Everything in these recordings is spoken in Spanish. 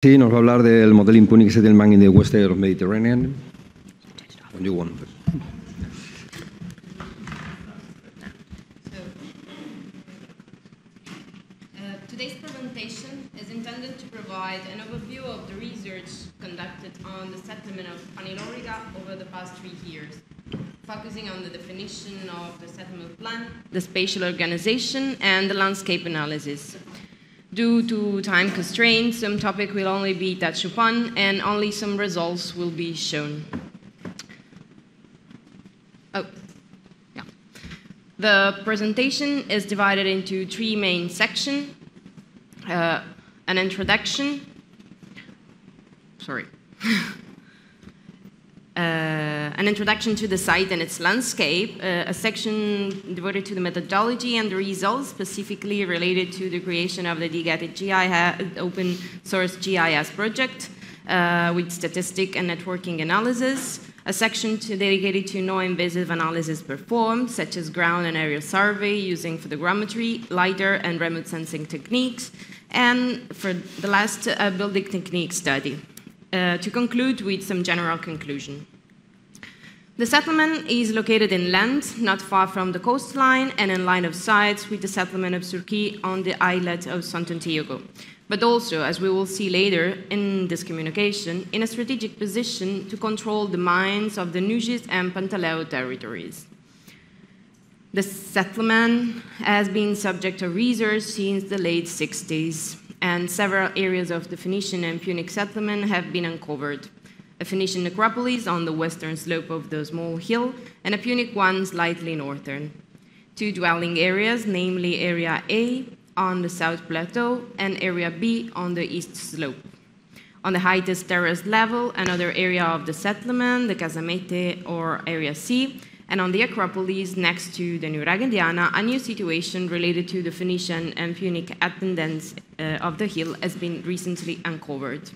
Sí, nos va a hablar del Modeling Punic Settlement in the Western Mediterranean. When you want. Today's presentation is intended to provide an overview of the research conducted on the settlement of Paniloriga over the past 3 years, focusing on the definition of the settlement plan, the spatial organization, and the landscape analysis. Due to time constraints, some topic will only be touched upon, and only some results will be shown. The presentation is divided into 3 main sections. An introduction, an introduction to the site and its landscape, a section devoted to the methodology and the results specifically related to the creation of the DGAT GIS open source GIS project with statistic and networking analysis, a section dedicated to non-invasive analysis performed, such as ground and aerial survey using photogrammetry, LiDAR, and remote sensing techniques, and for the last, a building technique study. To conclude with some general conclusion. The settlement is located inland, not far from the coastline, and in line of sight with the settlement of Surquí on the islet of Sant'Antioco, but also, as we will see later in this communication, in a strategic position to control the mines of the Nugis and Pantaleo territories. The settlement has been subject to research since the late 60s, and several areas of the Phoenician and Punic settlement have been uncovered. A Phoenician necropolis on the western slope of the small hill, and a Punic one slightly northern. 2 dwelling areas, namely Area A on the south plateau and Area B on the east slope. On the highest terrace level, another area of the settlement, the Casamete or Area C, and on the Acropolis next to the Nuraghendiana, a new situation related to the Phoenician and Punic attendants of the hill has been recently uncovered.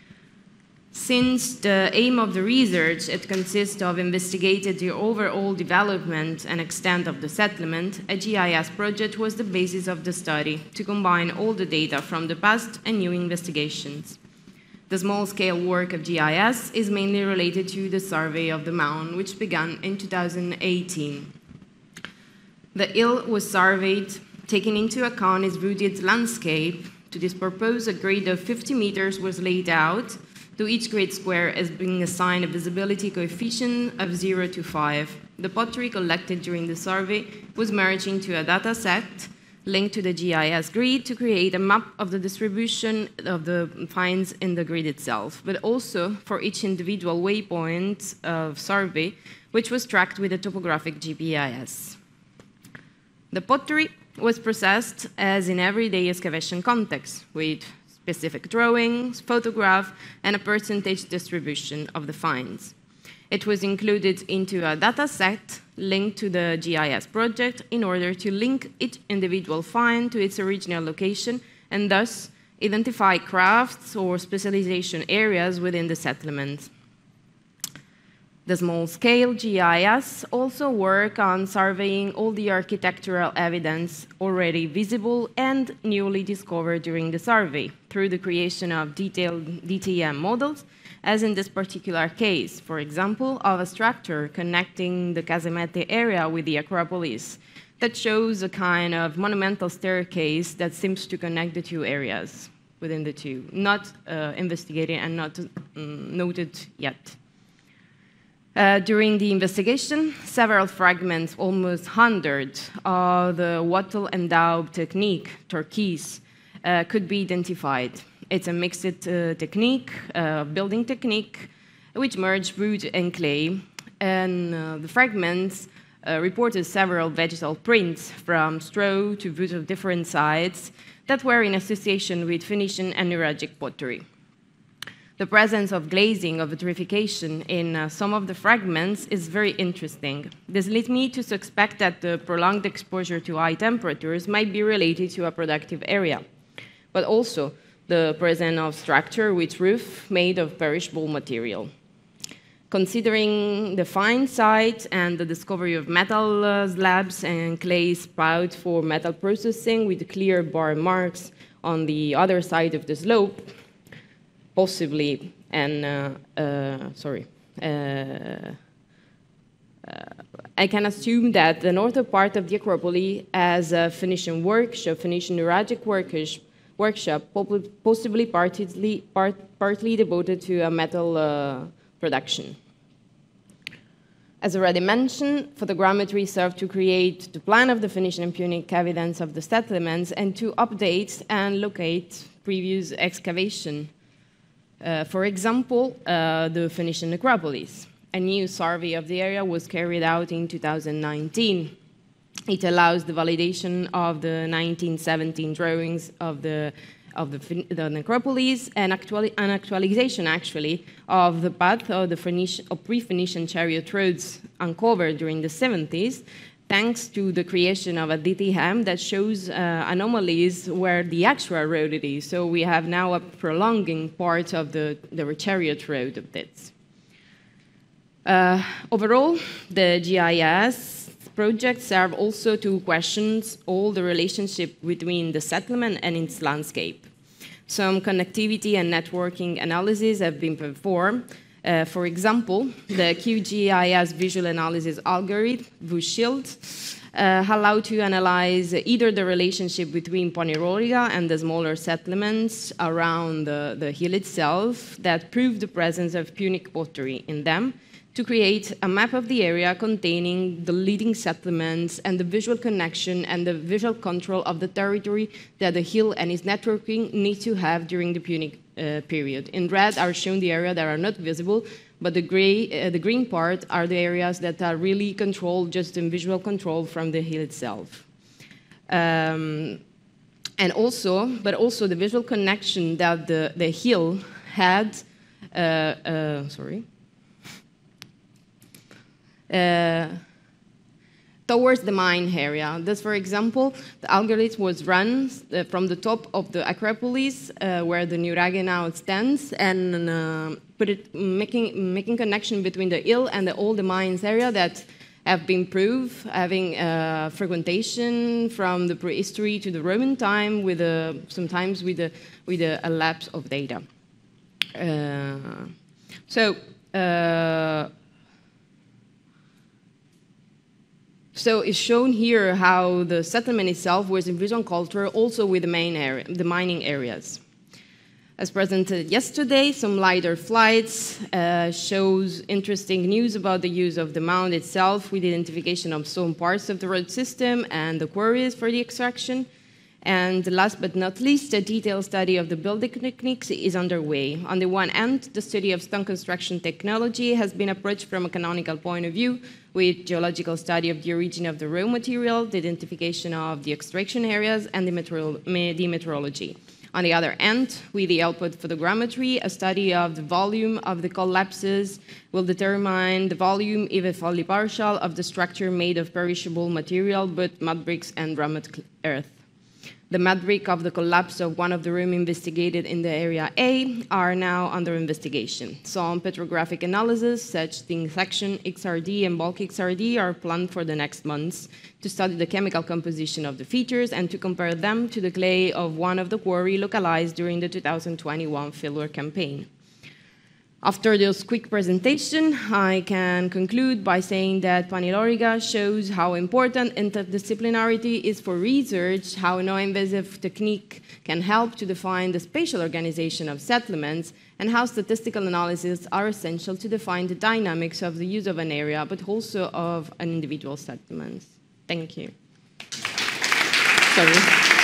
Since the aim of the research, it consists of investigating the overall development and extent of the settlement, a GIS project was the basis of the study to combine all the data from the past and new investigations. The small-scale work of GIS is mainly related to the survey of the mound, which began in 2018. The hill was surveyed, taking into account its rugged landscape. To this purpose, a grid of 50 meters was laid out. To each grid square is being assigned a visibility coefficient of 0 to 5. The pottery collected during the survey was merged into a data set linked to the GIS grid to create a map of the distribution of the finds in the grid itself, but also for each individual waypoint of survey, which was tracked with a topographic GPIS. The pottery was processed as in everyday excavation context, with specific drawings, photograph, and a percentage distribution of the finds. It was included into a data set linked to the GIS project in order to link each individual find to its original location and thus identify crafts or specialization areas within the settlement. The small-scale GIS also work on surveying all the architectural evidence already visible and newly discovered during the survey through the creation of detailed DTM models, as in this particular case, for example, of a structure connecting the Casamete area with the Acropolis that shows a kind of monumental staircase that seems to connect the 2 areas within the 2, not investigated and not noted yet. During the investigation, several fragments, almost 100, of the wattle and daub technique, turquoise, could be identified. It's a mixed technique, building technique, which merged wood and clay. And the fragments reported several vegetal prints from straw to wood of different sizes that were in association with Phoenician and Nuragic pottery. The presence of glazing of vitrification in some of the fragments is very interesting. This leads me to suspect that the prolonged exposure to high temperatures might be related to a productive area, but also the presence of structure with roof made of perishable material. Considering the find site and the discovery of metal slabs and clay spouts for metal processing with clear bar marks on the other side of the slope, possibly, and I can assume that the northern part of the Acropolis has a Phoenician workshop, Phoenician neuralgic workshop, possibly partly devoted to metal production. As already mentioned, photogrammetry served to create the plan of the Phoenician and Punic evidence of the settlements and to update and locate previous excavation. For example, the Phoenician necropolis. A new survey of the area was carried out in 2019. It allows the validation of the 1917 drawings of the necropolis and an actualization, actually, of the path of the pre-Phoenician chariot roads uncovered during the 70s, thanks to the creation of a DTM that shows anomalies where the actual road it is. So we have now a prolonging part of the chariot road of this. Overall, the GIS project serve also to question all the relationship between the settlement and its landscape. Some connectivity and networking analysis have been performed. For example, the QGIS visual analysis algorithm, VuShield, allow to analyze either the relationship between Poniroliga and the smaller settlements around the hill itself that prove the presence of Punic pottery in them, to create a map of the area containing the leading settlements and the visual connection and the visual control of the territory that the hill and its networking need to have during the Punic period. In red are shown the areas that are not visible, but the green part are the areas that are really controlled just in visual control from the hill itself. But also the visual connection that the hill had, towards the mine area. Thus, for example, the algorithm was run from the top of the Acropolis, where the Nuraghe now stands, and making connection between the hill and all the mines area that have been proved having fragmentation from the prehistory to the Roman time, with sometimes with a lapse of data. So it's shown here how the settlement itself was in visual culture, also with the mining areas. As presented yesterday, some LiDAR flights shows interesting news about the use of the mound itself with identification of some parts of the road system and the quarries for the extraction. And last but not least, a detailed study of the building techniques is underway. On the one hand, the study of stone construction technology has been approached from a canonical point of view, with geological study of the origin of the raw material, the identification of the extraction areas, and the meteorology. On the other hand, with the help of photogrammetry, a study of the volume of the collapses will determine the volume, even fully partial, of the structure made of perishable material, but mud bricks and rammed earth. The mud brick of the collapse of one of the rooms investigated in the area A are now under investigation. Some petrographic analysis, such thin section XRD and bulk XRD, are planned for the next months to study the chemical composition of the features and to compare them to the clay of one of the quarry localized during the 2021 fieldwork campaign. After this quick presentation, I can conclude by saying that Poniroliga shows how important interdisciplinarity is for research, how non-invasive technique can help to define the spatial organization of settlements, and how statistical analyses are essential to define the dynamics of the use of an area, but also of an individual settlement. Thank you. Sorry.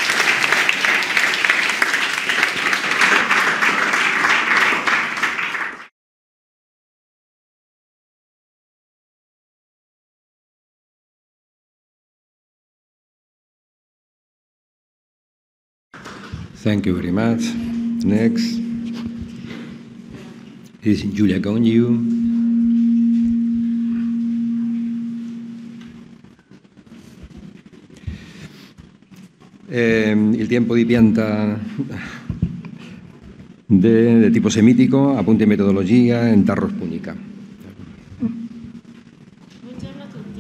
Thank you very much. Next is Julia Gonyu. Il tiempo di pianta de tipo semitico, appunti metodologia, en Tarros Punica. Buongiorno a tutti.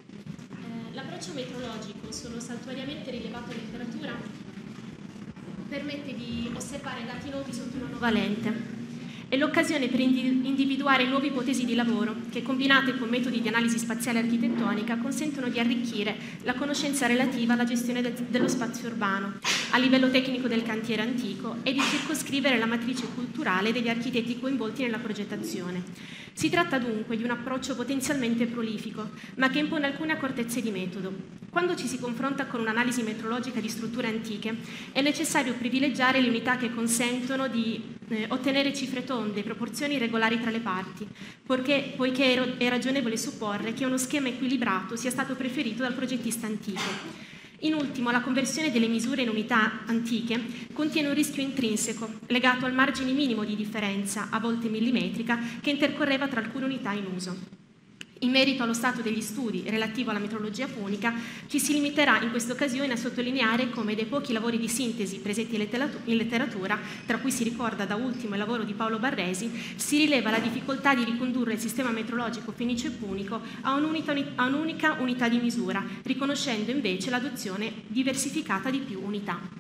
L'approccio metrologico, solo saltuariamente rilevato in letteratura, permette di osservare dati noti sotto una nuova lente. È l'occasione per individuare nuove ipotesi di lavoro che, combinate con metodi di analisi spaziale architettonica, consentono di arricchire la conoscenza relativa alla gestione dello spazio urbano, a livello tecnico del cantiere antico, e di circoscrivere la matrice culturale degli architetti coinvolti nella progettazione. Si tratta dunque di un approccio potenzialmente prolifico, ma che impone alcune accortezze di metodo. Quando ci si confronta con un'analisi metrologica di strutture antiche, è necessario privilegiare le unità che consentono di ottenere cifre tonde e proporzioni regolari tra le parti, poiché è ragionevole supporre che uno schema equilibrato sia stato preferito dal progettista antico. In ultimo, la conversione delle misure in unità antiche contiene un rischio intrinseco, legato al margine minimo di differenza, a volte millimetrica, che intercorreva tra alcune unità in uso. In merito allo stato degli studi relativo alla metrologia punica, ci si limiterà in questa occasione a sottolineare come dei pochi lavori di sintesi presenti in letteratura, tra cui si ricorda da ultimo il lavoro di Paolo Barresi, si rileva la difficoltà di ricondurre il sistema metrologico fenicio e punico a un'unica unità di misura, riconoscendo invece l'adozione diversificata di più unità.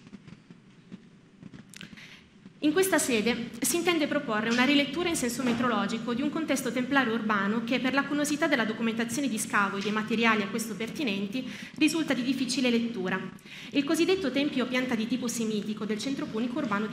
In questa sede si intende proporre una rilettura in senso metrologico di un contesto templare urbano che, per la conosità della documentazione di scavo e dei materiali a questo pertinenti, risulta di difficile lettura. Il cosiddetto tempio pianta di tipo semitico del centro punico romano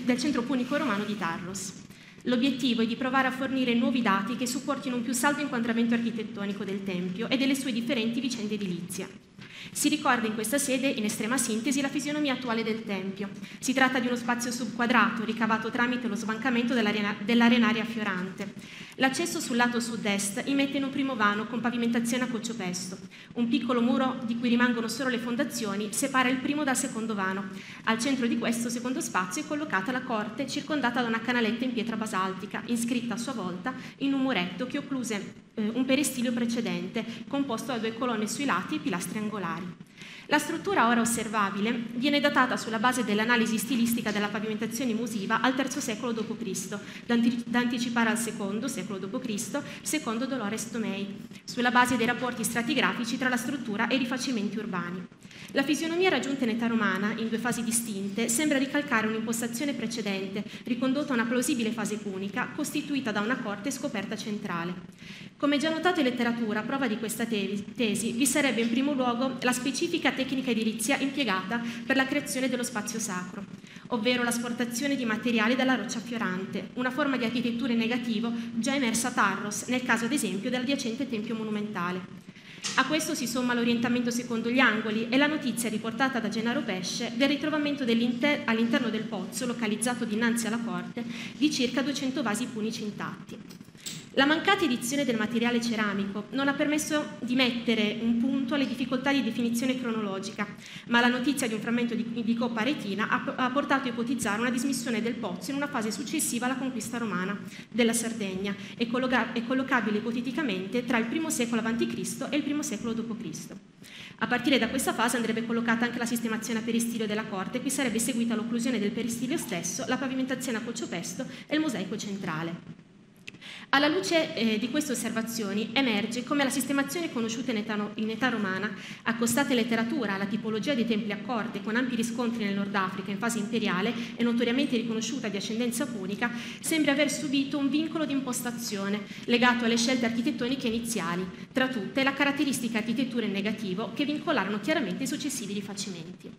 di Tarros. L'obiettivo è di provare a fornire nuovi dati che supportino un più saldo inquadramento architettonico del tempio e delle sue differenti vicende edilizie. Si ricorda in questa sede, in estrema sintesi, la fisionomia attuale del Tempio. Si tratta di uno spazio subquadrato ricavato tramite lo sbancamento dell'arenaria fiorante. L'accesso sul lato sud-est immette in un primo vano con pavimentazione a coccio-pesto. Un piccolo muro, di cui rimangono solo le fondazioni, separa il primo dal secondo vano. Al centro di questo secondo spazio è collocata la corte, circondata da una canaletta in pietra basaltica, iscritta a sua volta in un muretto che occluse un peristilio precedente, composto da 2 colonne sui lati e pilastri angolari. La struttura ora osservabile viene datata sulla base dell'analisi stilistica della pavimentazione musiva al III secolo d.C., da anticipare al II secolo d.C., secondo Dolores Tomei, sulla base dei rapporti stratigrafici tra la struttura e i rifacimenti urbani. La fisionomia raggiunta in età romana, in 2 fasi distinte, sembra ricalcare un'impostazione precedente, ricondotta a una plausibile fase punica, costituita da una corte scoperta centrale. Come già notato in letteratura, a prova di questa tesi, vi sarebbe in primo luogo la specifica tecnica edilizia impiegata per la creazione dello spazio sacro, ovvero l'asportazione di materiali dalla roccia fiorante, una forma di architettura in negativo già emersa a Tarros, nel caso ad esempio dell'adiacente tempio monumentale. A questo si somma l'orientamento secondo gli angoli e la notizia riportata da Gennaro Pesce del ritrovamento all'interno del pozzo, localizzato dinanzi alla corte, di circa 200 vasi punici intatti. La mancata edizione del materiale ceramico non ha permesso di mettere un punto alle difficoltà di definizione cronologica, ma la notizia di un frammento di coppa retina ha portato a ipotizzare una dismissione del pozzo in una fase successiva alla conquista romana della Sardegna e collocabile ipoteticamente tra il I secolo a.C. e il I secolo d.C. A partire da questa fase andrebbe collocata anche la sistemazione a peristilio della corte, qui sarebbe seguita l'occlusione del peristilio stesso, la pavimentazione a coccio-pesto e il mosaico centrale. Alla luce di queste osservazioni emerge come la sistemazione conosciuta in età romana, accostata in letteratura alla tipologia dei templi a corte con ampi riscontri nel Nord Africa in fase imperiale e notoriamente riconosciuta di ascendenza punica, sembra aver subito un vincolo di impostazione legato alle scelte architettoniche iniziali, tra tutte la caratteristica architettura in negativo che vincolarono chiaramente i successivi rifacimenti.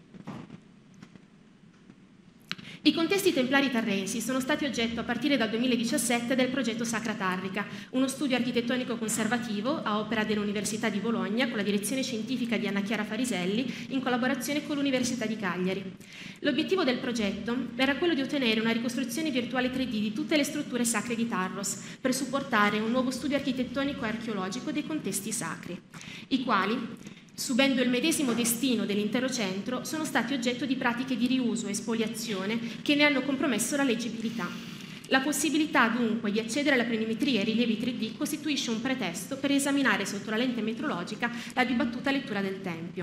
I contesti templari tarrensi sono stati oggetto a partire dal 2017 del progetto Sacra Tarrica, uno studio architettonico conservativo a opera dell'Università di Bologna con la direzione scientifica di Anna Chiara Fariselli in collaborazione con l'Università di Cagliari. L'obiettivo del progetto era quello di ottenere una ricostruzione virtuale 3D di tutte le strutture sacre di Tarros per supportare un nuovo studio architettonico e archeologico dei contesti sacri, i quali, subendo il medesimo destino dell'intero centro, sono stati oggetto di pratiche di riuso e spoliazione che ne hanno compromesso la leggibilità. La possibilità dunque di accedere alla planimetria e ai rilievi 3D costituisce un pretesto per esaminare sotto la lente metrologica la dibattuta lettura del Tempio.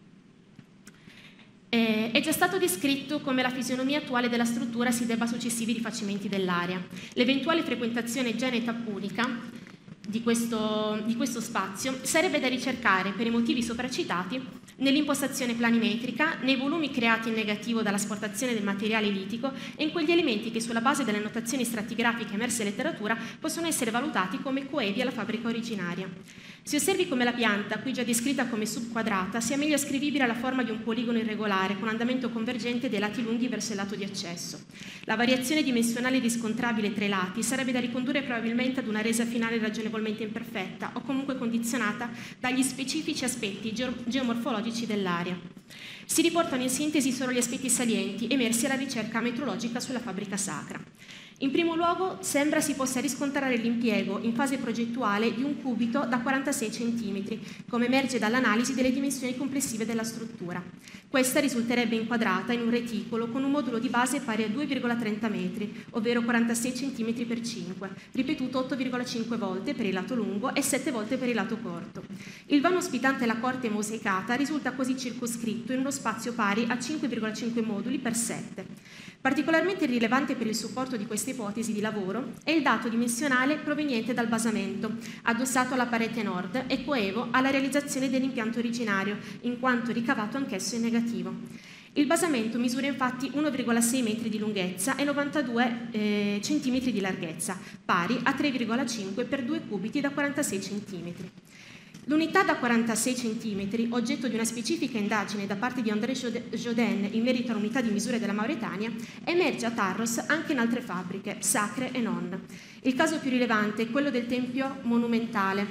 È già stato descritto come la fisionomia attuale della struttura si debba a successivi rifacimenti dell'area. L'eventuale frequentazione già in età punica di questo spazio sarebbe da ricercare, per i motivi sopracitati, nell'impostazione planimetrica, nei volumi creati in negativo dall'asportazione del materiale litico e in quegli elementi che sulla base delle notazioni stratigrafiche emerse in letteratura possono essere valutati come coevi alla fabbrica originaria. Si osservi come la pianta, qui già descritta come subquadrata, sia meglio ascrivibile alla forma di un poligono irregolare con andamento convergente dei lati lunghi verso il lato di accesso. La variazione dimensionale riscontrabile tra i lati sarebbe da ricondurre probabilmente ad una resa finale ragionevolmente imperfetta o comunque condizionata dagli specifici aspetti geomorfologici dell'area. Si riportano in sintesi solo gli aspetti salienti emersi alla ricerca metrologica sulla fabbrica sacra. In primo luogo sembra si possa riscontrare l'impiego in fase progettuale di un cubito da 46 cm, come emerge dall'analisi delle dimensioni complessive della struttura. Questa risulterebbe inquadrata in un reticolo con un modulo di base pari a 2,30 metri, ovvero 46 cm per 5, ripetuto 8,5 volte per il lato lungo e 7 volte per il lato corto. Il vano ospitante la corte mosaicata risulta così circoscritto in uno spazio pari a 5,5 moduli per 7. Particolarmente rilevante per il supporto di questa ipotesi di lavoro è il dato dimensionale proveniente dal basamento, addossato alla parete nord e coevo alla realizzazione dell'impianto originario, in quanto ricavato anch'esso in negativo. Il basamento misura infatti 1,6 metri di lunghezza e 92 centimetri di larghezza, pari a 3,5 per 2 cubiti da 46 centimetri. L'unità da 46 cm, oggetto di una specifica indagine da parte di André Jodin in merito all'unità di misure della Mauretania, emerge a Tarros anche in altre fabbriche, sacre e non. Il caso più rilevante è quello del Tempio monumentale,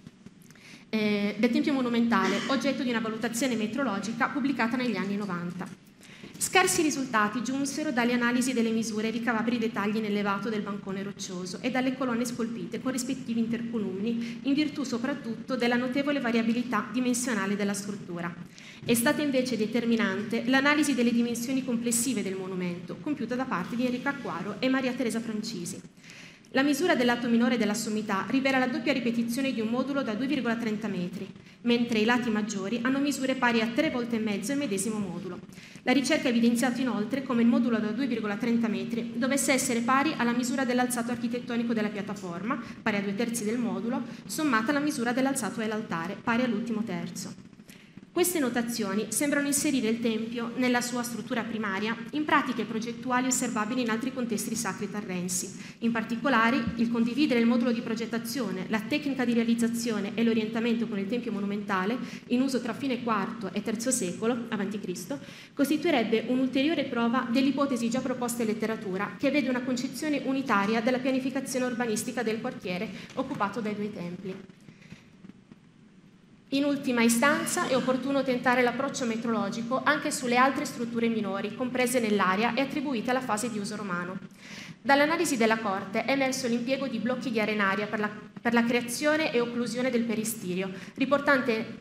oggetto di una valutazione metrologica pubblicata negli anni 90. Scarsi risultati giunsero dalle analisi delle misure ricavabili dettagli nell'elevato del bancone roccioso e dalle colonne scolpite con rispettivi intercolumni, in virtù soprattutto della notevole variabilità dimensionale della struttura. È stata invece determinante l'analisi delle dimensioni complessive del monumento, compiuta da parte di Enrico Acquaro e Maria Teresa Francisi. La misura del lato minore della sommità rivela la doppia ripetizione di un modulo da 2,30 metri, mentre i lati maggiori hanno misure pari a 3 volte e mezzo il medesimo modulo. La ricerca ha evidenziato inoltre come il modulo da 2,30 metri dovesse essere pari alla misura dell'alzato architettonico della piattaforma, pari a 2/3 del modulo, sommata alla misura dell'alzato dell'altare, pari all'ultimo terzo. Queste notazioni sembrano inserire il Tempio, nella sua struttura primaria, in pratiche progettuali osservabili in altri contesti sacri tarrensi. In particolare, il condividere il modulo di progettazione, la tecnica di realizzazione e l'orientamento con il Tempio monumentale, in uso tra fine IV e III secolo a.C., costituirebbe un'ulteriore prova dell'ipotesi già proposta in letteratura, che vede una concezione unitaria della pianificazione urbanistica del quartiere occupato dai due templi. In ultima istanza è opportuno tentare l'approccio metrologico anche sulle altre strutture minori, comprese nell'area e attribuite alla fase di uso romano. Dall'analisi della Corte è emerso l'impiego di blocchi di arenaria per la creazione e occlusione del peristilio, riportante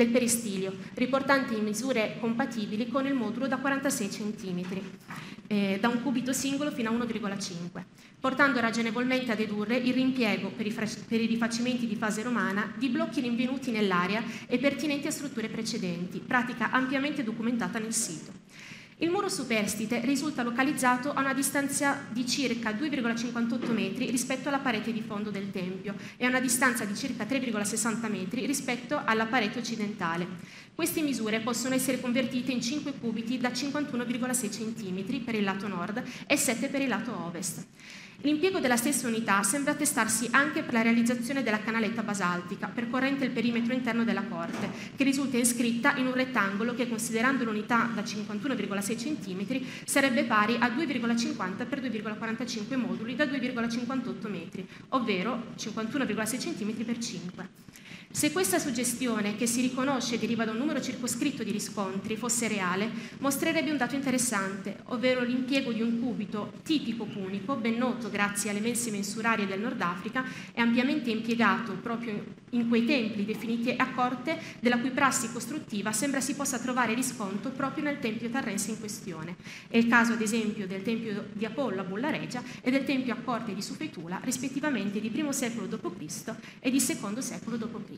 in misure compatibili con il modulo da 46 cm, da un cubito singolo fino a 1,5, portando ragionevolmente a dedurre il rimpiego per i rifacimenti di fase romana di blocchi rinvenuti nell'area e pertinenti a strutture precedenti, pratica ampiamente documentata nel sito. Il muro superstite risulta localizzato a una distanza di circa 2,58 metri rispetto alla parete di fondo del Tempio e a una distanza di circa 3,60 metri rispetto alla parete occidentale. Queste misure possono essere convertite in 5 cubiti da 51,6 cm per il lato nord e 7 per il lato ovest. L'impiego della stessa unità sembra attestarsi anche per la realizzazione della canaletta basaltica percorrente il perimetro interno della corte, che risulta iscritta in un rettangolo che, considerando l'unità da 51,6 cm, sarebbe pari a 2,50 per 2,45 moduli da 2,58 metri, ovvero 51,6 cm per 5. Se questa suggestione, che si riconosce deriva da un numero circoscritto di riscontri, fosse reale, mostrerebbe un dato interessante, ovvero l'impiego di un cubito tipico punico, ben noto grazie alle mense mensurarie del Nord Africa e ampiamente impiegato proprio in quei templi definiti a corte, della cui prassi costruttiva sembra si possa trovare riscontro proprio nel Tempio tarrense in questione. È il caso, ad esempio, del Tempio di Apollo a Bulla Regia e del Tempio a corte di Sufetula, rispettivamente di I secolo d.C. e di II secolo d.C.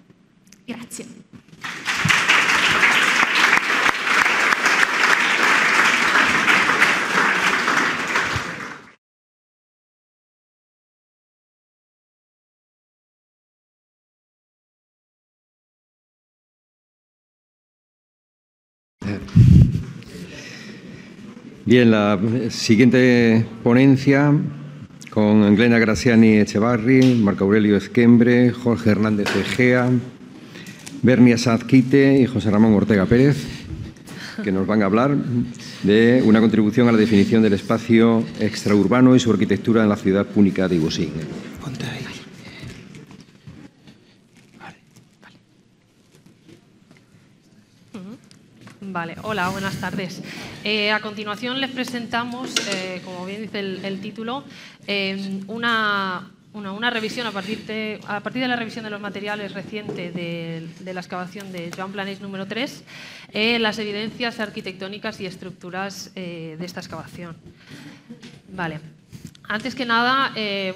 Grazie. Bien, la siguiente ponencia con Glena Graziani Echevarri, Marco Aurelio Esquembre, Jorge Hernández Egea, Bernia Sanz-Quite y José Ramón Ortega Pérez, que nos van a hablar de una contribución a la definición del espacio extraurbano y su arquitectura en la ciudad púnica de Igosín. Ponte ahí. Vale, hola, buenas tardes. A continuación les presentamos, como bien dice el título, una revisión a partir de la revisión de los materiales reciente de la excavación de Joan Planells número 3, las evidencias arquitectónicas y estructuras de esta excavación. Vale. Antes que nada,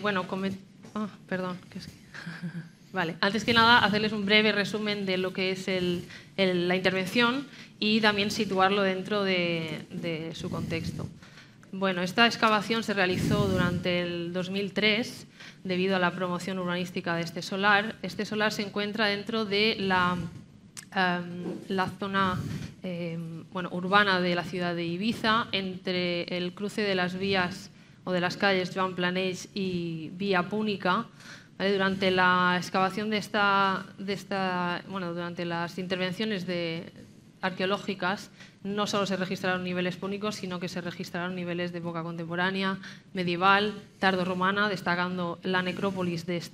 Antes que nada, hacerles un breve resumen de lo que es la intervención y también situarlo dentro de su contexto. Bueno, esta excavación se realizó durante el 2003 debido a la promoción urbanística de este solar. Este solar se encuentra dentro de la zona urbana de la ciudad de Ibiza, entre el cruce de las vías o de las calles Joan Planells y Vía Púnica. Durante la excavación durante las intervenciones arqueológicas, no solo se registraron niveles púnicos, sino que se registraron niveles de época contemporánea, medieval, tardorromana, destacando la necrópolis de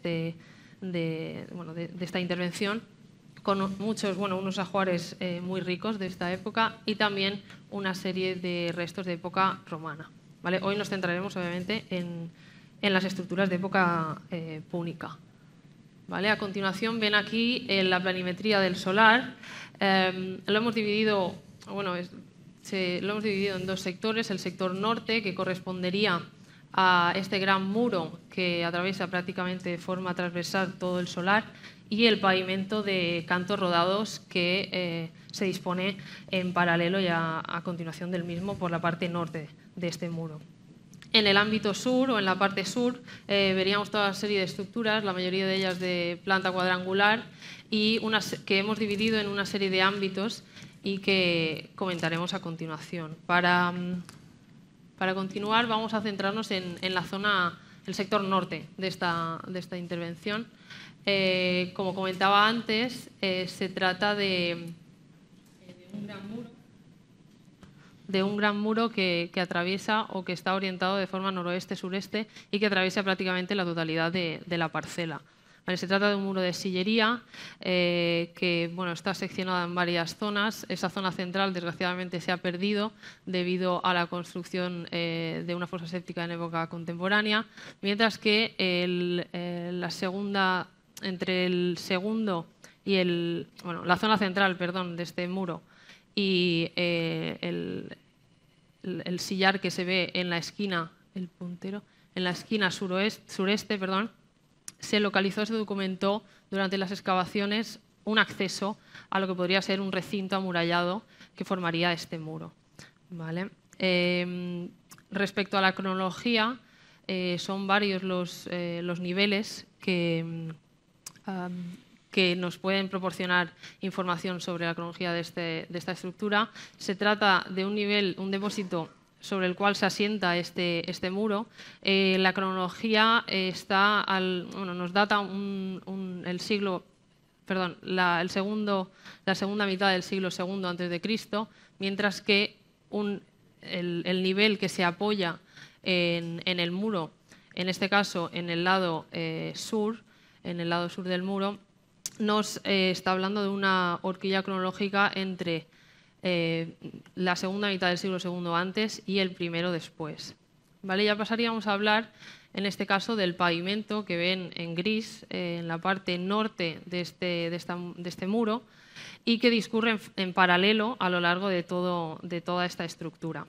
esta intervención, con unos ajuares muy ricos de esta época y también una serie de restos de época romana. ¿Vale? Hoy nos centraremos, obviamente, en las estructuras de época púnica. ¿Vale? A continuación ven aquí la planimetría del solar. Lo hemos dividido en dos sectores. El sector norte, que correspondería a este gran muro que atraviesa prácticamente de forma transversal todo el solar, y el pavimento de cantos rodados que se dispone en paralelo y a continuación del mismo por la parte norte de este muro. En el ámbito sur o en la parte sur veríamos toda una serie de estructuras, la mayoría de ellas de planta cuadrangular, y que hemos dividido en una serie de ámbitos y que comentaremos a continuación. Para continuar vamos a centrarnos en la zona, el sector norte de esta intervención. Como comentaba antes, se trata de un gran muro que atraviesa o que está orientado de forma noroeste-sureste y que atraviesa prácticamente la totalidad de la parcela. Vale, se trata de un muro de sillería que está seccionado en varias zonas. Esa zona central, desgraciadamente, se ha perdido debido a la construcción de una fosa séptica en época contemporánea, mientras que entre el segundo y la zona central, de este muro y el sillar que se ve en la esquina, el puntero, en la esquina sureste, se localizó, se documentó durante las excavaciones un acceso a lo que podría ser un recinto amurallado que formaría este muro. ¿Vale? Respecto a la cronología, son varios los niveles que nos pueden proporcionar información sobre la cronología de esta estructura. Se trata de un depósito sobre el cual se asienta este muro. La cronología nos data la segunda mitad del siglo II a.C., mientras que el nivel que se apoya en el muro, en este caso en el lado sur del muro, nos está hablando de una horquilla cronológica entre la segunda mitad del siglo II antes y el primero después. ¿Vale? Ya pasaríamos a hablar, en este caso, del pavimento que ven en gris en la parte norte de este muro y que discurre en paralelo a lo largo de toda esta estructura.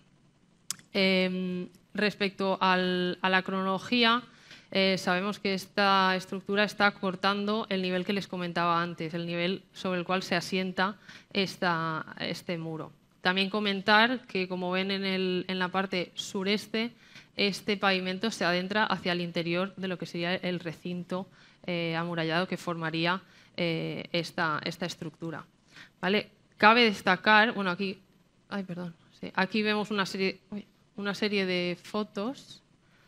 Respecto a la cronología, sabemos que esta estructura está cortando el nivel que les comentaba antes, el nivel sobre el cual se asienta este muro. También comentar que, como ven en la parte sureste, este pavimento se adentra hacia el interior de lo que sería el recinto amurallado que formaría esta estructura. ¿Vale? Cabe destacar, aquí vemos una serie... una serie de fotos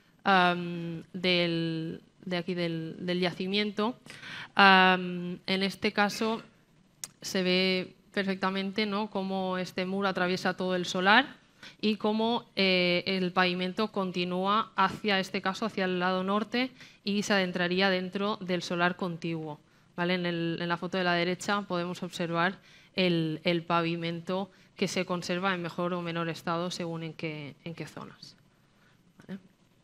de aquí del yacimiento. En este caso se ve perfectamente, ¿no?, cómo este muro atraviesa todo el solar y cómo el pavimento continúa hacia el lado norte y se adentraría dentro del solar contiguo, ¿vale? En la foto de la derecha podemos observar el pavimento que se conserva en mejor o menor estado según en qué zonas. ¿Vale?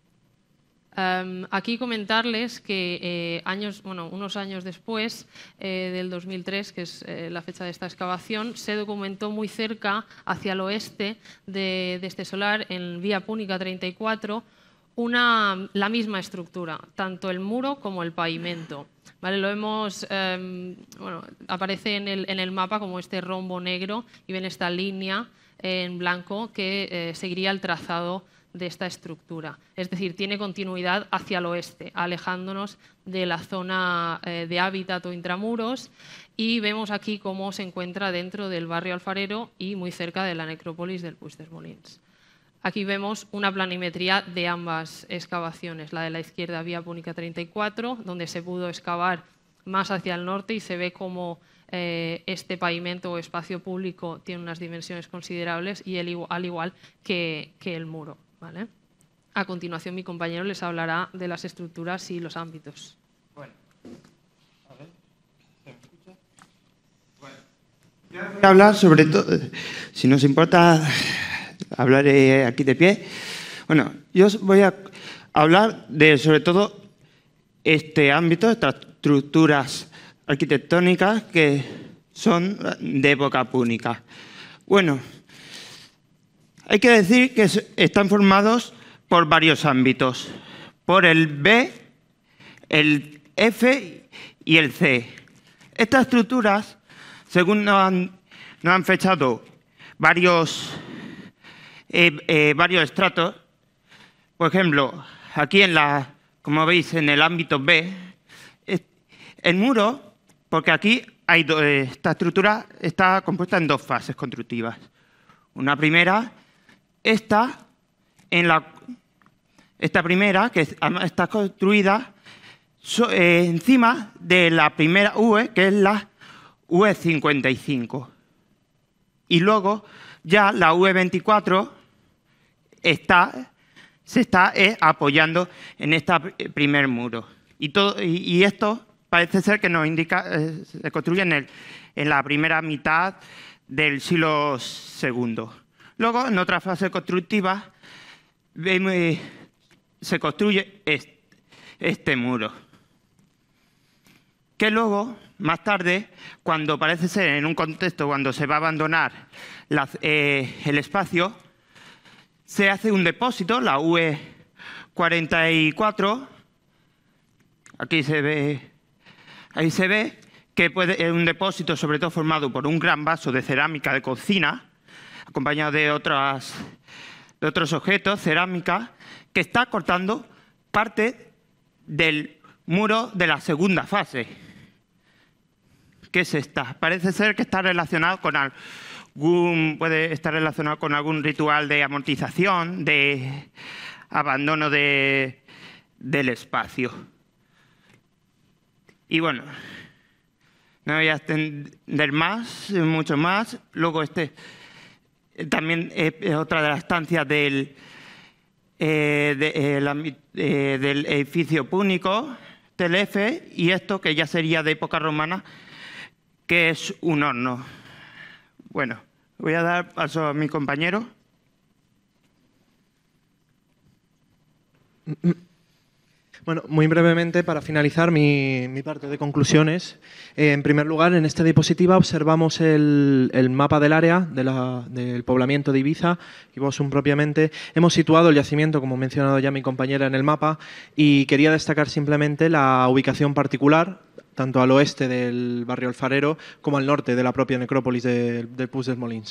Aquí comentarles que unos años después del 2003, que es la fecha de esta excavación, se documentó muy cerca, hacia el oeste de este solar, en Vía Púnica 34, la misma estructura, tanto el muro como el pavimento. ¿Vale? Lo vemos, aparece en el mapa como este rombo negro y ven esta línea en blanco que seguiría el trazado de esta estructura. Es decir, tiene continuidad hacia el oeste, alejándonos de la zona de hábitat o intramuros, y vemos aquí cómo se encuentra dentro del barrio alfarero y muy cerca de la necrópolis del Puig dels Molins. Aquí vemos una planimetría de ambas excavaciones, la de la izquierda, Vía Púnica 34, donde se pudo excavar más hacia el norte y se ve cómo este pavimento o espacio público tiene unas dimensiones considerables, y al igual que el muro. ¿Vale? A continuación, mi compañero les hablará de las estructuras y los ámbitos. Bueno, a ver, ¿se me escucha? Bueno, yo voy a hablar sobre todo, si nos importa, hablaré aquí de pie. Bueno, yo voy a hablar de, sobre todo, este ámbito, estas estructuras arquitectónicas que son de época púnica. Bueno, hay que decir que están formados por varios ámbitos, por el B, el F y el C. Estas estructuras, según nos han fechado varios estratos, por ejemplo, aquí como veis en el ámbito B, el muro, porque aquí esta estructura está compuesta en dos fases constructivas. Una primera, esta primera, que está construida encima de la primera UE, que es la UE55. Y luego ya la UE24 se está apoyando en este primer muro. Y esto parece ser que nos indica, se construye en la primera mitad del siglo II. Luego, en otra fase constructiva, se construye este muro, que luego, más tarde, cuando parece ser en un contexto cuando se va a abandonar el espacio, se hace un depósito, la UE44, ahí se ve que es un depósito sobre todo formado por un gran vaso de cerámica de cocina, acompañado de otros objetos, cerámica, que está cortando parte del muro de la segunda fase. ¿Qué es esta? Parece ser que está relacionado con puede estar relacionado con algún ritual de amortización, de abandono del espacio. Y bueno, no voy a extender mucho más. Luego también es otra de las estancias del edificio púnico, Telefe, y esto que ya sería de época romana, que es un horno. Bueno, voy a dar paso a mi compañero. Bueno, muy brevemente, para finalizar mi parte de conclusiones. En primer lugar, en esta diapositiva observamos el mapa del área del poblamiento de Ibiza y Bosum propiamente. Hemos situado el yacimiento, como ha mencionado ya mi compañera, en el mapa, y quería destacar simplemente la ubicación particular, tanto al oeste del barrio alfarero como al norte de la propia necrópolis del Puig dels Molins.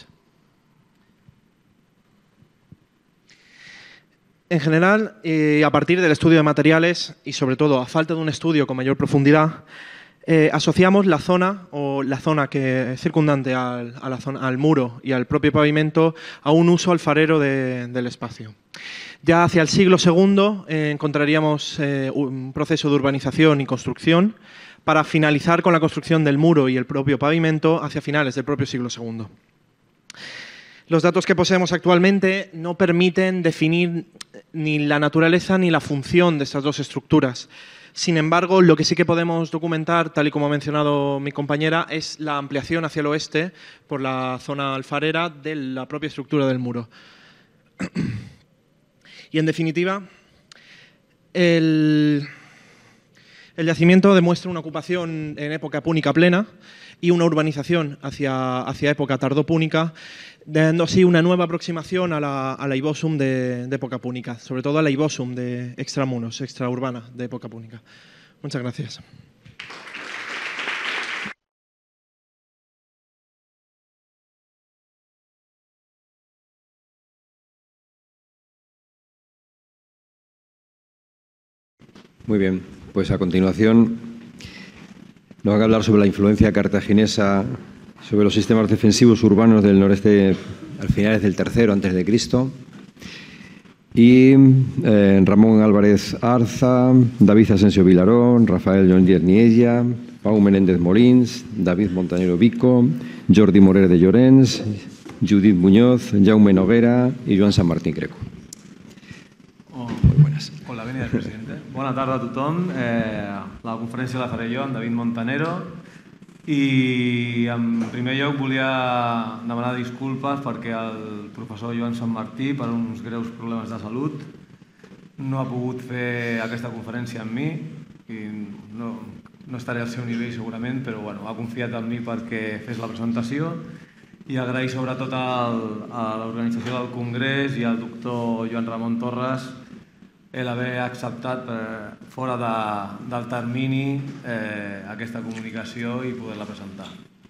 En general, a partir del estudio de materiales y sobre todo a falta de un estudio con mayor profundidad, asociamos la zona que es circundante al muro y al propio pavimento a un uso alfarero del espacio. Ya hacia el siglo II encontraríamos un proceso de urbanización y construcción para finalizar con la construcción del muro y el propio pavimento hacia finales del propio siglo II. Los datos que poseemos actualmente no permiten definir ni la naturaleza ni la función de estas dos estructuras. Sin embargo, lo que sí que podemos documentar, tal y como ha mencionado mi compañera, es la ampliación hacia el oeste por la zona alfarera de la propia estructura del muro. Y en definitiva, el yacimiento demuestra una ocupación en época púnica plena y una urbanización hacia época tardopúnica, dando así una nueva aproximación a la Ibosum de época púnica, sobre todo a la Ibosum de extramuros, extraurbana de época púnica. Muchas gracias. Muy bien, pues a continuación nos van a hablar sobre la influencia cartaginesa sobre los sistemas defensivos urbanos del noreste al finales del III a.C. Y Ramón Álvarez Arza, David Asensio Vilarón, Rafael Jondier Niella, Pau Menéndez Molins, David Montañero Vico, Jordi Morer de Llorens, Judit Muñoz, Jaume Noguera i Joan Sant Martín Greco. Muy buenas. Con la venia del presidente. Bona tarda a tothom. La conferència la faré jo, amb David Montanero, i en primer lloc volia demanar disculpes perquè el professor Joan Sant Martí, per uns greus problemes de salut, no ha pogut fer aquesta conferència amb mi i no estaré al seu nivell segurament, però bueno, ha confiat en mi perquè fes la presentació, i agrair sobretot a l'organització del Congrés i al doctor Joan Ramon Torres l'haver acceptat fora del termini aquesta comunicació i poder-la presentar.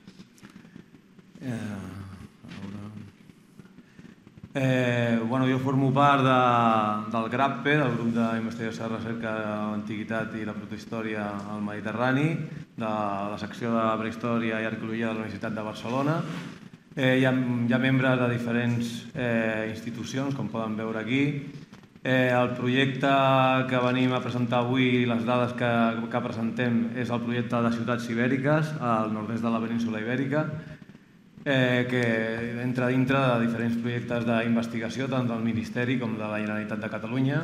Jo formo part del GRAPPE, del Grup d'Investigació de Recerca de l'Antiguitat i la Protehistòria al Mediterrani, de la secció de Prehistòria i Arqueologia de la Universitat de Barcelona. Hi ha membres de diferents institucions, com poden veure aquí. El projecte que venim a presentar avui, les dades que presentem, és el projecte de ciutats ibèriques al nord-est de la península ibèrica, que entra dintre de diferents projectes d'investigació, tant del Ministeri com de la Generalitat de Catalunya.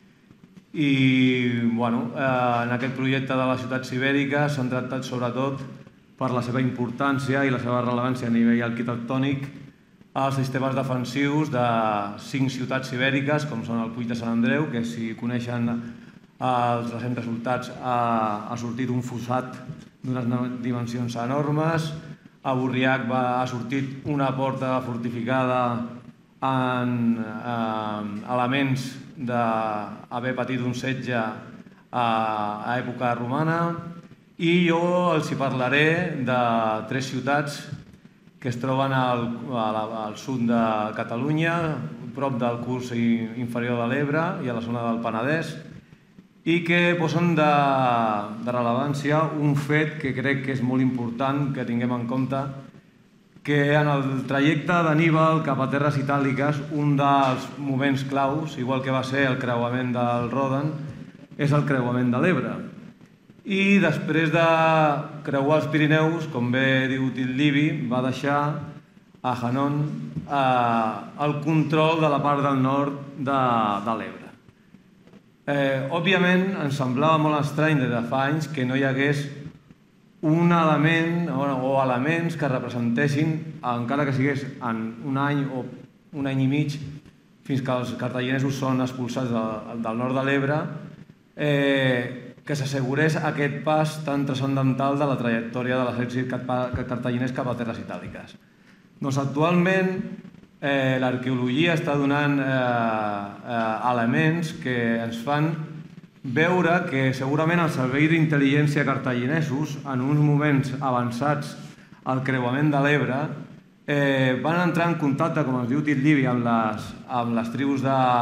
I en aquest projecte de les ciutats ibèriques s'han tractat sobretot per la seva importància i la seva rellevància a nivell arquitectònic als sistemes defensius de 5 ciutats ibèriques, com són el Puig de Sant Andreu, que si coneixen els recents resultats ha sortit un fossat d'unes dimensions enormes. A Burriac ha sortit una porta fortificada amb elements d'haver patit un setge a època romana. I jo els parlaré de 3 ciutats que es troben al sud de Catalunya, prop del curs inferior de l'Ebre i a la zona del Penedès, i que posen de rellevància un fet que crec que és molt important que tinguem en compte, que en el trajecte d'Anníbal cap a Terres Itàliques, un dels moments claus, igual que va ser el creuament del Rodan, és el creuament de l'Ebre. I després de creuar els Pirineus, com bé diu Tit Livi, va deixar a Hanon el control de la part del nord de l'Ebre. Òbviament, ens semblava molt estrany des de fa anys que no hi hagués un element o elements que representessin, encara que sigués en un any o un any i mig, fins que els cartaginesos són expulsats del nord de l'Ebre, que s'assegurés aquest pas tan transcendental de la trajectòria de l'exèrcit cartaginès cap a Terres Itàliques. Doncs actualment l'arqueologia està donant elements que ens fan veure que segurament els serveis d'intel·ligència cartaginesos, en uns moments avançats al creuament de l'Ebre, van entrar en contacte, com es diu Tit Livi, amb les tribus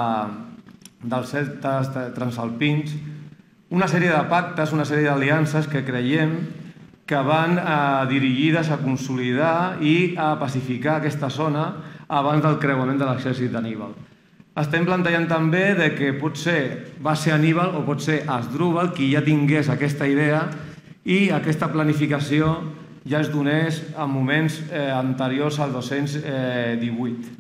dels celtes transalpins, una sèrie de pactes, una sèrie d'aliances que creiem que van dirigides a consolidar i a pacificar aquesta zona abans del creuament de l'exèrcit d'Anníbal. Estem plantejant també que potser va ser Aníbal o pot ser Asdrúbal qui ja tingués aquesta idea i aquesta planificació ja es donés en moments anteriors al 218.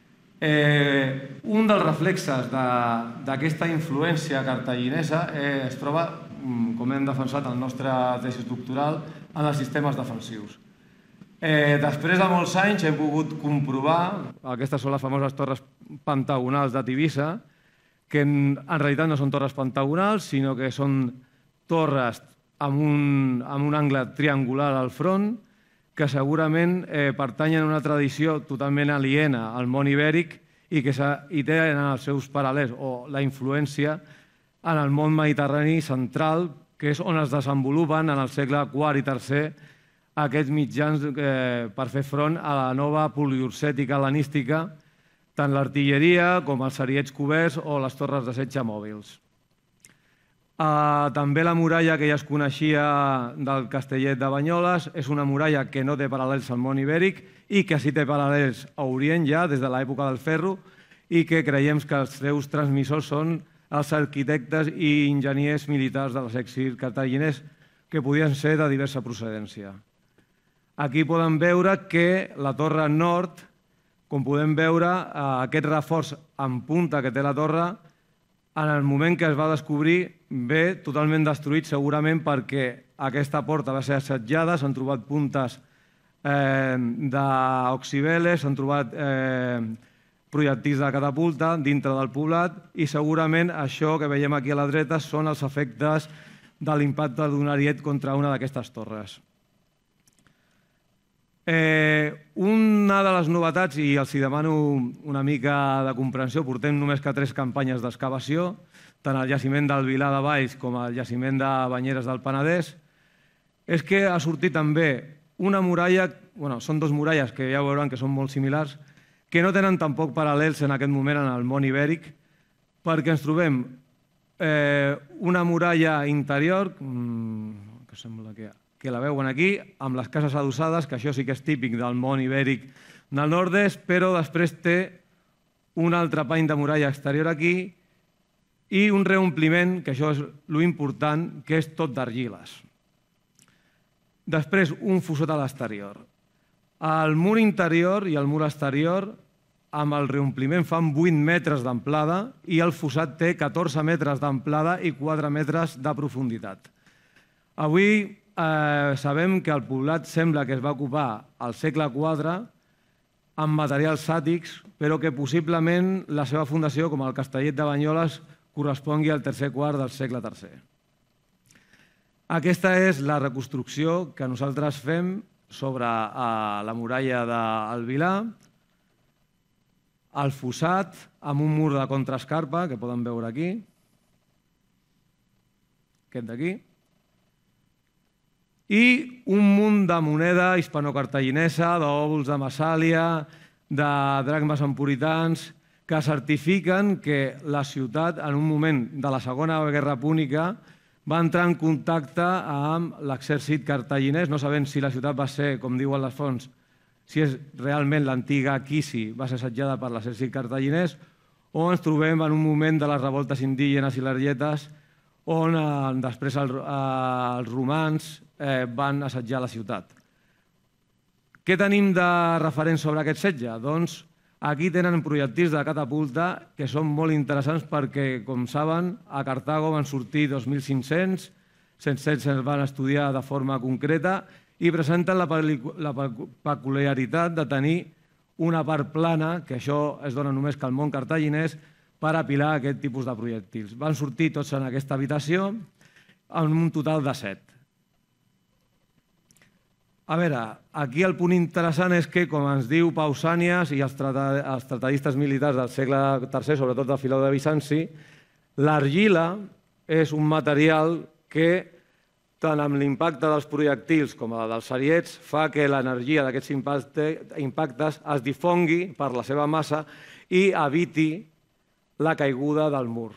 Un dels reflexes d'aquesta influència cartaginesa es troba, com hem defensat el nostre tesi doctoral, en els sistemes defensius. Després de molts anys hem pogut comprovar, aquestes són les famoses torres pentagonals de Tivissa, que en realitat no són torres pentagonals, sinó que són torres amb un angle triangular al front, que segurament pertanyen a una tradició totalment aliena al món ibèric i que hi tenen els seus paral·lels o la influència en el món mediterrani central, que és on es desenvolupen en el segle IV i III aquests mitjans per fer front a la nova poliurcètica hel·lenística, tant l'artilleria com els seriets coberts o les torres de setge mòbils. També la muralla que ja es coneixia del Castellet de Banyoles és una muralla que no té paral·lels al món ibèric i que sí té paral·lels a Orient ja des de l'època del ferro i que creiem que els seus transmissors són els arquitectes i enginyers militars de l'exèrcit cartaginès que podien ser de diversa procedència. Aquí podem veure que la torre nord, com podem veure, aquest reforç en punta que té la torre, en el moment que es va descobrir, ve totalment destruït segurament perquè aquesta porta va ser assetjada, s'han trobat puntes d'oxibeles, s'han trobat projectils de catapulta dintre del poblat i segurament això que veiem aquí a la dreta són els efectes de l'impacte d'un ariet contra una d'aquestes torres. Una de les novetats, i els demano una mica de comprensió, portem només que 3 campanyes d'excavació, tant al jaciment del Vilar de Valls com al jaciment de Banyeres del Penedès, és que ha sortit també una muralla, són 2 muralles que ja veuran que són molt similars, que no tenen tampoc paral·lels en aquest moment en el món ibèric, perquè ens trobem una muralla interior, que sembla que la veuen aquí, amb les cases adossades, que això sí que és típic del món ibèric del nord-est, però després té un altre pany de muralla exterior aquí i un reompliment, que això és l'important, que és tot d'argiles. Després, un fossat a l'exterior. El mur interior i el mur exterior, amb el reompliment, fan 8 metres d'amplada i el fossat té 14 metres d'amplada i 4 metres de profunditat. Avui sabem que el poblat sembla que es va ocupar al segle IV amb materials sàtics, però que possiblement la seva fundació, com el Castellet de Banyoles, correspongui al tercer quart del segle III. Aquesta és la reconstrucció que nosaltres fem sobre la muralla del Vilar, el fossat amb un mur de contraescarpa, que poden veure aquí, aquest d'aquí, i un munt de moneda hispanocartaginesa, d'òvuls de Massàlia, de dracmes emporitans, que certifiquen que la ciutat, en un moment de la Segona Guerra Púnica, va entrar en contacte amb l'exèrcit cartaginès, no sabent si la ciutat va ser, com diuen les fonts, si és realment l'antiga Quisi, va ser assetjada per l'exèrcit cartaginès, o ens trobem en un moment de les revoltes indígenes i larietes, on després els romans van assetjar la ciutat. Què tenim de referent sobre aquest setge? Doncs aquí tenen projectils de catapulta que són molt interessants perquè, com saben, a Cartago van sortir 2.500, 700 es van estudiar de forma concreta i presenten la peculiaritat de tenir una part plana, que això es dona només que al món cartaginès, per apilar aquest tipus de projectils. Van sortir tots en aquesta habitació en un total de 7. A veure, aquí el punt interessant és que, com ens diu Pausànies i els tratadistes militars del segle III, sobretot del Filó de Bizanci, l'argila és un material que, tant amb l'impacte dels projectils com dels ariets, fa que l'energia d'aquests impactes es difongui per la seva massa i eviti la caiguda del mur.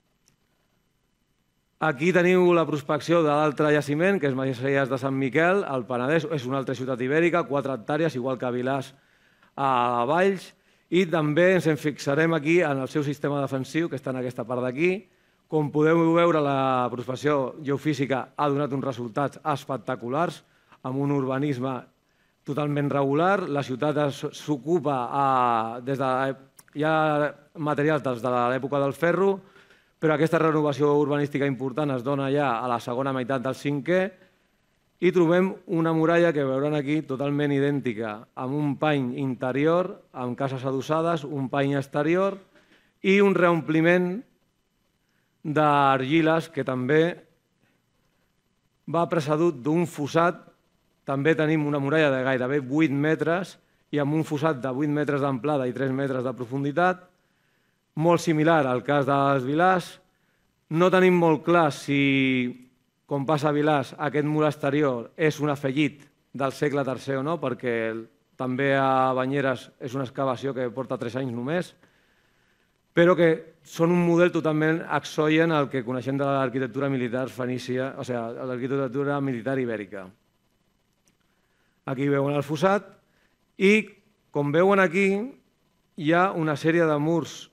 Aquí teniu la prospecció de l'altre jaciment, que és Masies de Sant Miquel, al Penedès, és una altra ciutat ibèrica, 4 hectàrees, igual que Vilàs a Valls, I també ens en fixarem aquí en el seu sistema defensiu, que està en aquesta part d'aquí. Com podeu veure, la prospecció geofísica ha donat uns resultats espectaculars, amb un urbanisme totalment regular. La ciutat s'ocupa des de... Hi ha materials des de l'època del ferro, però aquesta renovació urbanística important es dona ja a la segona meitat del 5è i trobem una muralla que veuran aquí totalment idèntica, amb un pany interior, amb cases adossades, un pany exterior i un reompliment d'argiles que també va precedut d'un fossat. També tenim una muralla de gairebé 8 metres i amb un fossat de 8 metres d'amplada i 3 metres de profunditat, molt similar al cas dels Vilars. No tenim molt clar si, com passa a Vilars, aquest mur exterior és un afegit del segle III o no, perquè també a Banyeres és una excavació que porta 3 anys només, però que són un model totalment exoient al que coneixem de l'arquitectura militar fenícia, o sigui, l'arquitectura militar ibèrica. Aquí veuen el fossat i, com veuen aquí, hi ha una sèrie de murs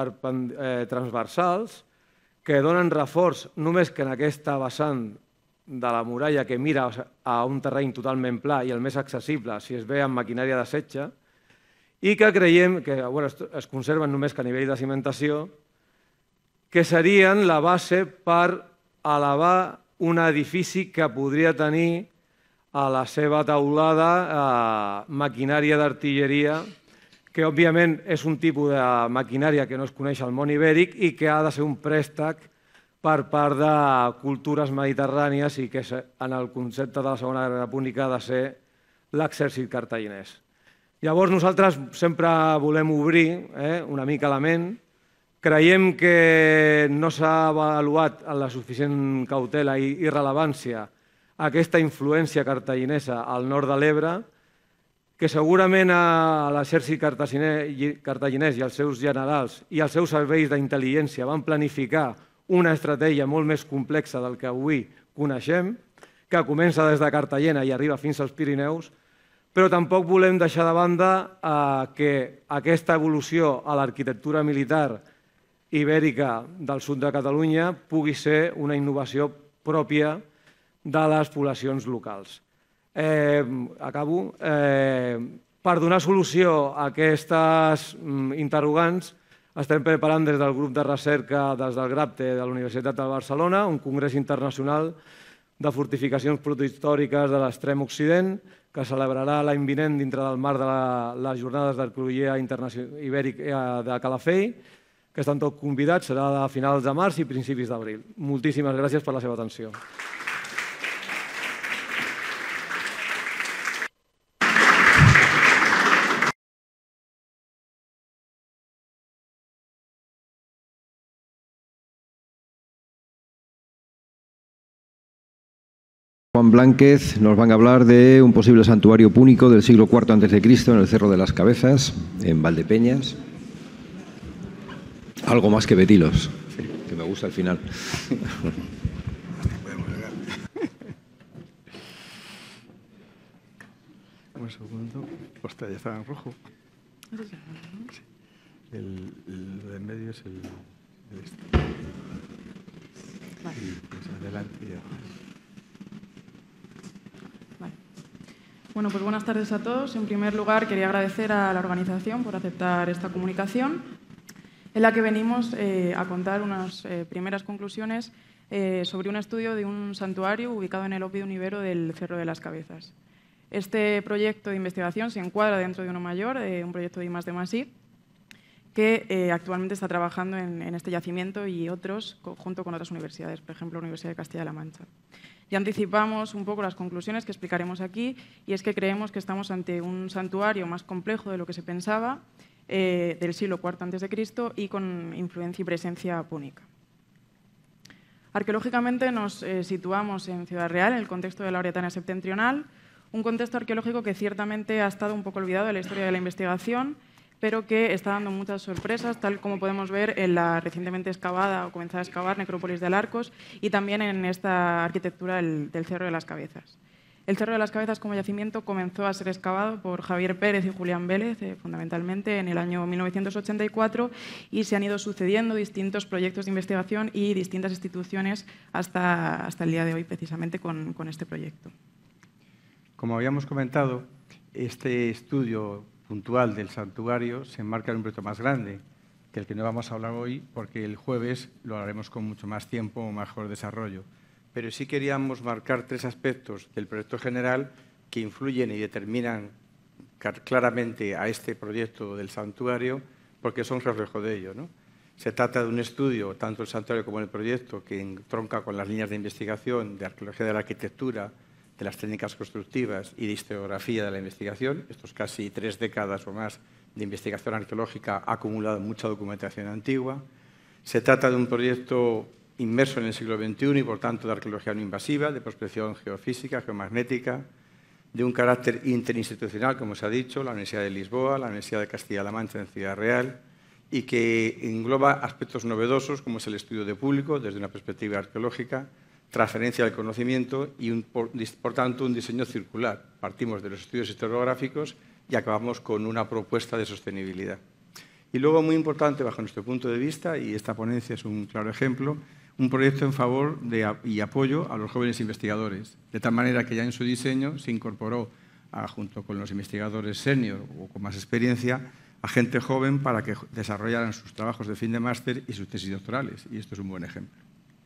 transversals que donen reforç només que en aquesta vessant de la muralla que mira a un terreny totalment pla i el més accessible si es ve amb maquinària de setge, i que creiem que es conserven només que a nivell de cimentació, que serien la base per elevar un edifici que podria tenir a la seva teulada maquinària d'artilleria, que òbviament és un tipus de maquinària que no es coneix al món ibèric i que ha de ser un préstec per part de cultures mediterrànies i que en el concepte de la Segona Guerra Púnica ha de ser l'exèrcit cartaginès. Llavors nosaltres sempre volem obrir una mica la ment. Creiem que no s'ha avaluat amb la suficient cautela i rellevància aquesta influència cartaginesa al nord de l'Ebre, que segurament a l'exèrcit cartaginès i els seus generals i els seus serveis d'intel·ligència van planificar una estratègia molt més complexa del que avui coneixem, que comença des de Cartagena i arriba fins als Pirineus, però tampoc volem deixar de banda que aquesta evolució a l'arquitectura militar ibèrica del sud de Catalunya pugui ser una innovació pròpia de les poblacions locals. Acabo. Per donar solució a aquestes interrogants, estem preparant des del grup de recerca, des del GRAPTE de la Universitat de Barcelona, un congrés internacional de fortificacions protohistòriques de l'extrem occident, que celebrarà l'any vinent dintre del marc de les jornades d'arqueologia ibèrica de Calafell, que estan tots convidats, serà a finals de març i principis d'abril. Moltíssimes gràcies per la seva atenció. Juan Blánquez nos van a hablar de un posible santuario púnico del siglo IV a.C. en el Cerro de las Cabezas, en Valdepeñas. Algo más que Betilos, que me gusta al final. Un segundo. Hostia, ya estaba en rojo. Sí. Lo de en medio es el este. Vale. Y pues adelante y abajo. Vale. Bueno, pues buenas tardes a todos. En primer lugar, quería agradecer a la organización por aceptar esta comunicación, en la que venimos a contar unas primeras conclusiones sobre un estudio de un santuario ubicado en el Oppidum Ibero del Cerro de las Cabezas. Este proyecto de investigación se encuadra dentro de uno mayor, un proyecto de I+D+I, que actualmente está trabajando en este yacimiento y otros junto con otras universidades, por ejemplo, la Universidad de Castilla-La Mancha. Ya anticipamos un poco las conclusiones que explicaremos aquí, y es que creemos que estamos ante un santuario más complejo de lo que se pensaba, del siglo IV a.C. y con influencia y presencia púnica. Arqueológicamente nos situamos en Ciudad Real, en el contexto de la Auretania septentrional, un contexto arqueológico que ciertamente ha estado un poco olvidado en la historia de la investigación, pero que está dando muchas sorpresas, tal como podemos ver en la recientemente excavada o comenzada a excavar necrópolis de Alarcos y también en esta arquitectura del Cerro de las Cabezas. El Cerro de las Cabezas como yacimiento comenzó a ser excavado por Javier Pérez y Julián Vélez, fundamentalmente en el año 1984, y se han ido sucediendo distintos proyectos de investigación y distintas instituciones hasta el día de hoy, precisamente con este proyecto. Como habíamos comentado, este estudio puntual del santuario se enmarca en un proyecto más grande, que el que no vamos a hablar hoy, porque el jueves lo haremos con mucho más tiempo o mejor desarrollo. Pero sí queríamos marcar 3 aspectos del proyecto general que influyen y determinan claramente a este proyecto del santuario, porque son reflejo de ello, ¿no? Se trata de un estudio, tanto el santuario como el proyecto, que entronca con las líneas de investigación de arqueología de la arquitectura, de las técnicas constructivas y de historiografía de la investigación. Estos casi 3 décadas o más de investigación arqueológica ha acumulado mucha documentación antigua. Se trata de un proyecto inmerso en el siglo XXI y, por tanto, de arqueología no invasiva, de prospección geofísica, geomagnética, de un carácter interinstitucional, como se ha dicho, la Universidad de Lisboa, la Universidad de Castilla-La Mancha en Ciudad Real, y que engloba aspectos novedosos, como es el estudio de público desde una perspectiva arqueológica, transferencia del conocimiento y, por tanto, un diseño circular. Partimos de los estudios historiográficos y acabamos con una propuesta de sostenibilidad. Y luego, muy importante, bajo nuestro punto de vista, y esta ponencia es un claro ejemplo, un proyecto en favor y apoyo a los jóvenes investigadores, de tal manera que ya en su diseño se incorporó, junto con los investigadores senior o con más experiencia, a gente joven para que desarrollaran sus trabajos de fin de máster y sus tesis doctorales. Y esto es un buen ejemplo.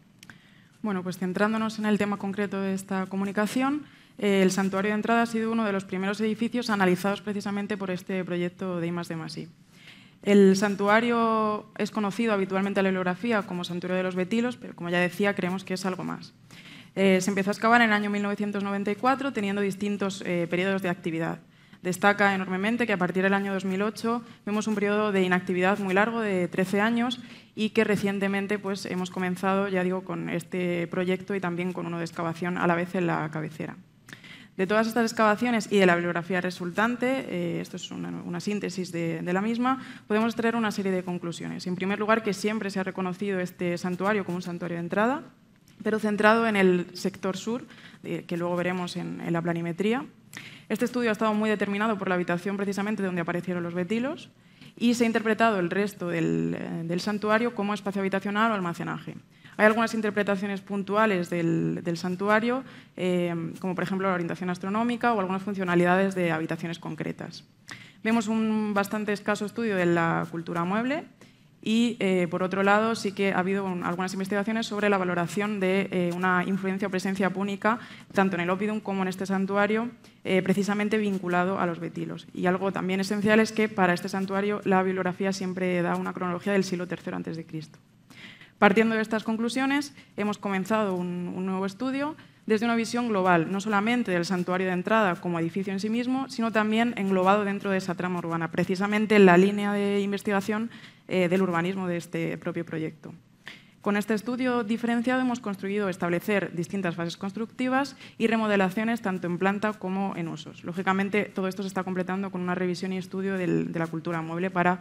Bueno, pues centrándonos en el tema concreto de esta comunicación, el Santuario de Entrada ha sido uno de los primeros edificios analizados precisamente por este proyecto de I+D+I. El santuario es conocido habitualmente en la bibliografía como Santuario de los Betilos, pero como ya decía, creemos que es algo más. Se empezó a excavar en el año 1994, teniendo distintos periodos de actividad. Destaca enormemente que a partir del año 2008 vemos un periodo de inactividad muy largo, de 13 años, y que recientemente pues, hemos comenzado, ya digo, con este proyecto y también con uno de excavación a la vez en la cabecera. De todas estas excavaciones y de la bibliografía resultante, esto es una síntesis de la misma, podemos extraer una serie de conclusiones. En primer lugar, que siempre se ha reconocido este santuario como un santuario de entrada, pero centrado en el sector sur, que luego veremos en la planimetría. Este estudio ha estado muy determinado por la habitación precisamente donde aparecieron los betilos y se ha interpretado el resto del santuario como espacio habitacional o almacenaje. Hay algunas interpretaciones puntuales del santuario, como por ejemplo la orientación astronómica o algunas funcionalidades de habitaciones concretas. Vemos un bastante escaso estudio de la cultura mueble y, por otro lado, sí que ha habido algunas investigaciones sobre la valoración de una influencia o presencia púnica, tanto en el Oppidum como en este santuario, precisamente vinculado a los betilos. Y algo también esencial es que para este santuario la bibliografía siempre da una cronología del siglo III a.C. Partiendo de estas conclusiones, hemos comenzado un nuevo estudio desde una visión global, no solamente del santuario de entrada como edificio en sí mismo, sino también englobado dentro de esa trama urbana, precisamente en la línea de investigación del urbanismo de este propio proyecto. Con este estudio diferenciado hemos conseguido establecer distintas fases constructivas y remodelaciones tanto en planta como en usos. Lógicamente, todo esto se está completando con una revisión y estudio de la cultura mueble para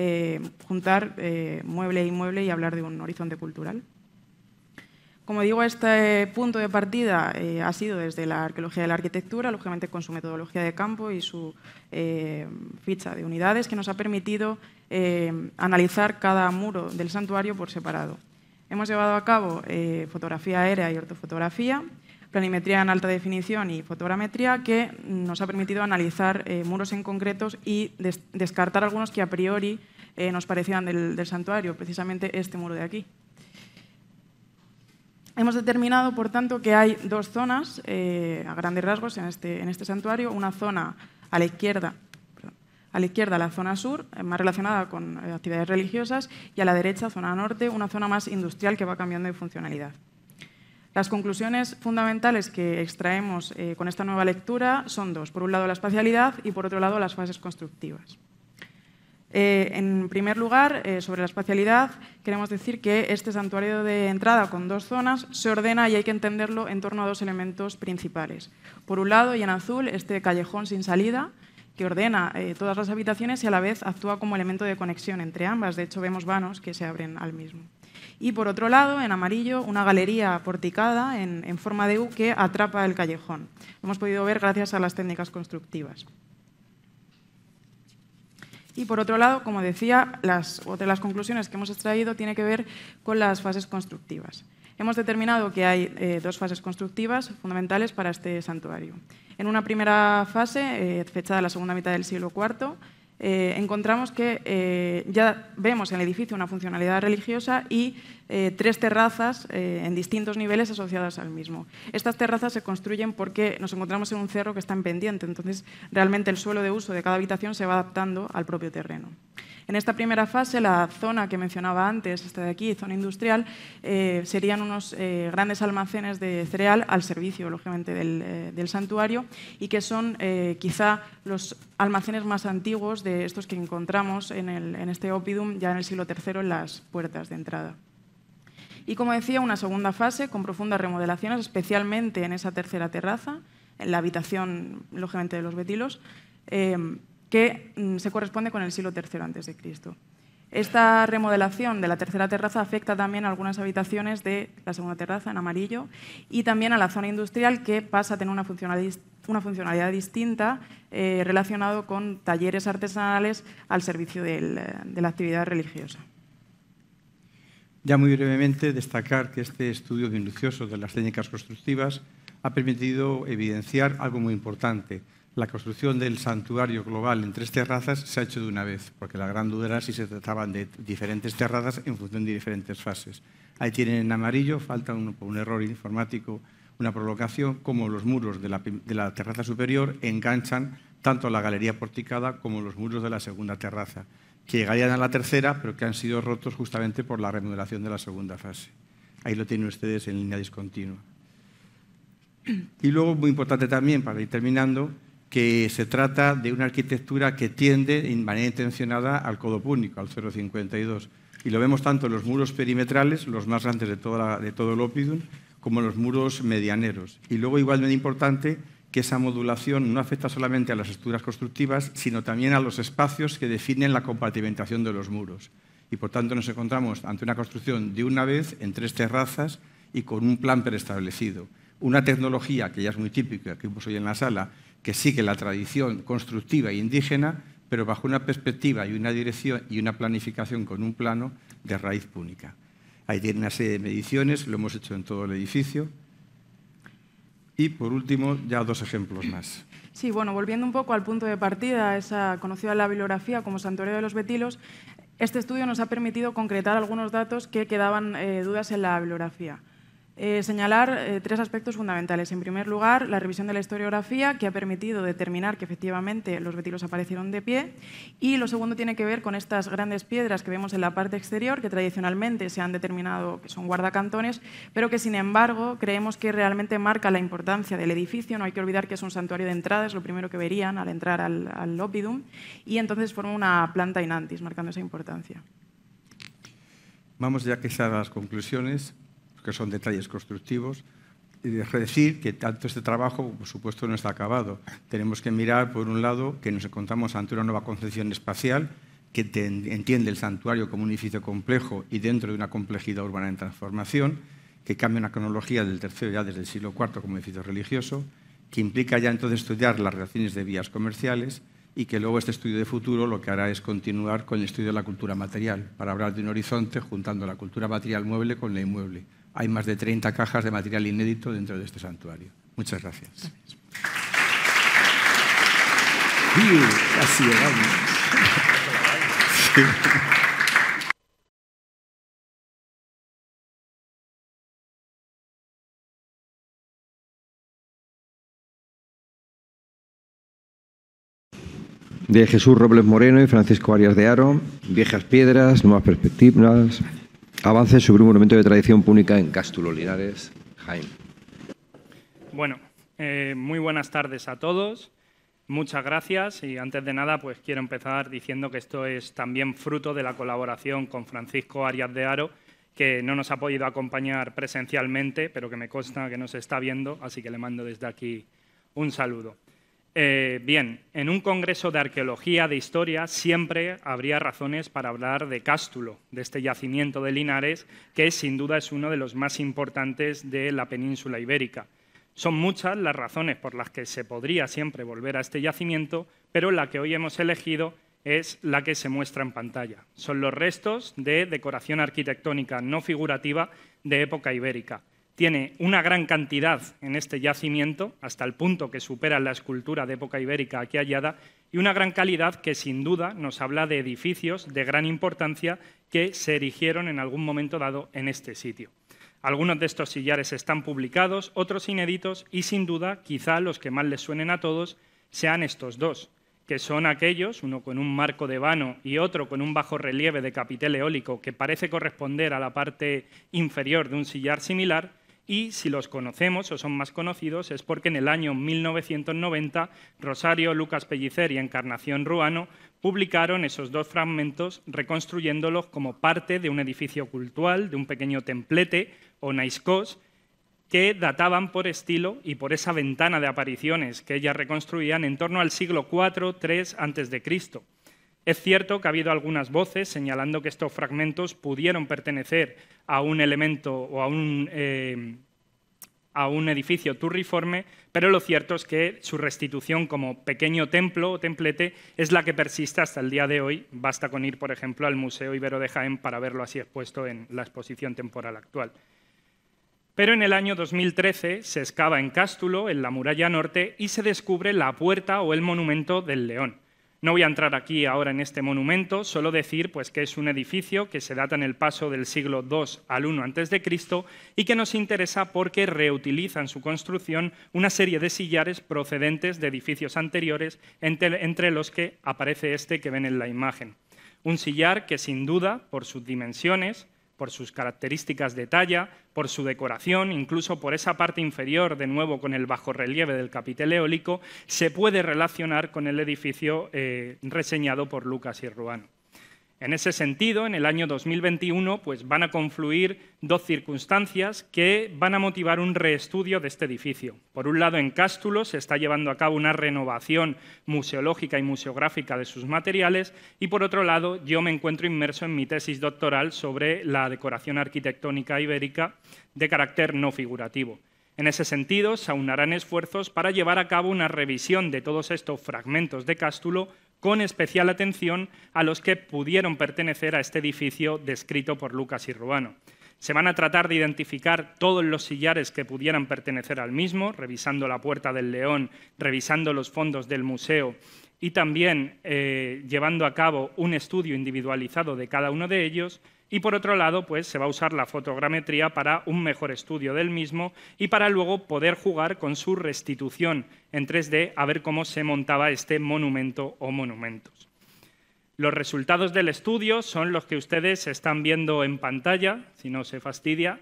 juntar mueble y hablar de un horizonte cultural. Como digo, este punto de partida ha sido desde la arqueología de la arquitectura, lógicamente con su metodología de campo y su ficha de unidades, que nos ha permitido analizar cada muro del santuario por separado. Hemos llevado a cabo fotografía aérea y ortofotografía, planimetría en alta definición y fotogrametría, que nos ha permitido analizar muros en concretos y descartar algunos que a priori nos parecían del santuario, precisamente este muro de aquí. Hemos determinado, por tanto, que hay 2 zonas, a grandes rasgos, en este santuario. Una zona a la izquierda, la zona sur, más relacionada con actividades religiosas, y a la derecha, zona norte, una zona más industrial que va cambiando de funcionalidad. Las conclusiones fundamentales que extraemos con esta nueva lectura son 2. Por un lado, la espacialidad y, por otro lado, las fases constructivas. En primer lugar, sobre la espacialidad, queremos decir que este santuario de entrada con 2 zonas se ordena y hay que entenderlo en torno a 2 elementos principales. Por un lado, y en azul, este callejón sin salida, que ordena todas las habitaciones y a la vez actúa como elemento de conexión entre ambas. De hecho, vemos vanos que se abren al mismo. Y por otro lado, en amarillo, una galería porticada en forma de U que atrapa el callejón. Lo hemos podido ver gracias a las técnicas constructivas. Y por otro lado, como decía, otra de las conclusiones que hemos extraído tiene que ver con las fases constructivas. Hemos determinado que hay dos fases constructivas fundamentales para este santuario. En una primera fase, fechada en la segunda mitad del siglo IV, encontramos que ya vemos en el edificio una funcionalidad religiosa y 3 terrazas en distintos niveles asociadas al mismo. Estas terrazas se construyen porque nos encontramos en un cerro que está en pendiente, entonces realmente el suelo de uso de cada habitación se va adaptando al propio terreno. En esta primera fase, la zona que mencionaba antes, esta de aquí, zona industrial, serían unos grandes almacenes de cereal al servicio, lógicamente, del santuario y que son quizá los almacenes más antiguos de estos que encontramos en este oppidum ya en el siglo III en las puertas de entrada. Y como decía, una segunda fase con profundas remodelaciones, especialmente en esa tercera terraza, en la habitación, lógicamente, de los betilos, que se corresponde con el siglo III a.C. Esta remodelación de la tercera terraza afecta también a algunas habitaciones de la segunda terraza, en amarillo, y también a la zona industrial, que pasa a tener una funcionalidad distinta relacionado con talleres artesanales al servicio de la actividad religiosa. Ya muy brevemente destacar que este estudio minucioso de las técnicas constructivas ha permitido evidenciar algo muy importante. La construcción del santuario global en 3 terrazas se ha hecho de una vez, porque la gran duda era si se trataban de diferentes terrazas en función de diferentes fases. Ahí tienen en amarillo, falta por un error informático, una provocación, como los muros de la terraza superior enganchan tanto la galería porticada como los muros de la segunda terraza, que llegarían a la tercera, pero que han sido rotos justamente por la remodelación de la segunda fase. Ahí lo tienen ustedes en línea discontinua. Y luego, muy importante también, para ir terminando, que se trata de una arquitectura que tiende, de manera intencionada, al codo púnico, al 0,52. Y lo vemos tanto en los muros perimetrales, los más grandes de todo el oppidum, como en los muros medianeros. Y luego, igualmente importante, que esa modulación no afecta solamente a las estructuras constructivas, sino también a los espacios que definen la compartimentación de los muros. Y, por tanto, nos encontramos ante una construcción de una vez en 3 terrazas y con un plan preestablecido. Una tecnología que ya es muy típica, que vimos hoy en la sala, que sigue la tradición constructiva e indígena, pero bajo una perspectiva y una dirección y una planificación con un plano de raíz púnica. Ahí tienen una serie de mediciones, lo hemos hecho en todo el edificio. Y, por último, ya 2 ejemplos más. Sí, bueno, volviendo un poco al punto de partida, esa conocida la bibliografía como Santuario de los Betilos, este estudio nos ha permitido concretar algunos datos que quedaban dudas en la bibliografía. Señalar 3 aspectos fundamentales. En primer lugar, la revisión de la historiografía, que ha permitido determinar que efectivamente los betilos aparecieron de pie. Y lo segundo tiene que ver con estas grandes piedras que vemos en la parte exterior, que tradicionalmente se han determinado que son guardacantones, pero que sin embargo creemos que realmente marca la importancia del edificio. No hay que olvidar que es un santuario de entrada, es lo primero que verían al entrar al oppidum, y entonces forma una planta in antis, marcando esa importancia. Vamos ya a las conclusiones, que son detalles constructivos, y decir que tanto este trabajo, por supuesto, no está acabado. Tenemos que mirar, por un lado, que nos encontramos ante una nueva concepción espacial que entiende el santuario como un edificio complejo y dentro de una complejidad urbana en transformación, que cambia una cronología del tercero ya desde el siglo IV como edificio religioso, que implica ya entonces estudiar las relaciones de vías comerciales y que luego este estudio de futuro lo que hará es continuar con el estudio de la cultura material, para hablar de un horizonte juntando la cultura material mueble con la inmueble. Hay más de 30 cajas de material inédito dentro de este santuario. Muchas gracias. Casi llegamos. De Jesús Robles Moreno y Francisco Arias de Haro, Viejas Piedras, Nuevas Perspectivas, avances sobre un monumento de tradición púnica en Cástulo, Linares. Jaime. Bueno, muy buenas tardes a todos. Muchas gracias y antes de nada pues quiero empezar diciendo que esto es también fruto de la colaboración con Francisco Arias de Haro, que no nos ha podido acompañar presencialmente, pero que me consta que nos está viendo, así que le mando desde aquí un saludo. Bien, en un congreso de arqueología, de historia, siempre habría razones para hablar de Cástulo, de este yacimiento de Linares, que sin duda es uno de los más importantes de la península ibérica. Son muchas las razones por las que se podría siempre volver a este yacimiento, pero la que hoy hemos elegido es la que se muestra en pantalla. Son los restos de decoración arquitectónica no figurativa de época ibérica. Tiene una gran cantidad en este yacimiento, hasta el punto que supera la escultura de época ibérica aquí hallada, y una gran calidad que sin duda nos habla de edificios de gran importancia que se erigieron en algún momento dado en este sitio. Algunos de estos sillares están publicados, otros inéditos, y sin duda, quizá los que más les suenen a todos sean estos dos, que son aquellos, uno con un marco de vano y otro con un bajorrelieve de capitel eólico que parece corresponder a la parte inferior de un sillar similar, y si los conocemos o son más conocidos es porque en el año 1990 Rosario Lucas Pellicer y Encarnación Ruano publicaron esos dos fragmentos reconstruyéndolos como parte de un edificio cultural, de un pequeño templete o naiscós, que databan por estilo y por esa ventana de apariciones que ellas reconstruían en torno al siglo IV-III a.C. Es cierto que ha habido algunas voces señalando que estos fragmentos pudieron pertenecer a un elemento o a un edificio turriforme, pero lo cierto es que su restitución como pequeño templo o templete es la que persiste hasta el día de hoy. Basta con ir, por ejemplo, al Museo Ibero de Jaén para verlo así expuesto en la exposición temporal actual. Pero en el año 2013 se excava en Cástulo, en la muralla norte, y se descubre la puerta o el monumento del León. No voy a entrar aquí ahora en este monumento, solo decir pues, que es un edificio que se data en el paso del siglo II al I a.C. y que nos interesa porque reutiliza en su construcción una serie de sillares procedentes de edificios anteriores, entre los que aparece este que ven en la imagen. Un sillar que sin duda, por sus dimensiones, por sus características de talla, por su decoración, incluso por esa parte inferior, de nuevo con el bajorrelieve del capitel eólico, se puede relacionar con el edificio reseñado por Lucas y Ruano. En ese sentido, en el año 2021 pues, van a confluir dos circunstancias que van a motivar un reestudio de este edificio. Por un lado, en Cástulo se está llevando a cabo una renovación museológica y museográfica de sus materiales y, por otro lado, yo me encuentro inmerso en mi tesis doctoral sobre la decoración arquitectónica ibérica de carácter no figurativo. En ese sentido, se aunarán esfuerzos para llevar a cabo una revisión de todos estos fragmentos de Cástulo con especial atención a los que pudieron pertenecer a este edificio descrito por Lucas y Ruano. Se van a tratar de identificar todos los sillares que pudieran pertenecer al mismo, revisando la Puerta del León, revisando los fondos del museo y también llevando a cabo un estudio individualizado de cada uno de ellos. Y por otro lado, pues, se va a usar la fotogrametría para un mejor estudio del mismo y para luego poder jugar con su restitución en 3D a ver cómo se montaba este monumento o monumentos. Los resultados del estudio son los que ustedes están viendo en pantalla, si no se fastidia,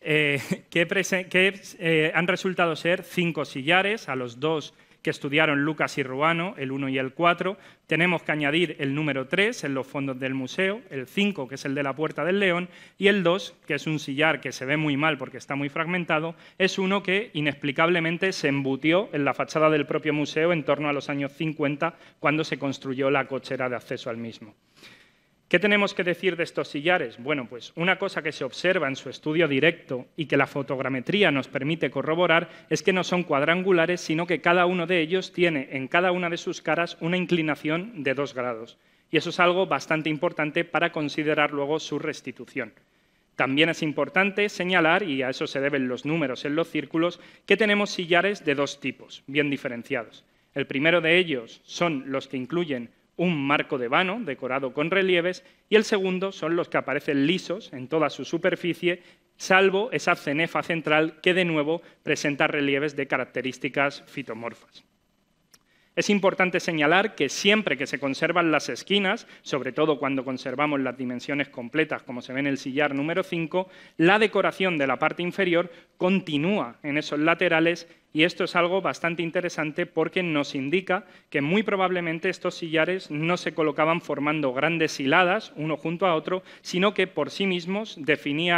que han resultado ser 5 sillares, a los 2 que estudiaron Lucas y Ruano, el 1 y el 4. Tenemos que añadir el número 3 en los fondos del museo, el 5, que es el de la Puerta del León, y el 2, que es un sillar que se ve muy mal porque está muy fragmentado, es uno que inexplicablemente se embutió en la fachada del propio museo en torno a los años 50, cuando se construyó la cochera de acceso al mismo. ¿Qué tenemos que decir de estos sillares? Bueno, pues una cosa que se observa en su estudio directo y que la fotogrametría nos permite corroborar es que no son cuadrangulares, sino que cada uno de ellos tiene en cada una de sus caras una inclinación de 2 grados. Y eso es algo bastante importante para considerar luego su restitución. También es importante señalar, y a eso se deben los números en los círculos, que tenemos sillares de 2 tipos, bien diferenciados. El primero de ellos son los que incluyen un marco de vano decorado con relieves y el segundo son los que aparecen lisos en toda su superficie, salvo esa cenefa central que de nuevo presenta relieves de características fitomorfas. Es importante señalar que siempre que se conservan las esquinas, sobre todo cuando conservamos las dimensiones completas, como se ve en el sillar número 5, la decoración de la parte inferior continúa en esos laterales y esto es algo bastante interesante porque nos indica que muy probablemente estos sillares no se colocaban formando grandes hiladas uno junto a otro, sino que por sí mismos definían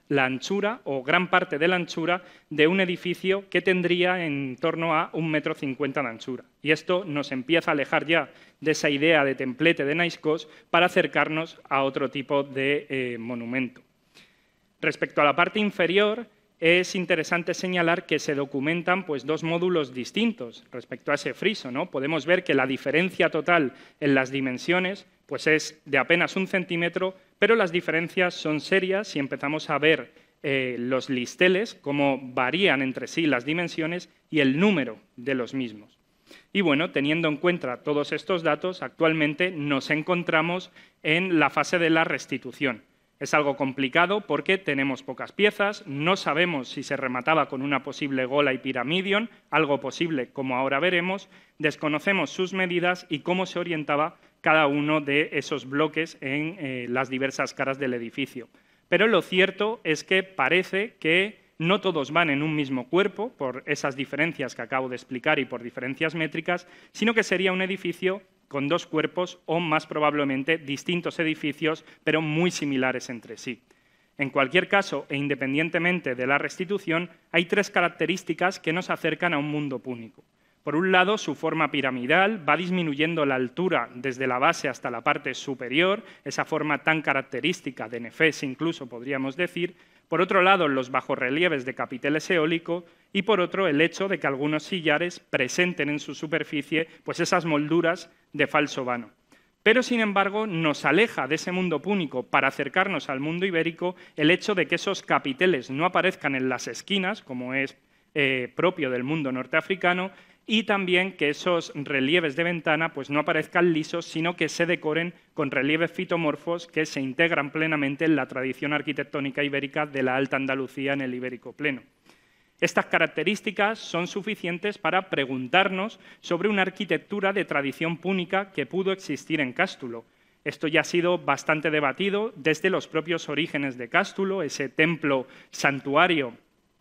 la anchura o gran parte de la anchura de un edificio que tendría en torno a 1,50 m de anchura. Y esto nos empieza a alejar ya de esa idea de templete de Naiscós para acercarnos a otro tipo de monumento. Respecto a la parte inferior, es interesante señalar que se documentan pues, dos módulos distintos respecto a ese friso, ¿no? Podemos ver que la diferencia total en las dimensiones pues, es de apenas 1 centímetro, pero las diferencias son serias si empezamos a ver los listeles, cómo varían entre sí las dimensiones y el número de los mismos. Y bueno, teniendo en cuenta todos estos datos, actualmente nos encontramos en la fase de la restitución. Es algo complicado porque tenemos pocas piezas, no sabemos si se remataba con una posible gola y piramidion, algo posible como ahora veremos, desconocemos sus medidas y cómo se orientaba cada uno de esos bloques en las diversas caras del edificio. Pero lo cierto es que parece que no todos van en un mismo cuerpo, por esas diferencias que acabo de explicar y por diferencias métricas, sino que sería un edificio con dos cuerpos o, más probablemente, distintos edificios, pero muy similares entre sí. En cualquier caso, e independientemente de la restitución, hay tres características que nos acercan a un mundo púnico. Por un lado, su forma piramidal va disminuyendo la altura desde la base hasta la parte superior, esa forma tan característica de Nefés incluso podríamos decir. Por otro lado, los bajorrelieves de capiteles eólico y por otro, el hecho de que algunos sillares presenten en su superficie pues esas molduras de falso vano. Pero, sin embargo, nos aleja de ese mundo púnico para acercarnos al mundo ibérico el hecho de que esos capiteles no aparezcan en las esquinas, como es propio del mundo norteafricano, y también que esos relieves de ventana pues, no aparezcan lisos, sino que se decoren con relieves fitomorfos que se integran plenamente en la tradición arquitectónica ibérica de la Alta Andalucía en el Ibérico Pleno. Estas características son suficientes para preguntarnos sobre una arquitectura de tradición púnica que pudo existir en Cástulo. Esto ya ha sido bastante debatido desde los propios orígenes de Cástulo, ese templo santuario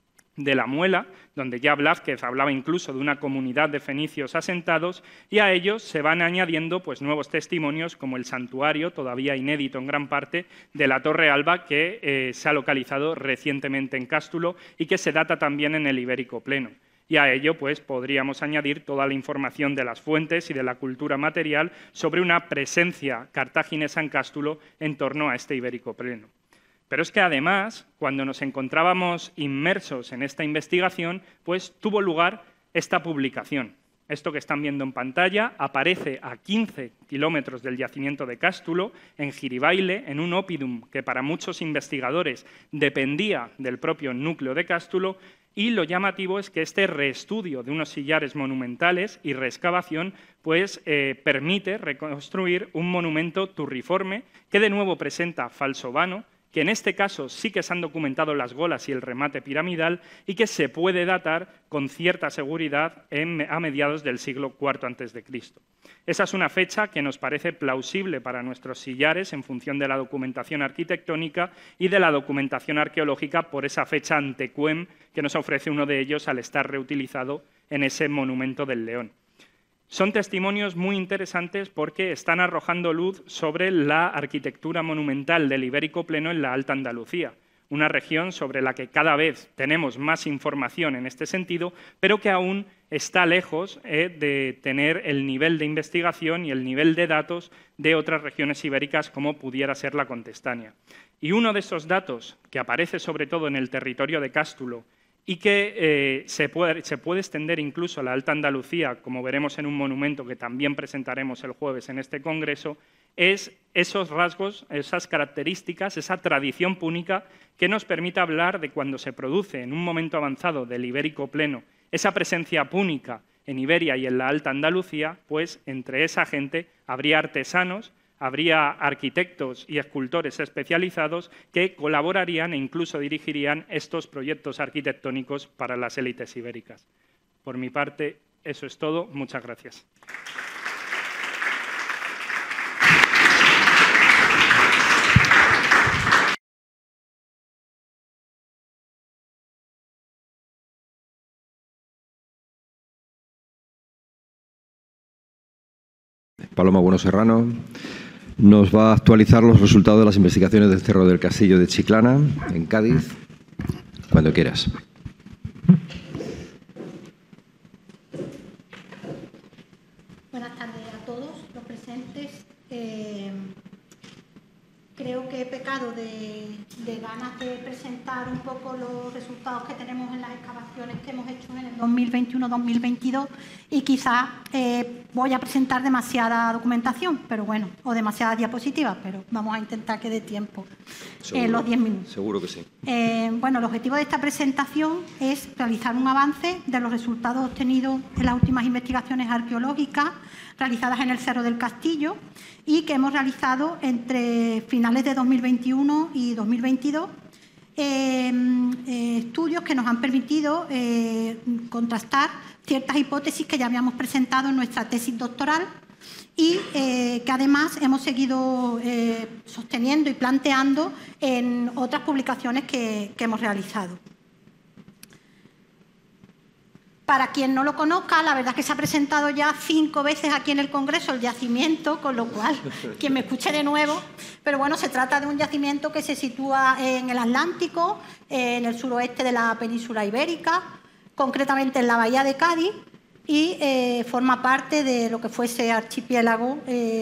de la Muela, donde ya Blázquez hablaba incluso de una comunidad de fenicios asentados, y a ellos se van añadiendo pues, nuevos testimonios como el santuario, todavía inédito en gran parte, de la Torre Alba, que se ha localizado recientemente en Cástulo y que se data también en el Ibérico Pleno. Y a ello pues, podríamos añadir toda la información de las fuentes y de la cultura material sobre una presencia cartaginesa en Cástulo en torno a este Ibérico Pleno. Pero es que además, cuando nos encontrábamos inmersos en esta investigación, pues tuvo lugar esta publicación. Esto que están viendo en pantalla aparece a 15 kilómetros del yacimiento de Cástulo, en Giribaile, en un oppidum que para muchos investigadores dependía del propio núcleo de Cástulo, y lo llamativo es que este reestudio de unos sillares monumentales y reexcavación pues, permite reconstruir un monumento turriforme que de nuevo presenta falso vano, que en este caso sí que se han documentado las golas y el remate piramidal y que se puede datar con cierta seguridad a mediados del siglo IV a.C. Esa es una fecha que nos parece plausible para nuestros sillares en función de la documentación arquitectónica y de la documentación arqueológica por esa fecha antequem que nos ofrece uno de ellos al estar reutilizado en ese monumento del León. Son testimonios muy interesantes porque están arrojando luz sobre la arquitectura monumental del Ibérico Pleno en la Alta Andalucía, una región sobre la que cada vez tenemos más información en este sentido, pero que aún está lejos de tener el nivel de investigación y el nivel de datos de otras regiones ibéricas como pudiera ser la Contestania. Y uno de esos datos, que aparece sobre todo en el territorio de Cástulo, y que se puede extender incluso a la Alta Andalucía, como veremos en un monumento que también presentaremos el jueves en este congreso, es esos rasgos, esas características, esa tradición púnica que nos permite hablar de cuando se produce en un momento avanzado del Ibérico Pleno esa presencia púnica en Iberia y en la Alta Andalucía, pues entre esa gente habría artesanos, habría arquitectos y escultores especializados que colaborarían e incluso dirigirían estos proyectos arquitectónicos para las élites ibéricas. Por mi parte, eso es todo. Muchas gracias. Paloma Bueno Serrano. nos va a actualizar los resultados de las investigaciones del Cerro del Castillo de Chiclana, en Cádiz, cuando quieras. Buenas tardes a todos los presentes. Creo que he pecado de ganas de presentar un poco los resultados que tenemos en las excavaciones que hemos hecho en el 2021-2022 y quizás voy a presentar demasiada documentación, pero bueno, o demasiadas diapositivas, pero vamos a intentar que dé tiempo en los 10 minutos. Seguro que sí. Bueno, el objetivo de esta presentación es realizar un avance de los resultados obtenidos en las últimas investigaciones arqueológicas realizadas en el Cerro del Castillo y que hemos realizado entre finales de 2021 y 2022, estudios que nos han permitido contrastar ciertas hipótesis que ya habíamos presentado en nuestra tesis doctoral y que además hemos seguido sosteniendo y planteando en otras publicaciones que hemos realizado. Para quien no lo conozca, la verdad es que se ha presentado ya 5 veces aquí en el Congreso el yacimiento, con lo cual, quien me escuche de nuevo, pero bueno, se trata de un yacimiento que se sitúa en el Atlántico, en el suroeste de la península ibérica, concretamente en la bahía de Cádiz, y forma parte de lo que fue ese archipiélago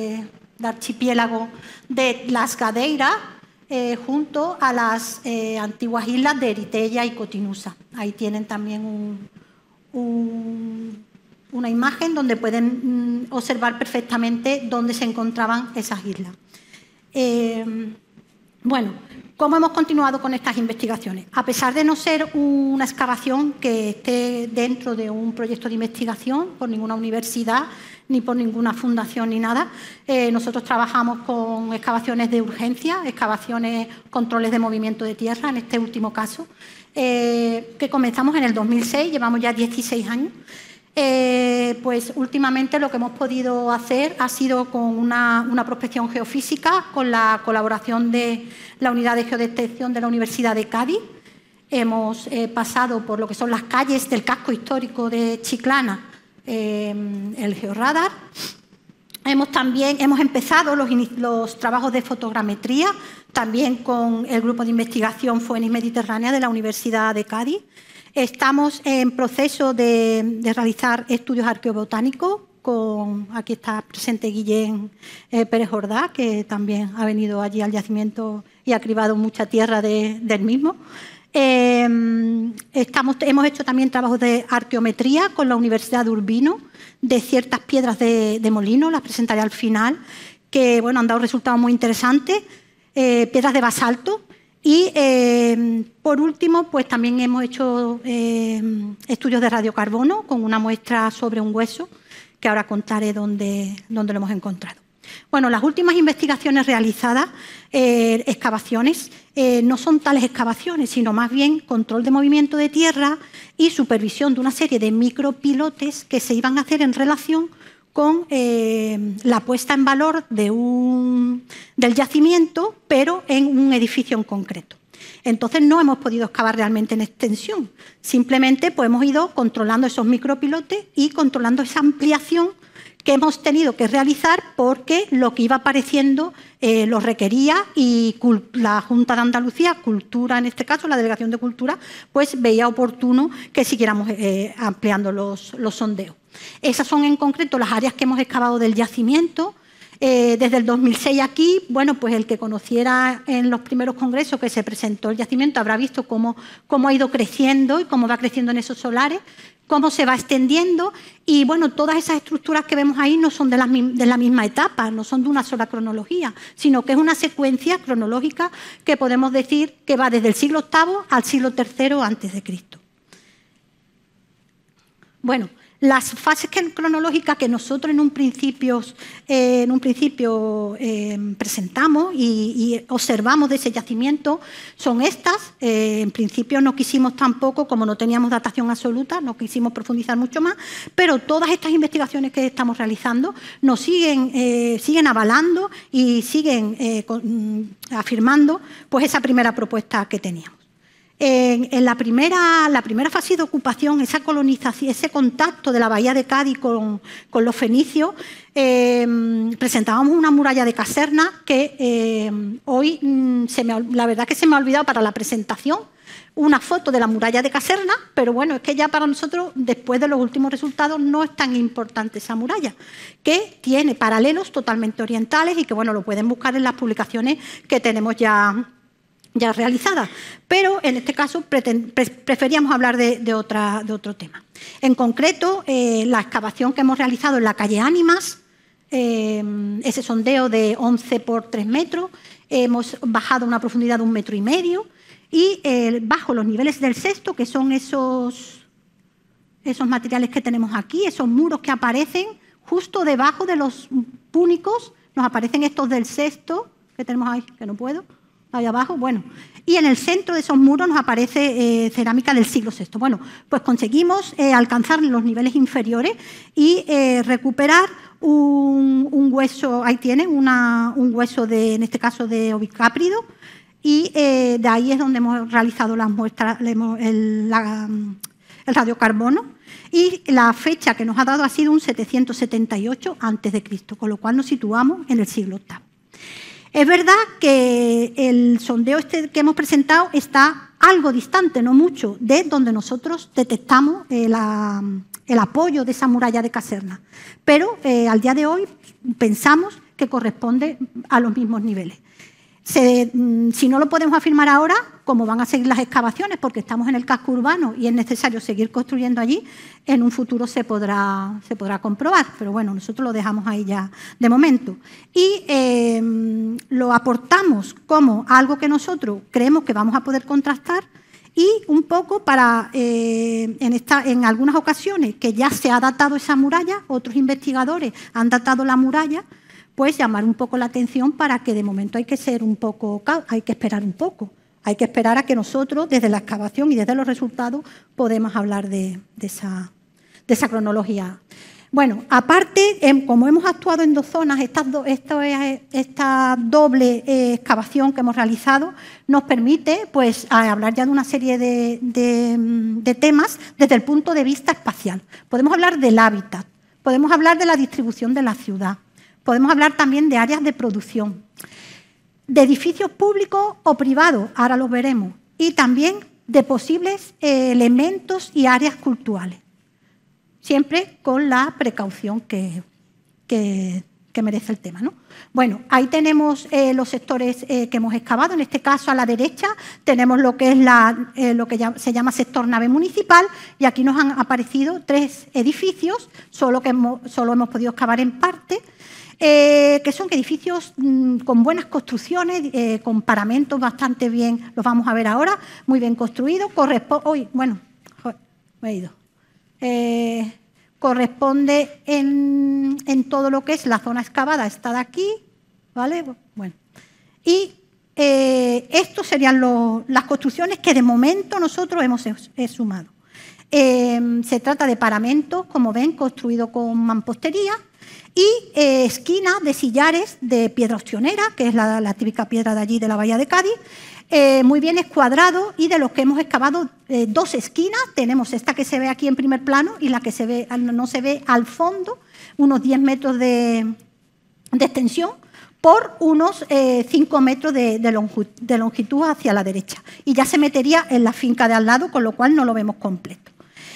de las Gadeiras, junto a las antiguas islas de Eritella y Cotinusa. Ahí tienen también una imagen donde pueden observar perfectamente dónde se encontraban esas islas. Bueno, ¿cómo hemos continuado con estas investigaciones? A pesar de no ser una excavación que esté dentro de un proyecto de investigación por ninguna universidad, ni por ninguna fundación ni nada, nosotros trabajamos con excavaciones de urgencia, excavaciones, controles de movimiento de tierra, en este último caso, que comenzamos en el 2006, llevamos ya 16 años. Pues últimamente lo que hemos podido hacer ha sido con una prospección geofísica con la colaboración de la Unidad de Geodetección de la Universidad de Cádiz. Hemos pasado por lo que son las calles del casco histórico de Chiclana, el georradar. Hemos empezado los trabajos de fotogrametría, también con el grupo de investigación Phoenix Mediterránea de la Universidad de Cádiz. Estamos en proceso de realizar estudios arqueobotánicos. Aquí está presente Guillén Pérez Jordá, que también ha venido allí al yacimiento y ha cribado mucha tierra del mismo. Hemos hecho también trabajos de arqueometría con la Universidad de Urbino, de ciertas piedras de molino, las presentaré al final, que bueno, han dado resultados muy interesantes, piedras de basalto. Y, por último, pues también hemos hecho estudios de radiocarbono con una muestra sobre un hueso, que ahora contaré dónde lo hemos encontrado. Bueno, las últimas investigaciones realizadas, excavaciones, no son tales excavaciones, sino más bien control de movimiento de tierra y supervisión de una serie de micropilotes que se iban a hacer en relación con la puesta en valor del yacimiento, pero en un edificio en concreto. Entonces no hemos podido excavar realmente en extensión, simplemente pues, hemos ido controlando esos micropilotes y controlando esa ampliación que hemos tenido que realizar porque lo que iba apareciendo lo requería y la Junta de Andalucía, Cultura en este caso, la Delegación de Cultura, pues veía oportuno que siguiéramos ampliando los sondeos. Esas son en concreto las áreas que hemos excavado del yacimiento. Desde el 2006 aquí, bueno, pues el que conociera en los primeros congresos que se presentó el yacimiento habrá visto cómo ha ido creciendo y cómo va creciendo en esos solares, cómo se va extendiendo y, bueno, todas esas estructuras que vemos ahí no son de la misma etapa, no son de una sola cronología, sino que es una secuencia cronológica que podemos decir que va desde el siglo VIII al siglo III a.C. Bueno, las fases cronológicas que nosotros en un principio presentamos y observamos de ese yacimiento son estas. En principio no quisimos tampoco, como no teníamos datación absoluta, no quisimos profundizar mucho más, pero todas estas investigaciones que estamos realizando nos siguen avalando y siguen afirmando pues, esa primera propuesta que teníamos. En la primera fase de ocupación, esa colonización, ese contacto de la bahía de Cádiz con los fenicios, presentábamos una muralla de caserna que hoy, la verdad que se me ha olvidado para la presentación, una foto de la muralla de caserna, pero bueno, es que ya para nosotros, después de los últimos resultados, no es tan importante esa muralla, que tiene paralelos totalmente orientales y que, bueno, lo pueden buscar en las publicaciones que tenemos ya realizadas. Pero en este caso preferíamos hablar de otro tema. En concreto, la excavación que hemos realizado en la calle Ánimas, ese sondeo de 11 por 3 metros, hemos bajado a una profundidad de 1,5 metros, y bajo los niveles del Sexto, que son esos materiales que tenemos aquí, esos muros que aparecen justo debajo de los púnicos, nos aparecen estos del Sexto, que tenemos ahí, que no puedo, ahí abajo, bueno, y en el centro de esos muros nos aparece cerámica del siglo VI. Bueno, pues conseguimos alcanzar los niveles inferiores y recuperar un hueso, ahí tienen, un hueso en este caso de ovicáprido, y de ahí es donde hemos realizado las muestras, el radiocarbono, y la fecha que nos ha dado ha sido un 778 a.C., con lo cual nos situamos en el siglo VIII. Es verdad que el sondeo que hemos presentado está algo distante, no mucho, de donde nosotros detectamos el apoyo de esa muralla de caserna, pero al día de hoy pensamos que corresponde a los mismos niveles. Si no lo podemos afirmar ahora, como van a seguir las excavaciones, porque estamos en el casco urbano y es necesario seguir construyendo allí, en un futuro se podrá comprobar, pero bueno, nosotros lo dejamos ahí ya de momento. Y lo aportamos como algo que nosotros creemos que vamos a poder contrastar, y un poco para, en algunas ocasiones que ya se ha datado esa muralla, otros investigadores han datado la muralla, pues llamar un poco la atención para que de momento hay que esperar un poco, hay que esperar a que nosotros desde la excavación y desde los resultados podemos hablar de esa cronología. Bueno, aparte, como hemos actuado en 2 zonas, esta doble excavación que hemos realizado nos permite pues hablar ya de una serie de temas desde el punto de vista espacial. Podemos hablar del hábitat, podemos hablar de la distribución de la ciudad, podemos hablar también de áreas de producción, de edificios públicos o privados, ahora los veremos, y también de posibles elementos y áreas culturales, siempre con la precaución que merece el tema, ¿no? Bueno, ahí tenemos los sectores que hemos excavado. En este caso, a la derecha, tenemos lo que es lo que se llama sector nave municipal, y aquí nos han aparecido 3 edificios, solo hemos podido excavar en parte, que son edificios con buenas construcciones, con paramentos bastante bien, los vamos a ver ahora, muy bien construidos. Corresponde en todo lo que es la zona excavada, está de aquí, ¿vale? Bueno, y estos serían las construcciones que de momento nosotros hemos sumado. Se trata de paramentos, como ven, construidos con mampostería, y esquinas de sillares de piedra ostionera, que es la típica piedra de allí de la bahía de Cádiz, muy bien escuadrado, y de los que hemos excavado 2 esquinas, tenemos esta que se ve aquí en primer plano y la que no se ve al fondo, unos 10 metros de extensión por unos 5 metros de longitud hacia la derecha, y ya se metería en la finca de al lado, con lo cual no lo vemos completo.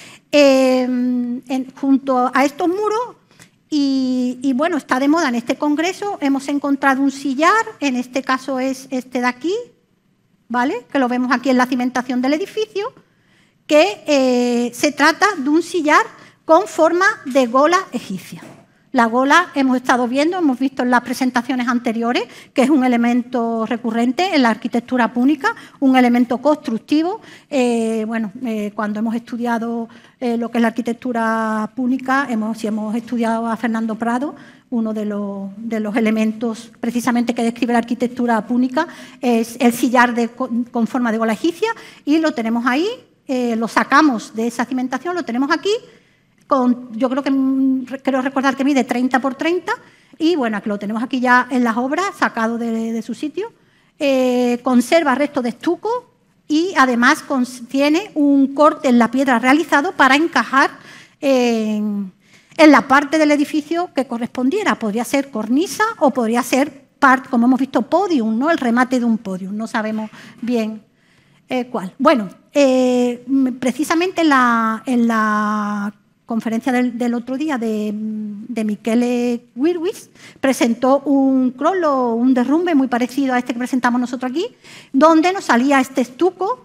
Junto a estos muros, y bueno, está de moda en este congreso, hemos encontrado un sillar, en este caso es este de aquí, ¿vale? Que lo vemos aquí en la cimentación del edificio, que se trata de un sillar con forma de gola egipcia. La gola hemos estado viendo, hemos visto en las presentaciones anteriores, que es un elemento recurrente en la arquitectura púnica, un elemento constructivo. Cuando hemos estudiado lo que es la arquitectura púnica, si hemos estudiado a Fernando Prado, uno de los elementos precisamente que describe la arquitectura púnica es el sillar con forma de gola egipcia, y lo tenemos ahí, lo sacamos de esa cimentación, lo tenemos aquí, yo creo recordar que mide 30 por 30, y bueno, aquí lo tenemos aquí ya en las obras, sacado de su sitio. Conserva restos de estuco y además contiene un corte en la piedra realizado para encajar en la parte del edificio que correspondiera. Podría ser cornisa o podría ser parte, como hemos visto, podium, ¿no? El remate de un podium, no sabemos bien cuál. Bueno, precisamente en la conferencia del otro día de Michele Wirwis presentó un crollo, un derrumbe muy parecido a este que presentamos nosotros aquí, donde nos salía este estuco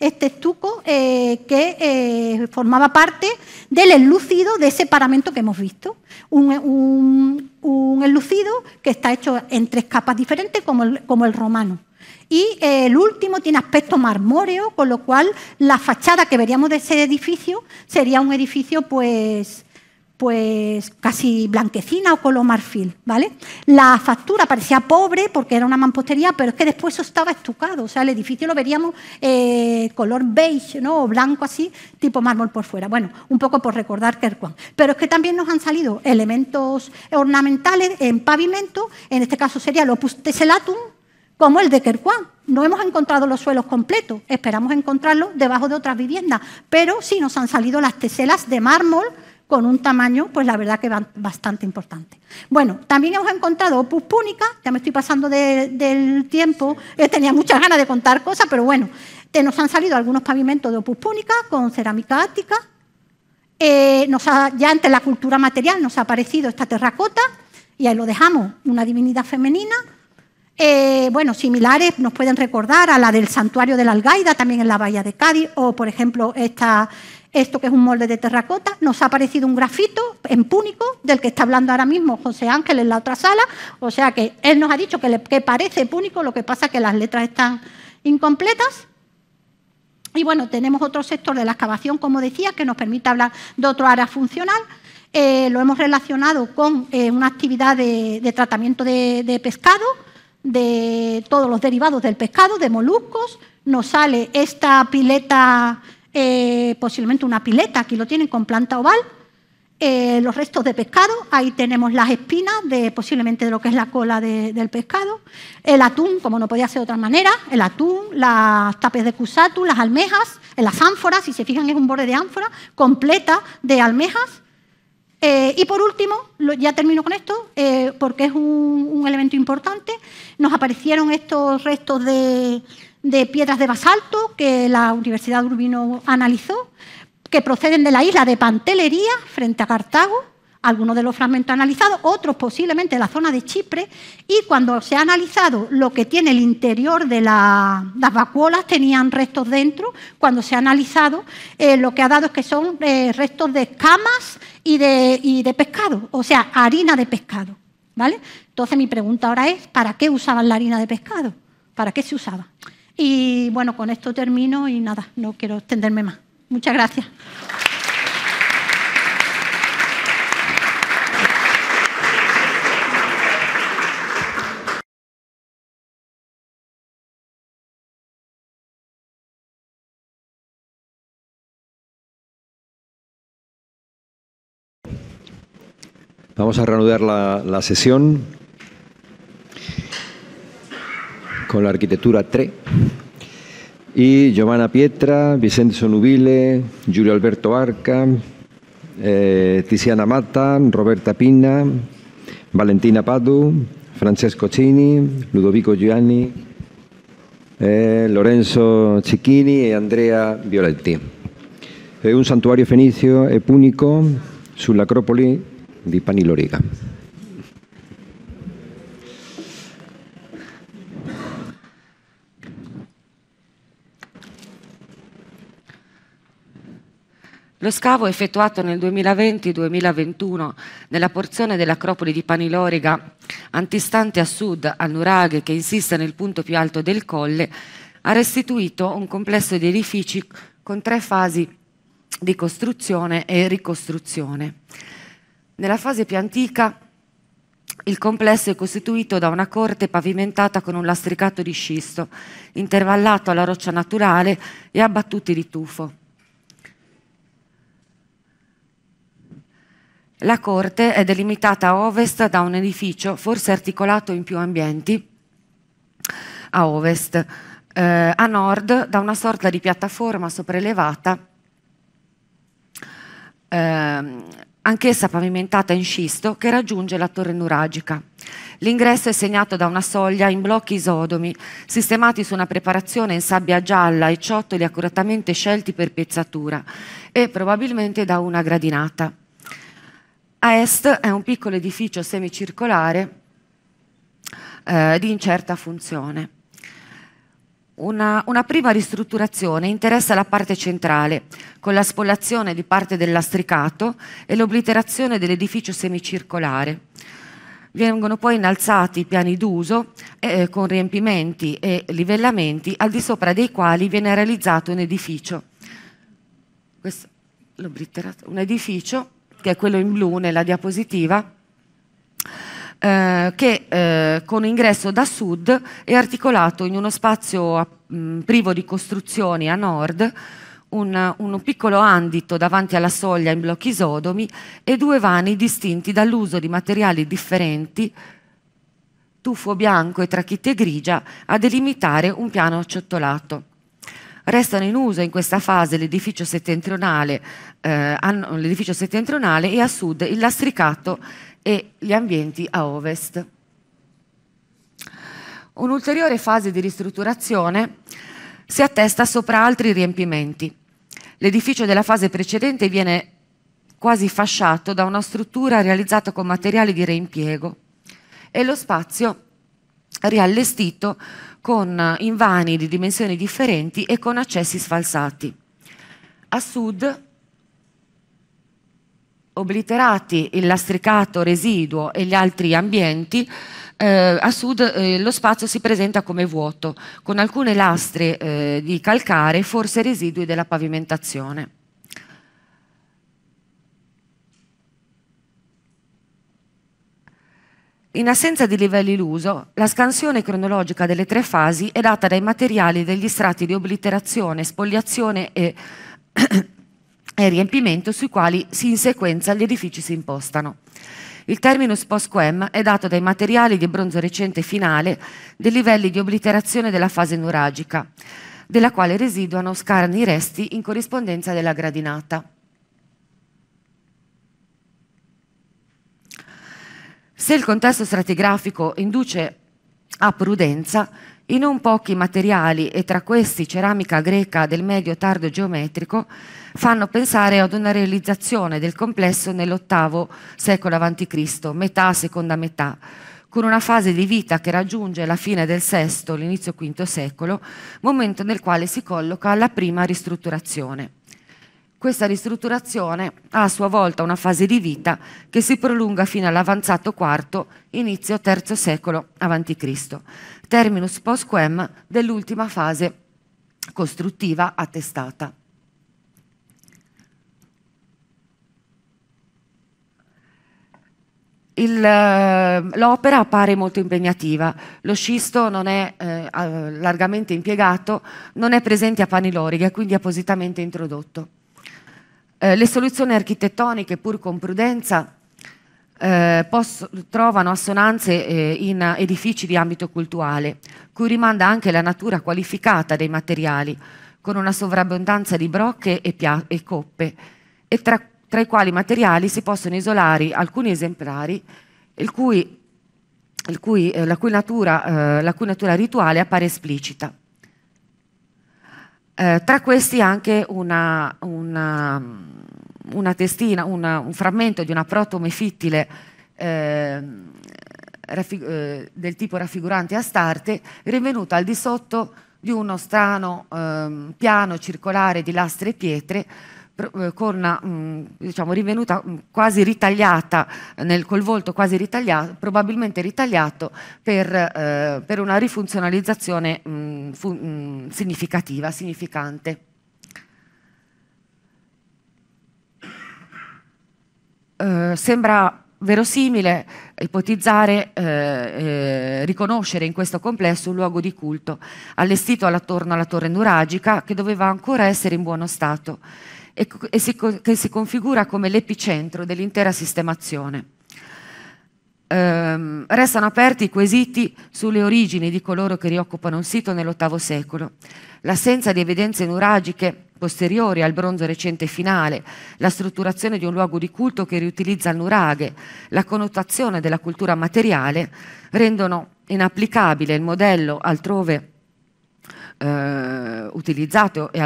que formaba parte del enlucido de ese paramento que hemos visto. Un enlucido que está hecho en 3 capas diferentes, como el romano. Y el último tiene aspecto marmóreo, con lo cual la fachada que veríamos de ese edificio sería un edificio pues casi blanquecina o color marfil, ¿vale? La factura parecía pobre porque era una mampostería, pero es que después eso estaba estucado, o sea, el edificio lo veríamos color beige, ¿no? O blanco así, tipo mármol por fuera. Bueno, un poco por recordar Kerkuan. Pero es que también nos han salido elementos ornamentales en pavimento, en este caso sería el opus tessellatum, como el de Kerkuan. No hemos encontrado los suelos completos, esperamos encontrarlos debajo de otras viviendas, pero sí nos han salido las teselas de mármol con un tamaño, pues la verdad que bastante importante. Bueno, también hemos encontrado opus púnica, ya me estoy pasando del tiempo, tenía muchas ganas de contar cosas, pero bueno, nos han salido algunos pavimentos de opus púnica con cerámica ática, ya entre la cultura material nos ha aparecido esta terracota, y ahí lo dejamos, una divinidad femenina. Bueno, similares nos pueden recordar a la del santuario de la Algaida, también en la bahía de Cádiz, o por ejemplo esto que es un molde de terracota. Nos ha aparecido un grafito en púnico, del que está hablando ahora mismo José Ángel en la otra sala, o sea que él nos ha dicho que parece púnico, lo que pasa es que las letras están incompletas. Y bueno, tenemos otro sector de la excavación, como decía, que nos permite hablar de otro área funcional. Lo hemos relacionado con una actividad de tratamiento de pescado, de todos los derivados del pescado, de moluscos. Nos sale esta pileta, posiblemente una pileta, aquí lo tienen con planta oval, los restos de pescado, ahí tenemos las espinas posiblemente de lo que es la cola del pescado, el atún, como no podía ser de otra manera, el atún, las tapes de cusatu, las almejas, en las ánforas, si se fijan es un borde de ánfora completa de almejas. Y por último, ya termino con esto, porque es un elemento importante, nos aparecieron estos restos de piedras de basalto que la Universidad de Urbino analizó, que proceden de la isla de Pantelería, frente a Cartago, algunos de los fragmentos analizados, otros posiblemente de la zona de Chipre, y cuando se ha analizado lo que tiene el interior de las vacuolas, tenían restos dentro. Cuando se ha analizado, lo que ha dado es que son restos de escamas y de pescado, o sea, harina de pescado, ¿vale? Entonces mi pregunta ahora es, ¿para qué usaban la harina de pescado? ¿Para qué se usaba? Y bueno, con esto termino y nada, no quiero extenderme más. Muchas gracias. Vamos a reanudar la sesión con la arquitectura 3. Y Giovanna Pietra, Vicente Sonubile, Giulio Alberto Arca, Tiziana Matta, Roberta Pinna, Valentina Padu, Francesco Cini, Ludovico Giuliani, Lorenzo Cicchini e Andrea Violetti. È un santuario fenizio e punico sull'acropoli di Paniloriga. Lo scavo effettuato nel 2020-2021 nella porzione dell'acropoli di Paniloriga, antistante a sud al nuraghe che insiste nel punto più alto del colle, ha restituito un complesso di edifici con 3 fasi di costruzione e ricostruzione. Nella fase più antica il complesso è costituito da una corte pavimentata con un lastricato di scisto, intervallato alla roccia naturale e a battuti di tufo. La corte è delimitata a ovest da un edificio, forse articolato in più ambienti, a ovest, a nord da una sorta di piattaforma sopraelevata, anch'essa pavimentata in scisto, che raggiunge la torre nuragica. L'ingresso è segnato da una soglia in blocchi isodomi, sistemati su una preparazione in sabbia gialla e ciottoli accuratamente scelti per pezzatura, e probabilmente da una gradinata. A est è un piccolo edificio semicircolare di incerta funzione. Una prima ristrutturazione interessa la parte centrale, con la spollazione di parte del lastricato e l'obliterazione dell'edificio semicircolare. Vengono poi innalzati i piani d'uso con riempimenti e livellamenti, al di sopra dei quali viene realizzato un edificio. Questo, un edificio, che è quello in blu nella diapositiva, che con ingresso da sud è articolato in uno spazio privo di costruzioni a nord, un piccolo andito davanti alla soglia in blocchi isodomi e due vani distinti dall'uso di materiali differenti, tufo bianco e trachite grigia, a delimitare un piano acciottolato. Restano in uso in questa fase l'edificio settentrionale e a sud il lastricato e gli ambienti a ovest. Un'ulteriore fase di ristrutturazione si attesta sopra altri riempimenti. L'edificio della fase precedente viene quasi fasciato da una struttura realizzata con materiali di reimpiego e lo spazio riallestito con invani di dimensioni differenti e con accessi sfalsati. A sud, obliterati il lastricato residuo e gli altri ambienti, a sud lo spazio si presenta come vuoto, con alcune lastre di calcare, forse residui della pavimentazione. In assenza di livelli d'uso, la scansione cronologica delle tre fasi è data dai materiali degli strati di obliterazione, spoliazione e riempimento sui quali in sequenza gli edifici si impostano. Il terminus post-quem è dato dai materiali di bronzo recente finale dei livelli di obliterazione della fase nuragica, della quale residuano scarni resti in corrispondenza della gradinata. Se il contesto stratigrafico induce a prudenza, i non pochi materiali, e tra questi ceramica greca del medio tardo geometrico, fanno pensare ad una realizzazione del complesso nell'VIII secolo a.C., metà, seconda metà, con una fase di vita che raggiunge la fine del VI, l'inizio V secolo, momento nel quale si colloca la prima ristrutturazione. Questa ristrutturazione ha a sua volta una fase di vita che si prolunga fino all'avanzato IV, inizio III secolo a.C., terminus post-quem dell'ultima fase costruttiva attestata. L'opera appare molto impegnativa, lo scisto non è largamente impiegato, non è presente a Paniloriga e quindi appositamente introdotto. Le soluzioni architettoniche, pur con prudenza, trovano assonanze in edifici di ambito cultuale, cui rimanda anche la natura qualificata dei materiali, con una sovrabbondanza di brocche e coppe, e tra i quali materiali si possono isolare alcuni esemplari la cui natura rituale appare esplicita. Tra questi anche una testina, un frammento di una protomefittile del tipo raffigurante Astarte, rinvenuta al di sotto di uno strano piano circolare di lastre e pietre, rinvenuta quasi ritagliata, col volto quasi ritagliato, probabilmente ritagliato per una rifunzionalizzazione significante. Sembra verosimile ipotizzare, riconoscere in questo complesso un luogo di culto, allestito attorno alla torre nuragica, che doveva ancora essere in buono stato e che si configura come l'epicentro dell'intera sistemazione. Restano aperti i quesiti sulle origini di coloro che rioccupano il sito nell'VIII secolo. L'assenza di evidenze nuragiche posteriori al bronzo recente finale, la strutturazione di un luogo di culto che riutilizza il nuraghe, la connotazione della cultura materiale rendono inapplicabile il modello altrove utilizzato e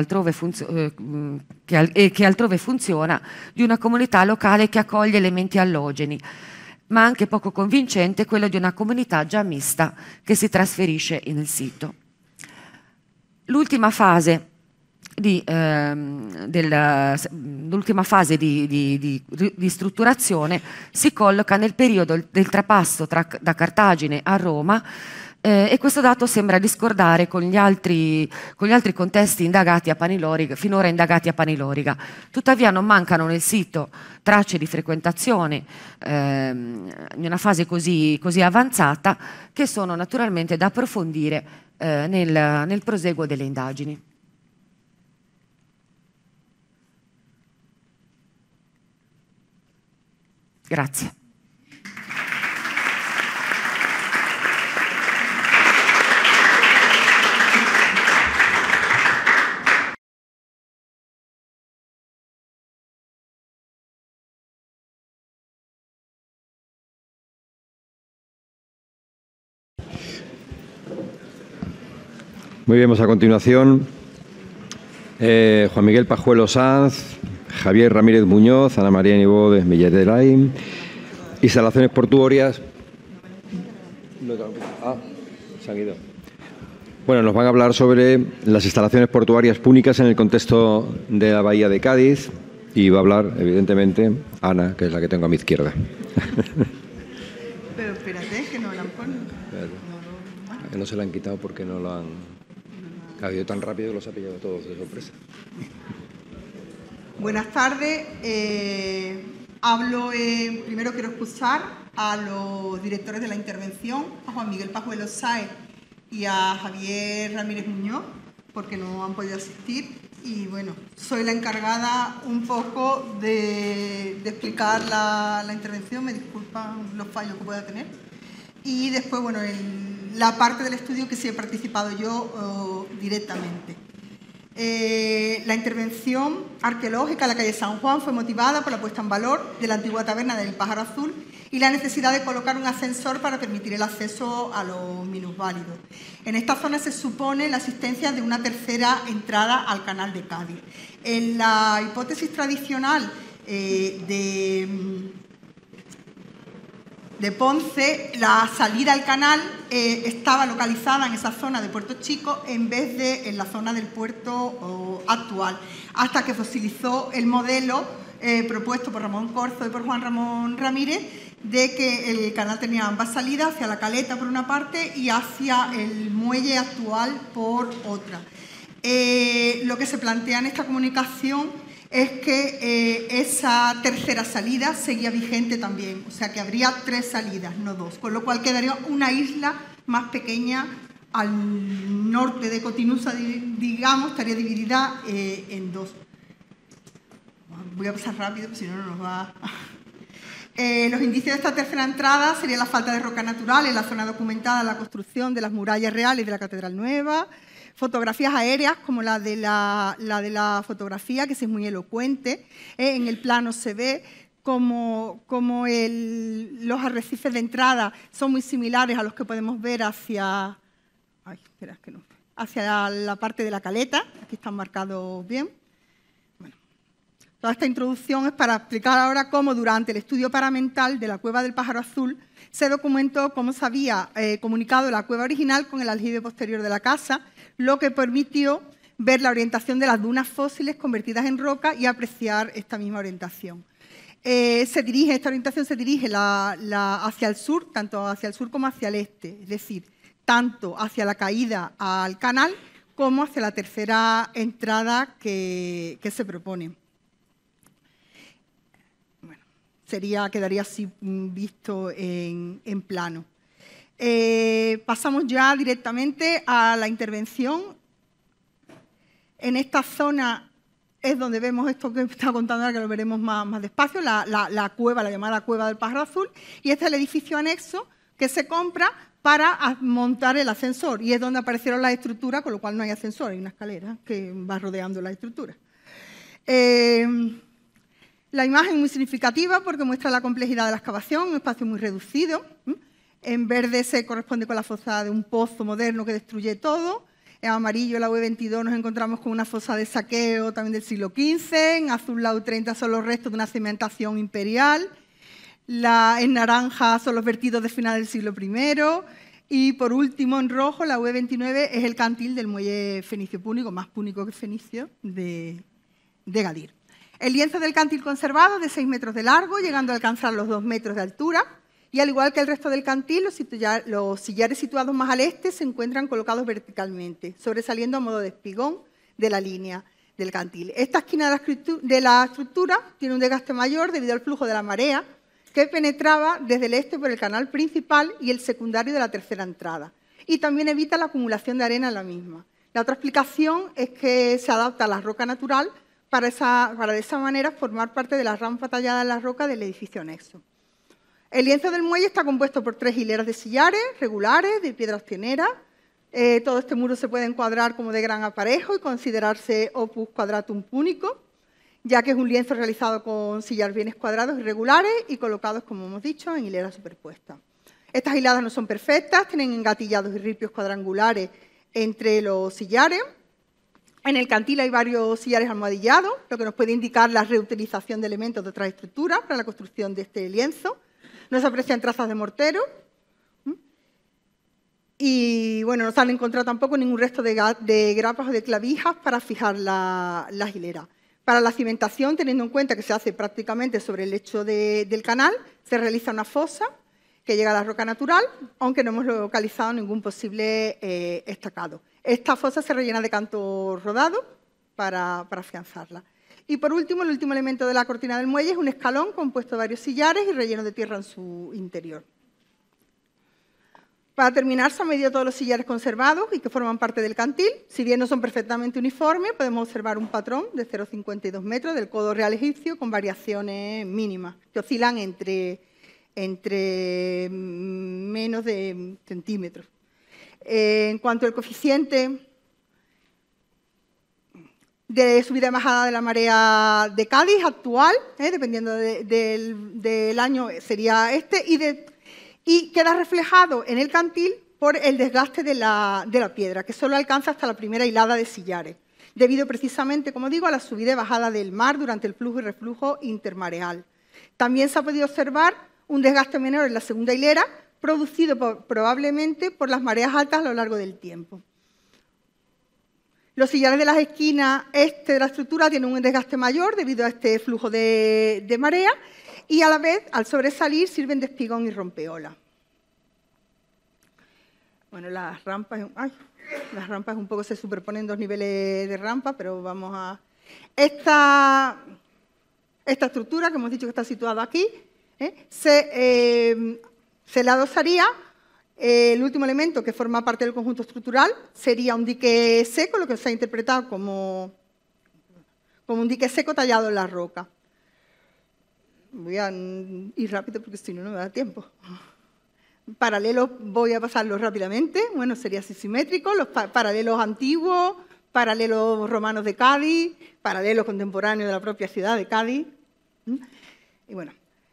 che altrove funziona di una comunità locale che accoglie elementi allogeni, ma anche poco convincente quello di una comunità già mista che si trasferisce nel sito. L'ultima fase di strutturazione si colloca nel periodo del trapasso da Cartagine a Roma, e questo dato sembra discordare con gli altri contesti indagati a Paniloriga, finora indagati a Paniloriga. Tuttavia non mancano nel sito tracce di frequentazione in una fase così avanzata, che sono naturalmente da approfondire nel proseguo delle indagini. Grazie. Muy bien, pues a continuación Juan Miguel Pajuelo Sanz, Javier Ramírez Muñoz, Ana María Nibó de Milletelain, instalaciones portuarias. Se han ido. Bueno, nos van a hablar sobre las instalaciones portuarias púnicas en el contexto de la Bahía de Cádiz, y va a hablar, evidentemente, Ana, que es la que tengo a mi izquierda. Pero espérate, que no la han puesto. No se la han quitado porque no lo han... Ha ido tan rápido que los ha pillado todos de sorpresa. Buenas tardes. Primero quiero excusar a los directores de la intervención, a Juan Miguel Pajuelo Sáez y a Javier Ramírez Muñoz, porque no han podido asistir. Y bueno, soy la encargada un poco de explicar la intervención. Me disculpan los fallos que pueda tener. Y después, bueno, la parte del estudio que sí he participado yo directamente. La intervención arqueológica en la calle San Juan fue motivada por la puesta en valor de la antigua taberna del Pájaro Azul y la necesidad de colocar un ascensor para permitir el acceso a los minusválidos. En esta zona se supone la existencia de una tercera entrada al canal de Cádiz. En la hipótesis tradicional de Ponce, la salida al canal estaba localizada en esa zona de Puerto Chico en vez de en la zona del puerto actual, hasta que fosilizó el modelo propuesto por Ramón Corzo y por Juan Ramón Ramírez, de que el canal tenía ambas salidas, hacia la caleta por una parte y hacia el muelle actual por otra. Lo que se plantea en esta comunicación es que esa tercera salida seguía vigente también, o sea que habría 3 salidas, no 2, con lo cual quedaría una isla más pequeña al norte de Cotinusa, digamos, estaría dividida en 2. Voy a pasar rápido, porque si no, no nos va... Los indicios de esta tercera entrada serían la falta de roca natural en la zona documentada, la construcción de las murallas reales de la Catedral Nueva, fotografías aéreas como la de la fotografía, que sí es muy elocuente. En el plano se ve como los arrecifes de entrada son muy similares a los que podemos ver hacia la parte de la caleta. Aquí están marcados bien. Bueno, toda esta introducción es para explicar ahora cómo durante el estudio paramental de la cueva del Pájaro Azul se documentó cómo se había comunicado la cueva original con el aljibe posterior de la casa, lo que permitió ver la orientación de las dunas fósiles convertidas en roca y apreciar esta misma orientación. Esta orientación se dirige hacia el sur, tanto hacia el sur como hacia el este, es decir, tanto hacia la caída al canal como hacia la tercera entrada que se propone. Bueno, quedaría así visto en plano. Pasamos ya directamente a la intervención. En esta zona es donde vemos esto que está contando ahora, que lo veremos más despacio, la cueva, la llamada Cueva del Pájaro Azul, y este es el edificio anexo que se compra para montar el ascensor, y es donde aparecieron las estructuras, con lo cual no hay ascensor, hay una escalera que va rodeando la estructura. La imagen es muy significativa porque muestra la complejidad de la excavación, un espacio muy reducido. En verde se corresponde con la fosa de un pozo moderno que destruye todo. En amarillo, la UE22, nos encontramos con una fosa de saqueo también del siglo XV. En azul, la U30 son los restos de una cimentación imperial. En naranja son los vertidos de final del siglo I. Y por último, en rojo, la UE29 es el cantil del muelle fenicio púnico, más púnico que fenicio, de Gadir. El lienzo del cantil conservado es de 6 metros de largo, llegando a alcanzar los 2 metros de altura. Y al igual que el resto del cantil, los sillares situados más al este se encuentran colocados verticalmente, sobresaliendo a modo de espigón de la línea del cantil. Esta esquina de la estructura tiene un desgaste mayor debido al flujo de la marea, que penetraba desde el este por el canal principal y el secundario de la tercera entrada. Y también evita la acumulación de arena en la misma. La otra explicación es que se adapta a la roca natural para de esa manera formar parte de la rampa tallada en la roca del edificio anexo. El lienzo del muelle está compuesto por 3 hileras de sillares regulares, de piedras pioneras. Todo este muro se puede encuadrar como de gran aparejo y considerarse opus quadratum púnico, ya que es un lienzo realizado con sillares bien cuadrados y regulares y colocados, como hemos dicho, en hileras superpuestas. Estas hiladas no son perfectas, tienen engatillados y ripios cuadrangulares entre los sillares. En el cantil hay varios sillares almohadillados, lo que nos puede indicar la reutilización de elementos de otras estructuras para la construcción de este lienzo. No se aprecian trazas de mortero. Y bueno, no se han encontrado tampoco ningún resto de grapas o de clavijas para fijar las hileras. Para la cimentación, teniendo en cuenta que se hace prácticamente sobre el lecho del canal, se realiza una fosa que llega a la roca natural, aunque no hemos localizado ningún posible estacado. Esta fosa se rellena de canto rodado para afianzarla. Y por último, el último elemento de la cortina del muelle es un escalón compuesto de varios sillares y relleno de tierra en su interior. Para terminar, se han medido todos los sillares conservados y que forman parte del cantil. Si bien no son perfectamente uniformes, podemos observar un patrón de 0,52 metros del codo real egipcio con variaciones mínimas, que oscilan entre menos de centímetros. En cuanto al coeficiente de subida y bajada de la marea de Cádiz actual, dependiendo del año, sería este, y queda reflejado en el cantil por el desgaste de la piedra, que solo alcanza hasta la primera hilada de sillares, debido precisamente, como digo, a la subida y bajada del mar durante el flujo y reflujo intermareal. También se ha podido observar un desgaste menor en la segunda hilera, producido probablemente por las mareas altas a lo largo del tiempo. Los sillares de las esquinas este de la estructura tienen un desgaste mayor debido a este flujo de marea y a la vez, al sobresalir, sirven de espigón y rompeola. Bueno, las rampas un poco se superponen 2 niveles de rampa, pero vamos a... Esta estructura, que hemos dicho que está situada aquí, se le adosaría el último elemento que forma parte del conjunto estructural, sería un dique seco, lo que se ha interpretado como un dique seco tallado en la roca. Voy a ir rápido porque si no, no me da tiempo. Paralelos, voy a pasarlos rápidamente. Bueno, sería así simétrico, los paralelos antiguos, paralelos romanos de Cádiz, paralelos contemporáneos de la propia ciudad de Cádiz. Y bueno,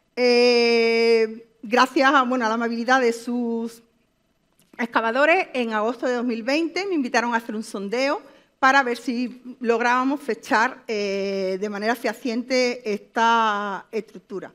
gracias a la amabilidad de sus excavadores, en agosto de 2020 me invitaron a hacer un sondeo para ver si lográbamos fechar de manera fehaciente esta estructura.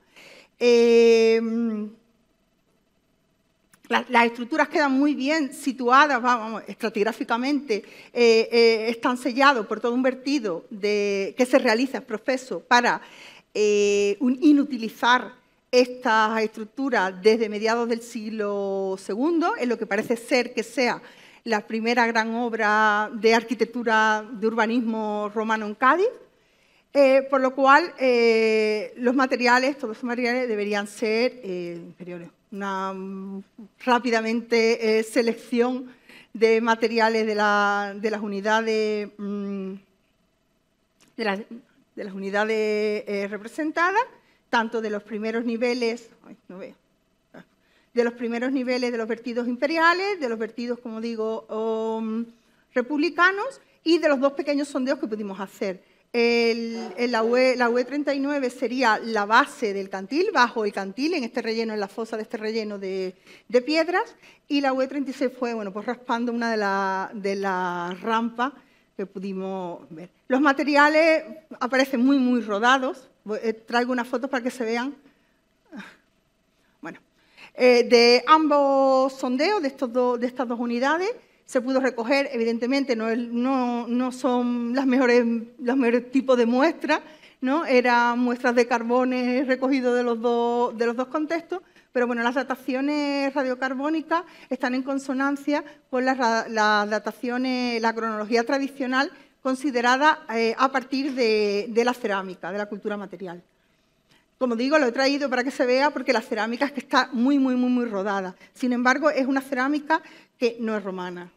Las estructuras quedan muy bien situadas, estratigráficamente, están sellados por todo un vertido que se realiza, es proceso, para inutilizar estas estructuras desde mediados del siglo II, en lo que parece ser que sea la primera gran obra de arquitectura de urbanismo romano en Cádiz, por lo cual todos los materiales deberían ser inferiores. Una rápidamente selección de materiales de las unidades, representadas, tanto de los primeros niveles, de los primeros niveles de los vertidos imperiales, de los vertidos, como digo, republicanos, y de los dos pequeños sondeos que pudimos hacer. La UE 39 sería la base del cantil, bajo el cantil, en este relleno, en la fosa de este relleno de piedras, y la UE 36 fue, bueno, pues raspando una de las rampas que pudimos ver. Los materiales aparecen muy, muy rodados. Traigo unas fotos para que se vean. Bueno, de ambos sondeos, de estas dos unidades, se pudo recoger, evidentemente no son los mejores tipos de muestras, ¿no? Eran muestras de carbones recogidos de los dos contextos, pero bueno, las dataciones radiocarbónicas están en consonancia con las dataciones, la cronología tradicional considerada a partir de la cerámica, de la cultura material. Como digo, lo he traído para que se vea porque la cerámica es que está muy, muy, muy, muy rodada. Sin embargo, es una cerámica que no es romana.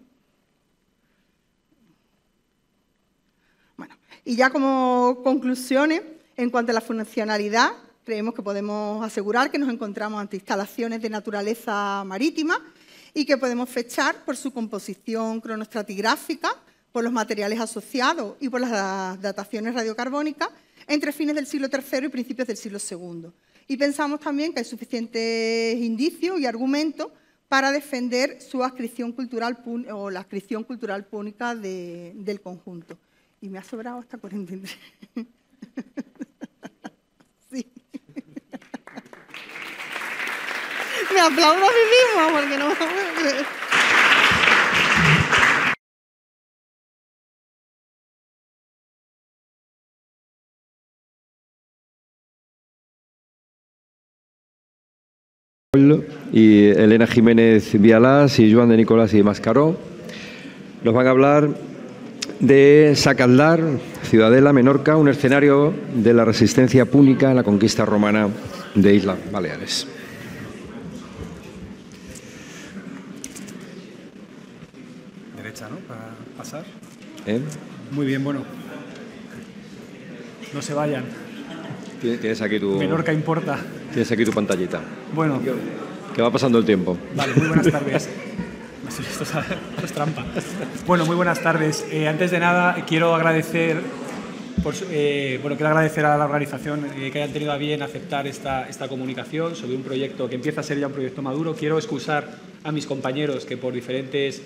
Bueno, y ya como conclusiones, en cuanto a la funcionalidad, creemos que podemos asegurar que nos encontramos ante instalaciones de naturaleza marítima y que podemos fechar por su composición cronoestratigráfica, por los materiales asociados y por las dataciones radiocarbónicas entre fines del siglo III y principios del siglo II. Y pensamos también que hay suficientes indicios y argumentos para defender su adscripción cultural o la adscripción cultural púnica del conjunto. Y me ha sobrado hasta 43. Sí. Me aplaudo a mí mismo porque no... Y Elena Jiménez Vialás y Joan de Nicolás y Mascaró nos van a hablar de Sacaldar, Ciudadela, Menorca, un escenario de la resistencia púnica en la conquista romana de Islas Baleares. Derecha, ¿no? Para pasar. Muy bien, bueno. No se vayan. Tienes aquí tu... Menorca importa. Tienes aquí tu pantallita. Bueno. Que va pasando el tiempo. Vale, muy buenas tardes. Esto es trampa. Bueno, muy buenas tardes. Antes de nada, quiero agradecer a la organización que hayan tenido a bien aceptar esta comunicación sobre un proyecto que empieza a ser ya un proyecto maduro. Quiero excusar a mis compañeros que por diferentes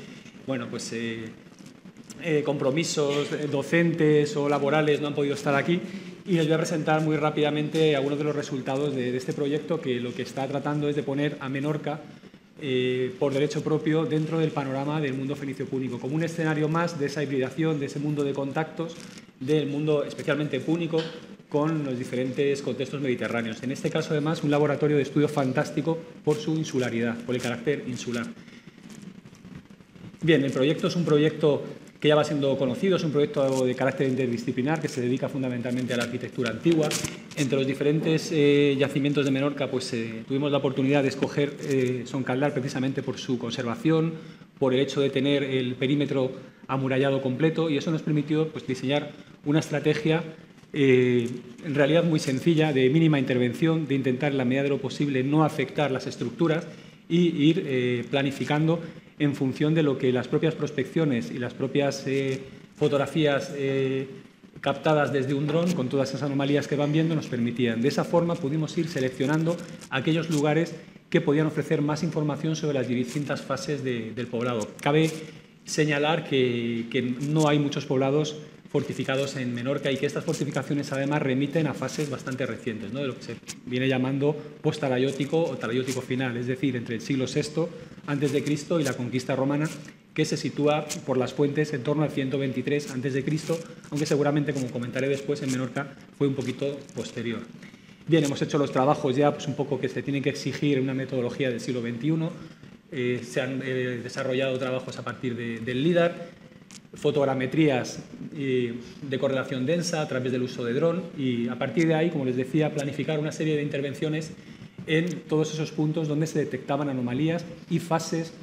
compromisos docentes o laborales no han podido estar aquí. Y les voy a presentar muy rápidamente algunos de los resultados de este proyecto, que lo que está tratando es de poner a Menorca por derecho propio dentro del panorama del mundo fenicio-púnico, como un escenario más de esa hibridación, de ese mundo de contactos, del mundo especialmente púnico con los diferentes contextos mediterráneos. En este caso, además, un laboratorio de estudio fantástico por su insularidad, por el carácter insular. Bien, el proyecto es un proyecto que ya va siendo conocido, es un proyecto de carácter interdisciplinar que se dedica fundamentalmente a la arquitectura antigua. Entre los diferentes yacimientos de Menorca tuvimos la oportunidad de escoger Sacaldar precisamente por su conservación, por el hecho de tener el perímetro amurallado completo, y eso nos permitió diseñar una estrategia en realidad muy sencilla, de mínima intervención, de intentar en la medida de lo posible no afectar las estructuras y ir planificando en función de lo que las propias prospecciones y las propias fotografías captadas desde un dron, con todas esas anomalías que van viendo, nos permitían. De esa forma pudimos ir seleccionando aquellos lugares que podían ofrecer más información sobre las distintas fases del poblado. Cabe señalar que no hay muchos poblados fortificados en Menorca y que estas fortificaciones además remiten a fases bastante recientes, ¿no? De lo que se viene llamando post-talayótico o talayótico final, es decir, entre el siglo VI a.C. y la conquista romana, que se sitúa por las fuentes en torno al 123 a.C., aunque seguramente, como comentaré después, en Menorca fue un poquito posterior. Bien, hemos hecho los trabajos ya un poco que se tienen que exigir en una metodología del siglo XXI, se han desarrollado trabajos a partir del LIDAR, fotogrametrías de correlación densa a través del uso de dron, y a partir de ahí, como les decía, planificar una serie de intervenciones en todos esos puntos donde se detectaban anomalías y fases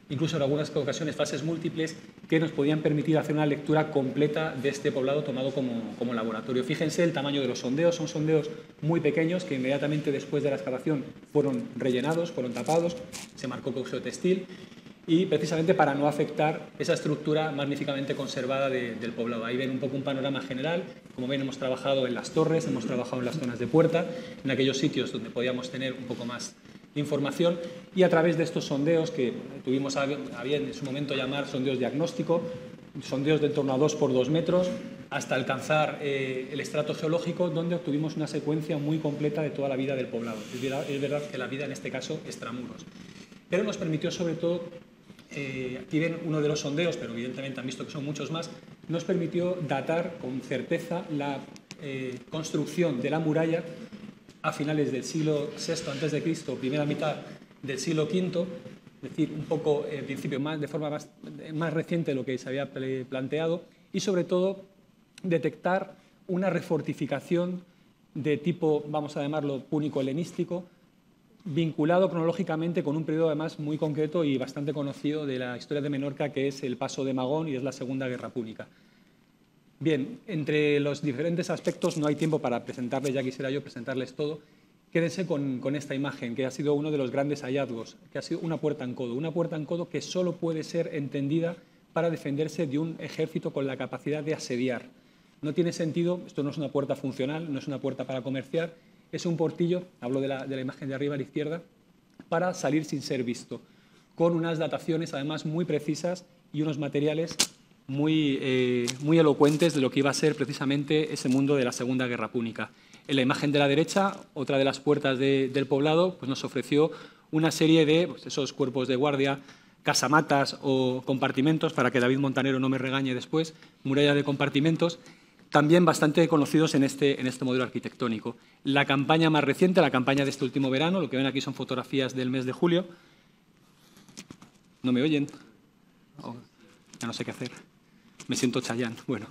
incluso en algunas ocasiones fases múltiples, que nos podían permitir hacer una lectura completa de este poblado tomado como laboratorio. Fíjense el tamaño de los sondeos, son sondeos muy pequeños que inmediatamente después de la excavación fueron rellenados, fueron tapados, se marcó con geotextil, y precisamente para no afectar esa estructura magníficamente conservada del poblado. Ahí ven un poco un panorama general. Como ven, hemos trabajado en las torres, hemos trabajado en las zonas de puerta, en aquellos sitios donde podíamos tener un poco más de información, y a través de estos sondeos que tuvimos a bien en su momento llamar sondeos diagnóstico, sondeos de en torno a 2 por 2 metros, hasta alcanzar el estrato geológico, donde obtuvimos una secuencia muy completa de toda la vida del poblado. Es verdad que la vida en este caso extramuros. Pero nos permitió sobre todo, aquí ven uno de los sondeos, pero evidentemente han visto que son muchos más, nos permitió datar con certeza la construcción de la muralla a finales del siglo VI a.C., primera mitad del siglo V, es decir, un poco en principio de forma más reciente de lo que se había planteado, y sobre todo detectar una refortificación de tipo, vamos a llamarlo, púnico-helenístico, vinculado cronológicamente con un periodo además muy concreto y bastante conocido de la historia de Menorca, que es el paso de Magón y es la Segunda Guerra Púnica. Bien, entre los diferentes aspectos no hay tiempo para presentarles, ya quisiera yo presentarles todo. Quédense con esta imagen, que ha sido uno de los grandes hallazgos, que ha sido una puerta en codo que solo puede ser entendida para defenderse de un ejército con la capacidad de asediar. No tiene sentido, esto no es una puerta funcional, no es una puerta para comerciar, es un portillo, hablo de la imagen de arriba a la izquierda, para salir sin ser visto, con unas dataciones además muy precisas y unos materiales muy elocuentes de lo que iba a ser precisamente ese mundo de la Segunda Guerra Púnica. En la imagen de la derecha, otra de las puertas del poblado, pues nos ofreció una serie de esos cuerpos de guardia, casamatas o compartimentos, para que David Montanero no me regañe después, murallas de compartimentos, también bastante conocidos en este modelo arquitectónico. La campaña más reciente, la campaña de este último verano, lo que ven aquí son fotografías del mes de julio. ¿No me oyen? Oh, ya no sé qué hacer. Me siento Chayanne. Bueno.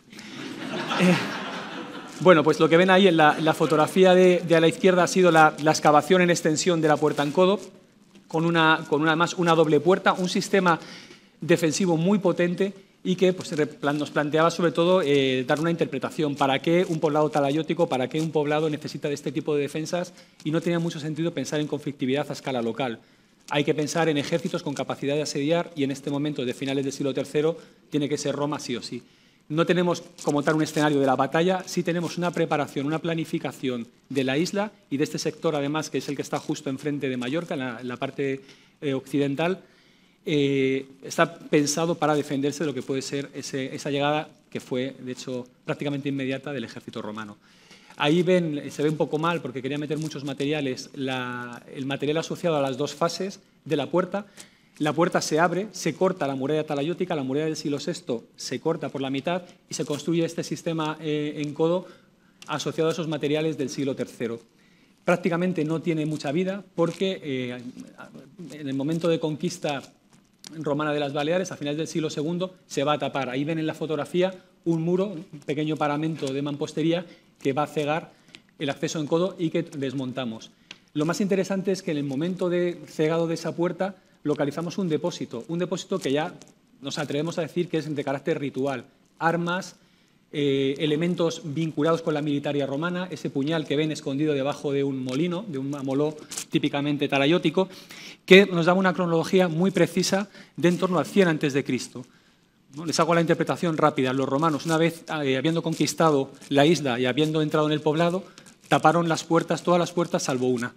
Bueno, pues lo que ven ahí en la fotografía de a la izquierda ha sido la excavación en extensión de la puerta en codo, con además una doble puerta, un sistema defensivo muy potente y que pues, nos planteaba sobre todo dar una interpretación. ¿Para qué un poblado talayótico, para qué un poblado necesita de este tipo de defensas? Y no tenía mucho sentido pensar en conflictividad a escala local. Hay que pensar en ejércitos con capacidad de asediar y en este momento de finales del siglo III tiene que ser Roma sí o sí. No tenemos como tal un escenario de la batalla, sí tenemos una preparación, una planificación de la isla y de este sector además que es el que está justo enfrente de Mallorca, en la parte occidental. Está pensado para defenderse de lo que puede ser esa llegada que fue, de hecho, prácticamente inmediata del ejército romano. Ahí se ve un poco mal porque quería meter muchos materiales, el material asociado a las dos fases de la puerta. La puerta se abre, se corta la muralla talayótica, la muralla del siglo VI se corta por la mitad y se construye este sistema en codo asociado a esos materiales del siglo III. Prácticamente no tiene mucha vida porque en el momento de conquista romana de las Baleares, a finales del siglo II, se va a tapar. Ahí ven en la fotografía un muro, un pequeño paramento de mampostería que va a cegar el acceso en codo y que desmontamos. Lo más interesante es que en el momento de cegado de esa puerta localizamos un depósito que ya nos atrevemos a decir que es de carácter ritual. Armas, elementos vinculados con la militaria romana, ese puñal que ven escondido debajo de un molino, de un amoló típicamente talayótico, que nos da una cronología muy precisa de en torno al 100 a.C. Les hago la interpretación rápida. Los romanos, una vez habiendo conquistado la isla y habiendo entrado en el poblado, taparon las puertas, todas las puertas salvo una.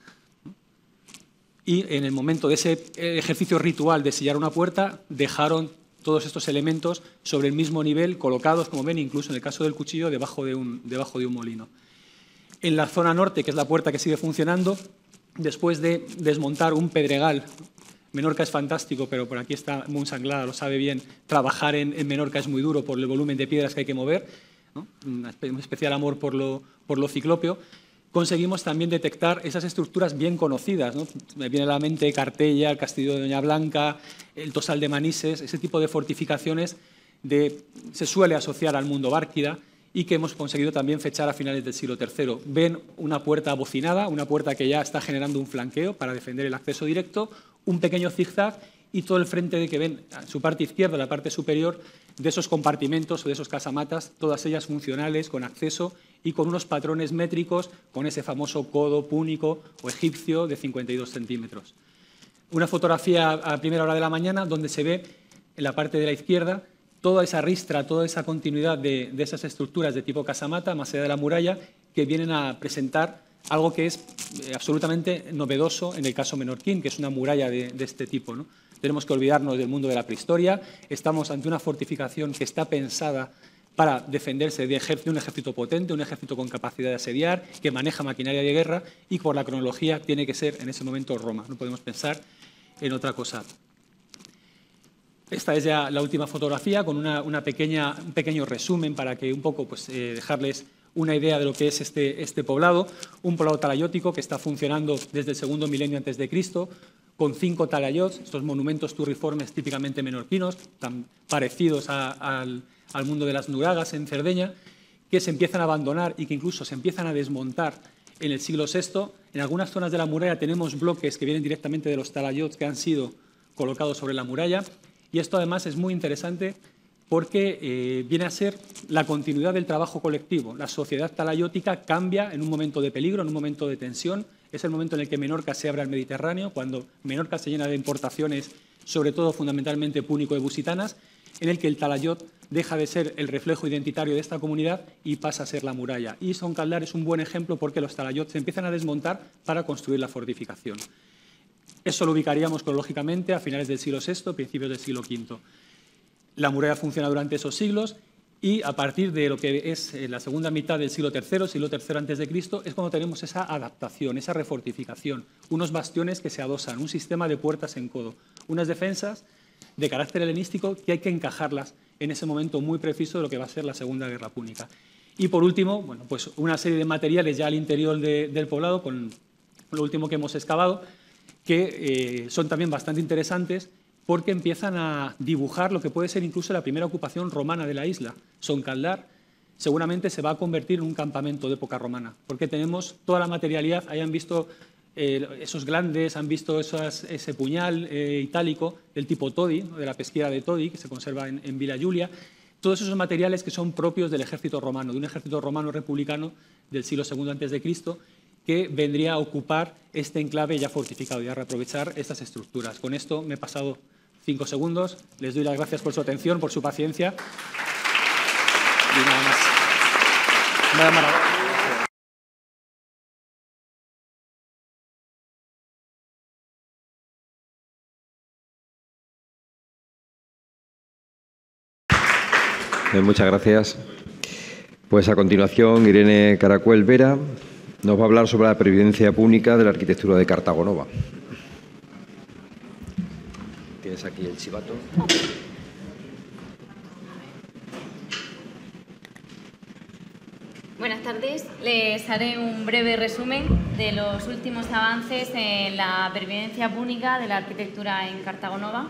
Y en el momento de ese ejercicio ritual de sellar una puerta, dejaron todos estos elementos sobre el mismo nivel, colocados, como ven, incluso en el caso del cuchillo, debajo de un molino. En la zona norte, que es la puerta que sigue funcionando, después de desmontar un pedregal, Menorca es fantástico, pero por aquí está Monsanglada, lo sabe bien, trabajar en Menorca es muy duro por el volumen de piedras que hay que mover, ¿no? Un especial amor por lo ciclópeo. Conseguimos también detectar esas estructuras bien conocidas, ¿no? Me viene a la mente Cartella, el Castillo de Doña Blanca, el Tosal de Manises, ese tipo de fortificaciones se suele asociar al mundo bárquida y que hemos conseguido también fechar a finales del siglo III. Ven una puerta abocinada, una puerta que ya está generando un flanqueo para defender el acceso directo, un pequeño zigzag y todo el frente que ven a su parte izquierda, la parte superior, de esos compartimentos o de esos casamatas, todas ellas funcionales, con acceso y con unos patrones métricos, con ese famoso codo púnico o egipcio de 52 centímetros. Una fotografía a primera hora de la mañana donde se ve en la parte de la izquierda toda esa ristra, toda esa continuidad de esas estructuras de tipo casamata, más allá de la muralla, que vienen a presentar algo que es absolutamente novedoso en el caso menorquín, que es una muralla de este tipo, ¿no? Tenemos que olvidarnos del mundo de la prehistoria. Estamos ante una fortificación que está pensada para defenderse de un ejército potente, un ejército con capacidad de asediar, que maneja maquinaria de guerra y por la cronología tiene que ser en ese momento Roma. No podemos pensar en otra cosa. Esta es ya la última fotografía con un pequeño resumen para que un poco dejarles una idea de lo que es este poblado. Un poblado talayótico que está funcionando desde el segundo milenio antes de Cristo, con 5 talayots, estos monumentos turriformes típicamente menorquinos, tan parecidos al mundo de las nuragas en Cerdeña, que se empiezan a abandonar y que incluso se empiezan a desmontar en el siglo VI. En algunas zonas de la muralla tenemos bloques que vienen directamente de los talayots que han sido colocados sobre la muralla, y esto además es muy interesante porque viene a ser la continuidad del trabajo colectivo. La sociedad talayótica cambia en un momento de peligro, en un momento de tensión. Es el momento en el que Menorca se abre al Mediterráneo, cuando Menorca se llena de importaciones, sobre todo fundamentalmente púnico-ebusitanas, en el que el talayot deja de ser el reflejo identitario de esta comunidad y pasa a ser la muralla. Y Son Caldar es un buen ejemplo porque los talayots se empiezan a desmontar para construir la fortificación. Eso lo ubicaríamos cronológicamente a finales del siglo VI, principios del siglo V. La muralla funciona durante esos siglos y a partir de lo que es la segunda mitad del siglo III antes de Cristo, es cuando tenemos esa adaptación, esa refortificación, unos bastiones que se adosan, un sistema de puertas en codo, unas defensas de carácter helenístico que hay que encajarlas en ese momento muy preciso de lo que va a ser la Segunda Guerra Púnica. Y por último, bueno, pues una serie de materiales ya al interior del poblado, con lo último que hemos excavado, que son también bastante interesantes porque empiezan a dibujar lo que puede ser incluso la primera ocupación romana de la isla. Son Caldar seguramente se va a convertir en un campamento de época romana, porque tenemos toda la materialidad, hayan visto esos glandes, han visto ese puñal itálico del tipo Todi, ¿no?, de la pesquera de Todi, que se conserva en Villa Giulia, todos esos materiales que son propios del ejército romano, de un ejército romano republicano del siglo II a.C., que vendría a ocupar este enclave ya fortificado y a reaprovechar estas estructuras. Con esto me he pasado 5 segundos. Les doy las gracias por su atención, por su paciencia. Y nada más. Nada más. Muchas gracias. Pues a continuación, Irene Caracuel Vera nos va a hablar sobre la pervivencia púnica de la arquitectura de Cartago Nova. Tienes aquí el chivato. Buenas tardes. Les haré un breve resumen de los últimos avances en la pervivencia púnica de la arquitectura en Cartago Nova.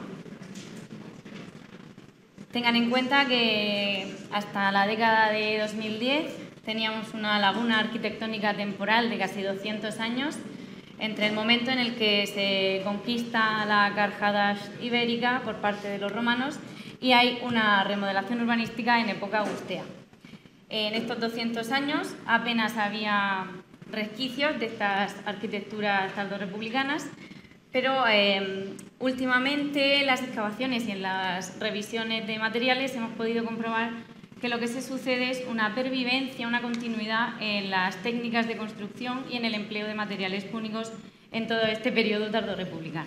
Tengan en cuenta que hasta la década de 2010 teníamos una laguna arquitectónica temporal de casi 200 años entre el momento en el que se conquista la Carjadash ibérica por parte de los romanos y hay una remodelación urbanística en época augustea. En estos 200 años apenas había resquicios de estas arquitecturas tardorrepublicanas, pero últimamente en las excavaciones y en las revisiones de materiales hemos podido comprobar que lo que se sucede es una pervivencia, una continuidad en las técnicas de construcción y en el empleo de materiales púnicos en todo este periodo tardorrepublicano.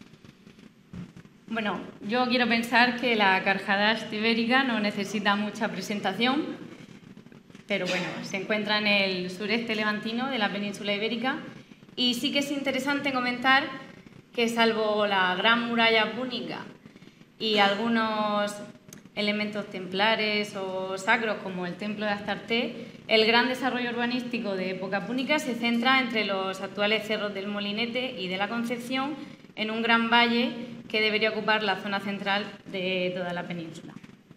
Bueno, yo quiero pensar que la Carjadash ibérica no necesita mucha presentación, pero bueno, se encuentra en el sureste levantino de la península ibérica y sí que es interesante comentar que salvo la gran muralla púnica y algunos elementos templares o sacros como el templo de Astarte, el gran desarrollo urbanístico de época púnica se centra entre los actuales cerros del Molinete y de la Concepción en un gran valle que debería ocupar la zona central de toda la península.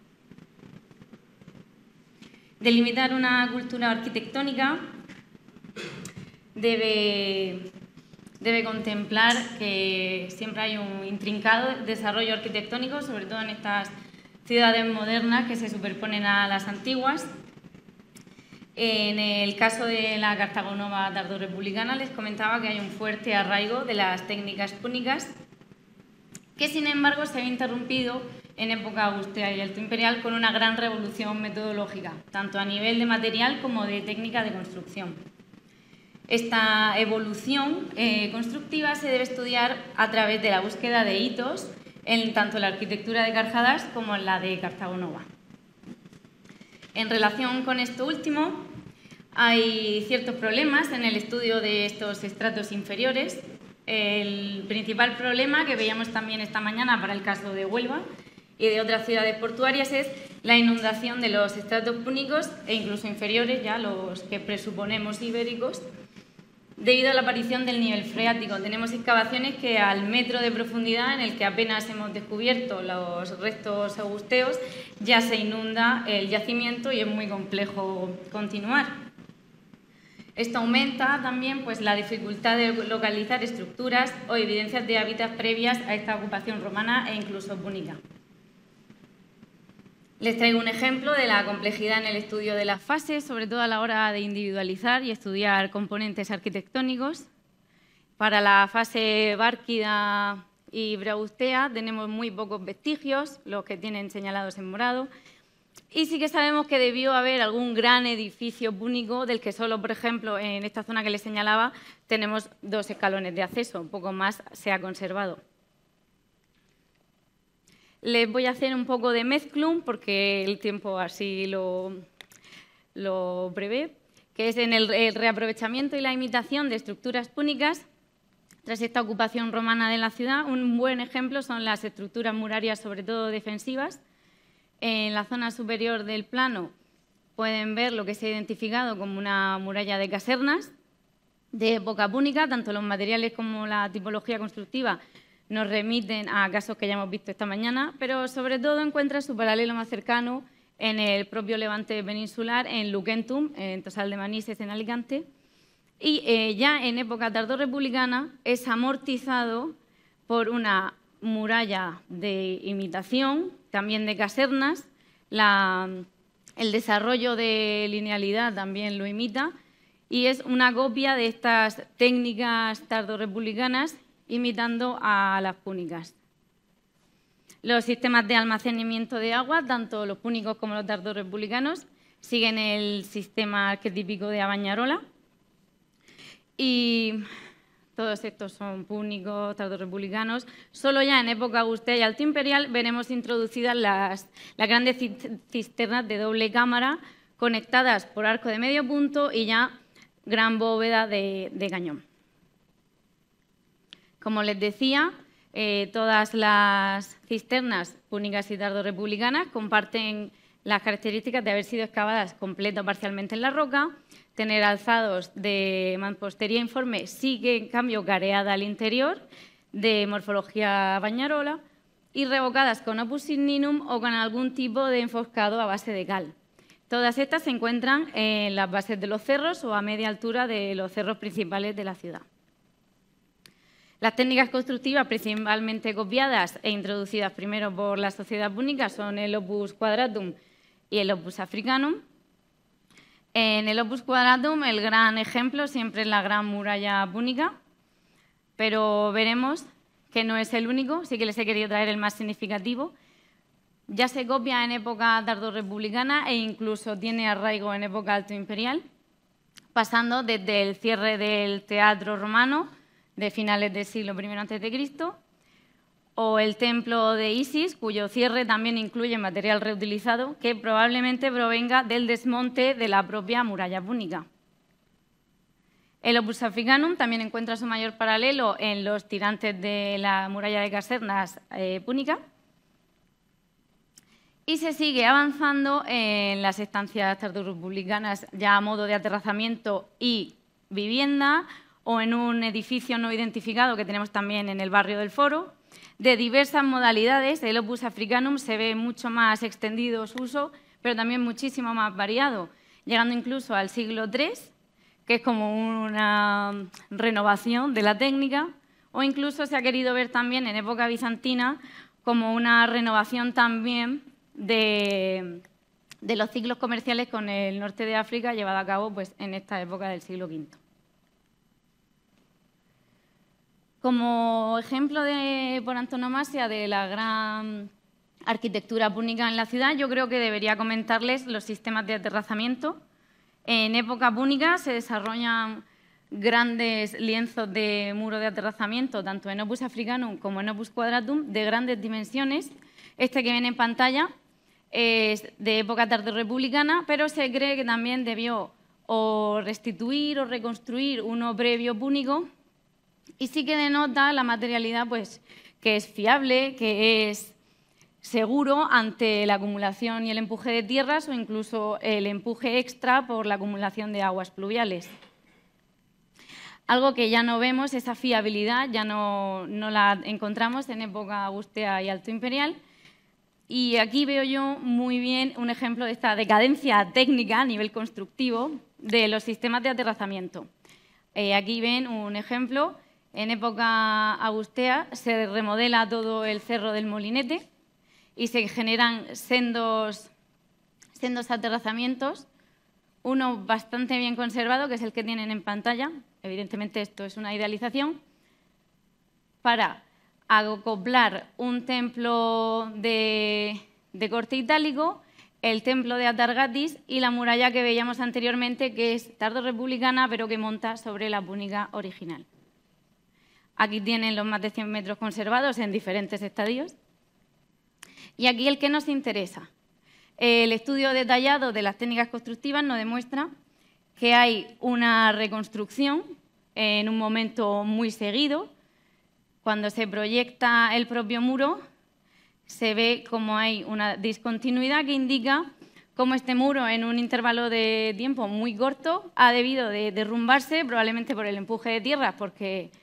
Delimitar una cultura arquitectónica debe debe contemplar que siempre hay un intrincado desarrollo arquitectónico, sobre todo en estas ciudades modernas que se superponen a las antiguas. En el caso de la Cartago Nova tardorrepublicana les comentaba que hay un fuerte arraigo de las técnicas púnicas que, sin embargo, se ha interrumpido en época austera y alto imperial con una gran revolución metodológica, tanto a nivel de material como de técnica de construcción. Esta evolución constructiva se debe estudiar a través de la búsqueda de hitos en tanto la arquitectura de Carjadas como en la de Cartago Nova. En relación con esto último, hay ciertos problemas en el estudio de estos estratos inferiores. El principal problema que veíamos también esta mañana para el caso de Huelva y de otras ciudades portuarias es la inundación de los estratos púnicos e incluso inferiores, ya los que presuponemos ibéricos, debido a la aparición del nivel freático. Tenemos excavaciones que al metro de profundidad, en el que apenas hemos descubierto los restos augusteos, ya se inunda el yacimiento y es muy complejo continuar. Esto aumenta también pues, la dificultad de localizar estructuras o evidencias de hábitats previas a esta ocupación romana e incluso púnica. Les traigo un ejemplo de la complejidad en el estudio de las fases, sobre todo a la hora de individualizar y estudiar componentes arquitectónicos. Para la fase bárquida y braustea tenemos muy pocos vestigios, los que tienen señalados en morado, y sí que sabemos que debió haber algún gran edificio púnico del que solo, por ejemplo, en esta zona que les señalaba, tenemos 2 escalones de acceso, un poco más se ha conservado. Les voy a hacer un poco de mezclum, porque el tiempo así lo prevé, que es en el reaprovechamiento y la imitación de estructuras púnicas tras esta ocupación romana de la ciudad. Un buen ejemplo son las estructuras murarias, sobre todo defensivas. En la zona superior del plano pueden ver lo que se ha identificado como una muralla de casernas de época púnica. Tanto los materiales como la tipología constructiva nos remiten a casos que ya hemos visto esta mañana, pero sobre todo encuentra su paralelo más cercano en el propio Levante peninsular, en Luquentum, en Tosal de Manises, en Alicante, y ya en época tardorrepublicana es amortizado por una muralla de imitación, también de casernas. El desarrollo de linealidad también lo imita, y es una copia de estas técnicas tardorrepublicanas imitando a las púnicas. Los sistemas de almacenamiento de agua, tanto los púnicos como los tardorrepublicanos, siguen el sistema arquetípico de Abañarola, y todos estos son púnicos, tardorrepublicanos. Solo ya en época austera y alto imperial veremos introducidas las grandes cisternas de doble cámara conectadas por arco de medio punto y ya gran bóveda de cañón. Como les decía, todas las cisternas púnicas y tardorrepublicanas comparten las características de haber sido excavadas completa o parcialmente en la roca, tener alzados de mampostería informe, sí que en cambio careada al interior, de morfología bañarola, y revocadas con opus signinum o con algún tipo de enfoscado a base de cal. Todas estas se encuentran en las bases de los cerros o a media altura de los cerros principales de la ciudad. Las técnicas constructivas principalmente copiadas e introducidas primero por la sociedad púnica son el opus quadratum y el opus africanum. En el opus quadratum el gran ejemplo siempre es la gran muralla púnica, pero veremos que no es el único, sí que les he querido traer el más significativo. Ya se copia en época tardorrepublicana e incluso tiene arraigo en época alto imperial, pasando desde el cierre del teatro romano de finales del siglo I a.C., o el templo de Isis, cuyo cierre también incluye material reutilizado que probablemente provenga del desmonte de la propia muralla púnica. El opus africanum también encuentra su mayor paralelo en los tirantes de la muralla de casernas púnica, y se sigue avanzando en las estancias tardorrepublicanas ya a modo de aterrazamiento y vivienda, o en un edificio no identificado que tenemos también en el barrio del Foro. De diversas modalidades, el opus africanum se ve mucho más extendido su uso, pero también muchísimo más variado, llegando incluso al siglo III que es como una renovación de la técnica, o incluso se ha querido ver también en época bizantina como una renovación también de los ciclos comerciales con el norte de África llevado a cabo pues, en esta época del siglo V. Como ejemplo por antonomasia de la gran arquitectura púnica en la ciudad, yo creo que debería comentarles los sistemas de aterrazamiento. En época púnica se desarrollan grandes lienzos de muro de aterrazamiento, tanto en Opus Africanum como en Opus Quadratum, de grandes dimensiones. Este que ven en pantalla es de época tardorrepublicana, pero se cree que también debió o restituir o reconstruir uno previo púnico, y sí que denota la materialidad pues, que es fiable, que es seguro ante la acumulación y el empuje de tierras o incluso el empuje extra por la acumulación de aguas pluviales. Algo que ya no vemos, esa fiabilidad, ya no la encontramos en época augustea y alto imperial. Y aquí veo yo muy bien un ejemplo de esta decadencia técnica a nivel constructivo de los sistemas de aterrazamiento. Aquí ven un ejemplo. En época augustea se remodela todo el cerro del Molinete y se generan sendos aterrazamientos, uno bastante bien conservado, que es el que tienen en pantalla. Evidentemente esto es una idealización, para acoplar un templo de corte itálico, el templo de Atargatis y la muralla que veíamos anteriormente, que es tardorrepublicana, pero que monta sobre la púnica original. Aquí tienen los más de 100 metros conservados en diferentes estadios. Y aquí el que nos interesa. El estudio detallado de las técnicas constructivas nos demuestra que hay una reconstrucción en un momento muy seguido. Cuando se proyecta el propio muro, se ve como hay una discontinuidad que indica cómo este muro, en un intervalo de tiempo muy corto, ha debido de derrumbarse, probablemente por el empuje de tierras, porque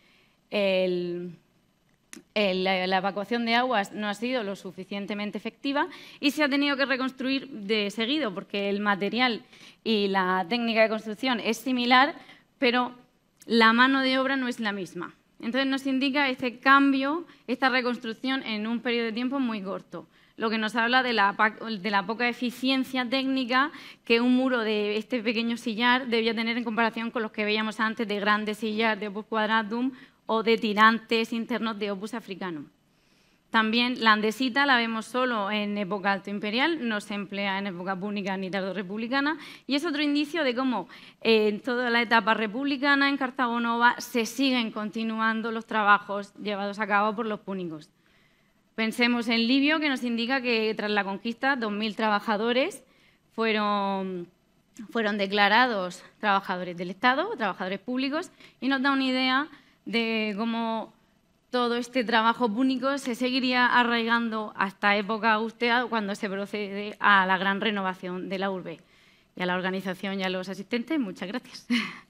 la evacuación de aguas no ha sido lo suficientemente efectiva, y se ha tenido que reconstruir de seguido, porque el material y la técnica de construcción es similar, pero la mano de obra no es la misma. Entonces nos indica este cambio, esta reconstrucción en un periodo de tiempo muy corto, lo que nos habla de la poca eficiencia técnica que un muro de este pequeño sillar debía tener en comparación con los que veíamos antes de grandes sillar de Opus Quadratum o de tirantes internos de Opus Africanum. También la andesita la vemos solo en época alto imperial, no se emplea en época púnica ni tardorrepublicana, y es otro indicio de cómo en toda la etapa republicana en Cartago Nova se siguen continuando los trabajos llevados a cabo por los púnicos. Pensemos en Livio, que nos indica que tras la conquista 2.000 trabajadores fueron declarados trabajadores del Estado, trabajadores públicos, y nos da una idea de cómo todo este trabajo púnico se seguiría arraigando hasta época augustea, cuando se procede a la gran renovación de la urbe. Y a la organización y a los asistentes, muchas gracias.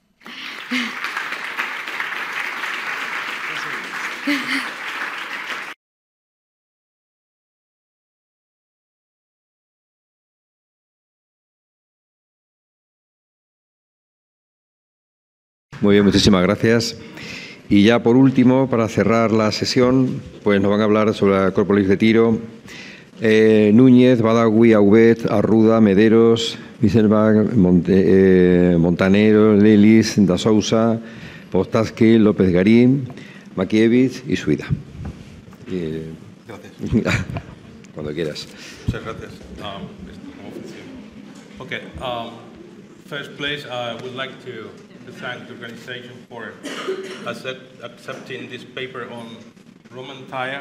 Muy bien, muchísimas gracias. Y ya por último, para cerrar la sesión, pues nos van a hablar sobre la Acrópolis de Tiro Núñez, Badawi, Aubet, Arruda, Mederos, Wieselbach, Montanero, Lelis, da Sousa, Postaski, López Garín, Makiewicz y Suida. Gracias. Cuando quieras. Muchas gracias. Okay. First place, I would like to thank the organization for accepting this paper on Roman Tyre,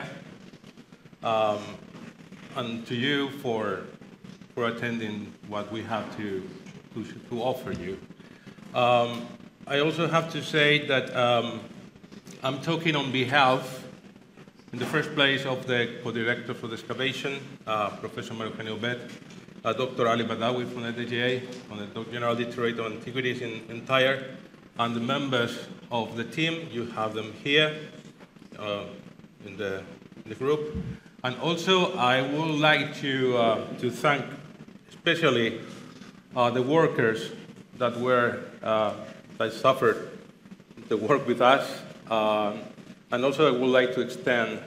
and to you for attending what we have to offer you. I also have to say that I'm talking on behalf, in the first place, of the co-director for the excavation, Professor Mario Eugenio Aubet, Dr. Ali Badawi from the DGA, from the General Directorate of Antiquities in Tyre, and the members of the team. You have them here in the group. And also, I would like to thank especially the workers that were that suffered the work with us. And also I would like to extend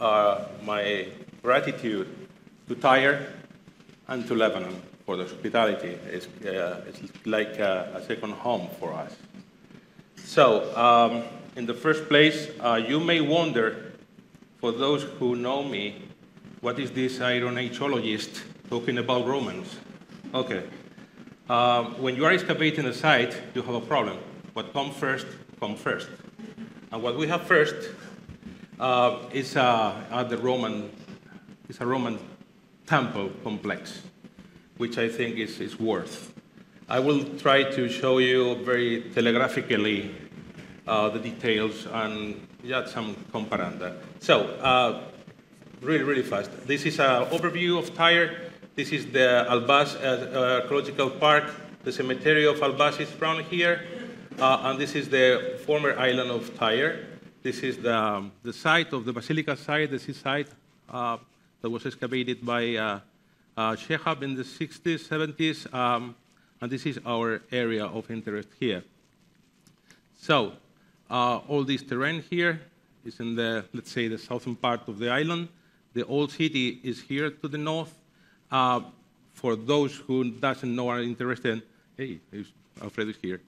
my gratitude to Tyre and to Lebanon for the hospitality. It's like a second home for us. So, in the first place, you may wonder, for those who know me, what is this Iron Ageologist talking about Romans? Okay. When you are excavating a site, you have a problem. What comes first, come first. And what we have first is a Roman temple complex, which I think is worth. I will try to show you very telegraphically the details and just some comparanda. So, really fast. This is an overview of Tyre. This is the Albaz Archaeological Park. The cemetery of Albaz is around here. And this is the former island of Tyre. This is the site of the Basilica site, the seaside that was excavated by Shehab in the 60s, 70s. And this is our area of interest here. So, all this terrain here is in the, let's say, the southern part of the island. The old city is here to the north. For those who doesn't know or are interested, hey, Alfredo is here.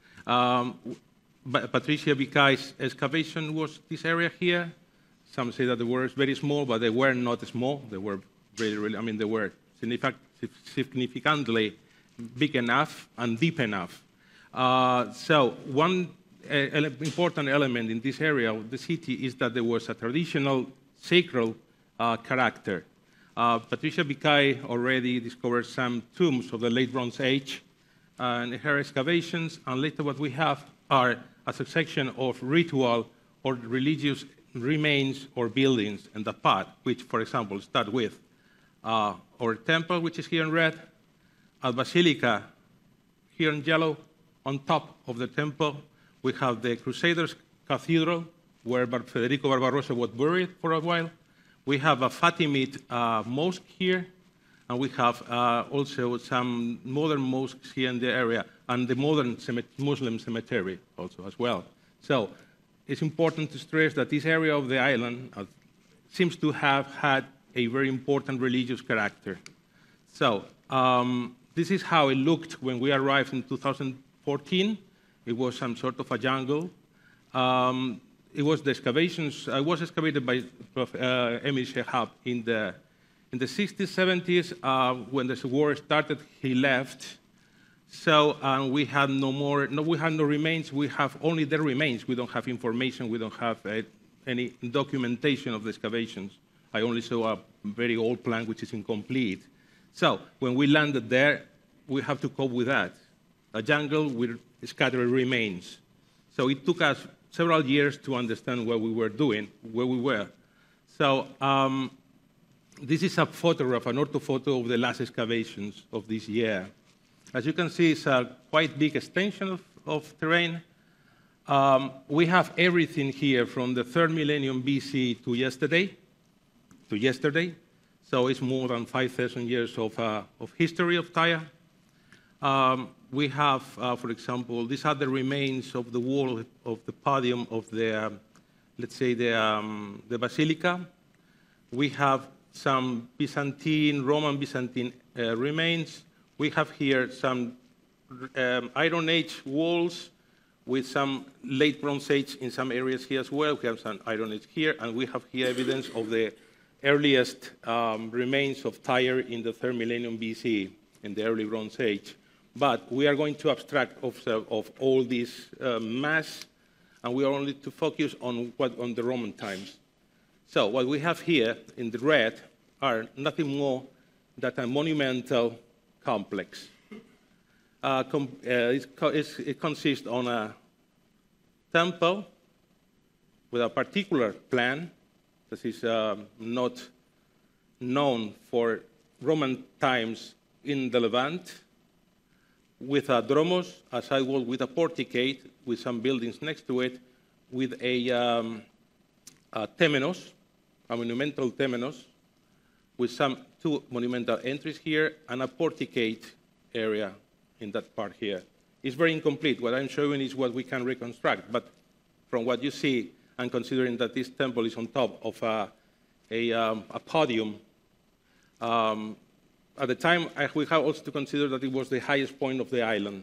Patricia Bicai's excavation was this area here. Some say that they were very small, but they were not small. They were really, I mean, they were significantly big enough and deep enough. So one important element in this area of the city is that there was a traditional sacred character. Patricia Bicai already discovered some tombs of the late Bronze Age in her excavations, and later what we have are a succession of ritual or religious remains or buildings in the path, which, for example, start with our temple, which is here in red, a basilica here in yellow. On top of the temple, we have the Crusaders Cathedral, where Federico Barbarossa was buried for a while. We have a Fatimid mosque here, and we have also some modern mosques here in the area, and the modern Muslim cemetery also as well. So it's important to stress that this area of the island seems to have had a very important religious character. So this is how it looked when we arrived in 2014. It was some sort of a jungle. It was the excavations. It was excavated by Prof. Emil Shehab in the 60s, 70s. When the war started, he left. So we had we had no remains. We have only the remains. We don't have information. We don't have any documentation of the excavations. I only saw a very old plan, which is incomplete. So when we landed there, we have to cope with that. A jungle with scattered remains. So it took us several years to understand what we were doing, where we were. So this is a photograph, an orthophoto of the last excavations of this year. As you can see, it's a quite big extension of terrain. We have everything here from the 3rd millennium BC to yesterday. So it's more than 5,000 years of history of Tyre. We have, for example, these are the remains of the wall of the podium of the, let's say, the basilica. We have some Roman Byzantine remains. We have here some Iron Age walls with some late Bronze Age in some areas here as well. We have some Iron Age here, and we have here evidence of the earliest remains of Tyre in the 3rd millennium BC, in the early Bronze Age. But we are going to abstract of all this mass, and we are only to focus on the Roman times. So what we have here in the red are nothing more than a monumental complex. It consists on a temple with a particular plan that is not known for Roman times in the Levant, with a dromos, a sidewall with a porticate, with some buildings next to it, with a temenos, a monumental temenos, with some 2 monumental entries here, and a porticate area in that part here. It's very incomplete. What I'm showing is what we can reconstruct. But from what you see, and considering that this temple is on top of a podium, at the time, we have also to consider that it was the highest point of the island.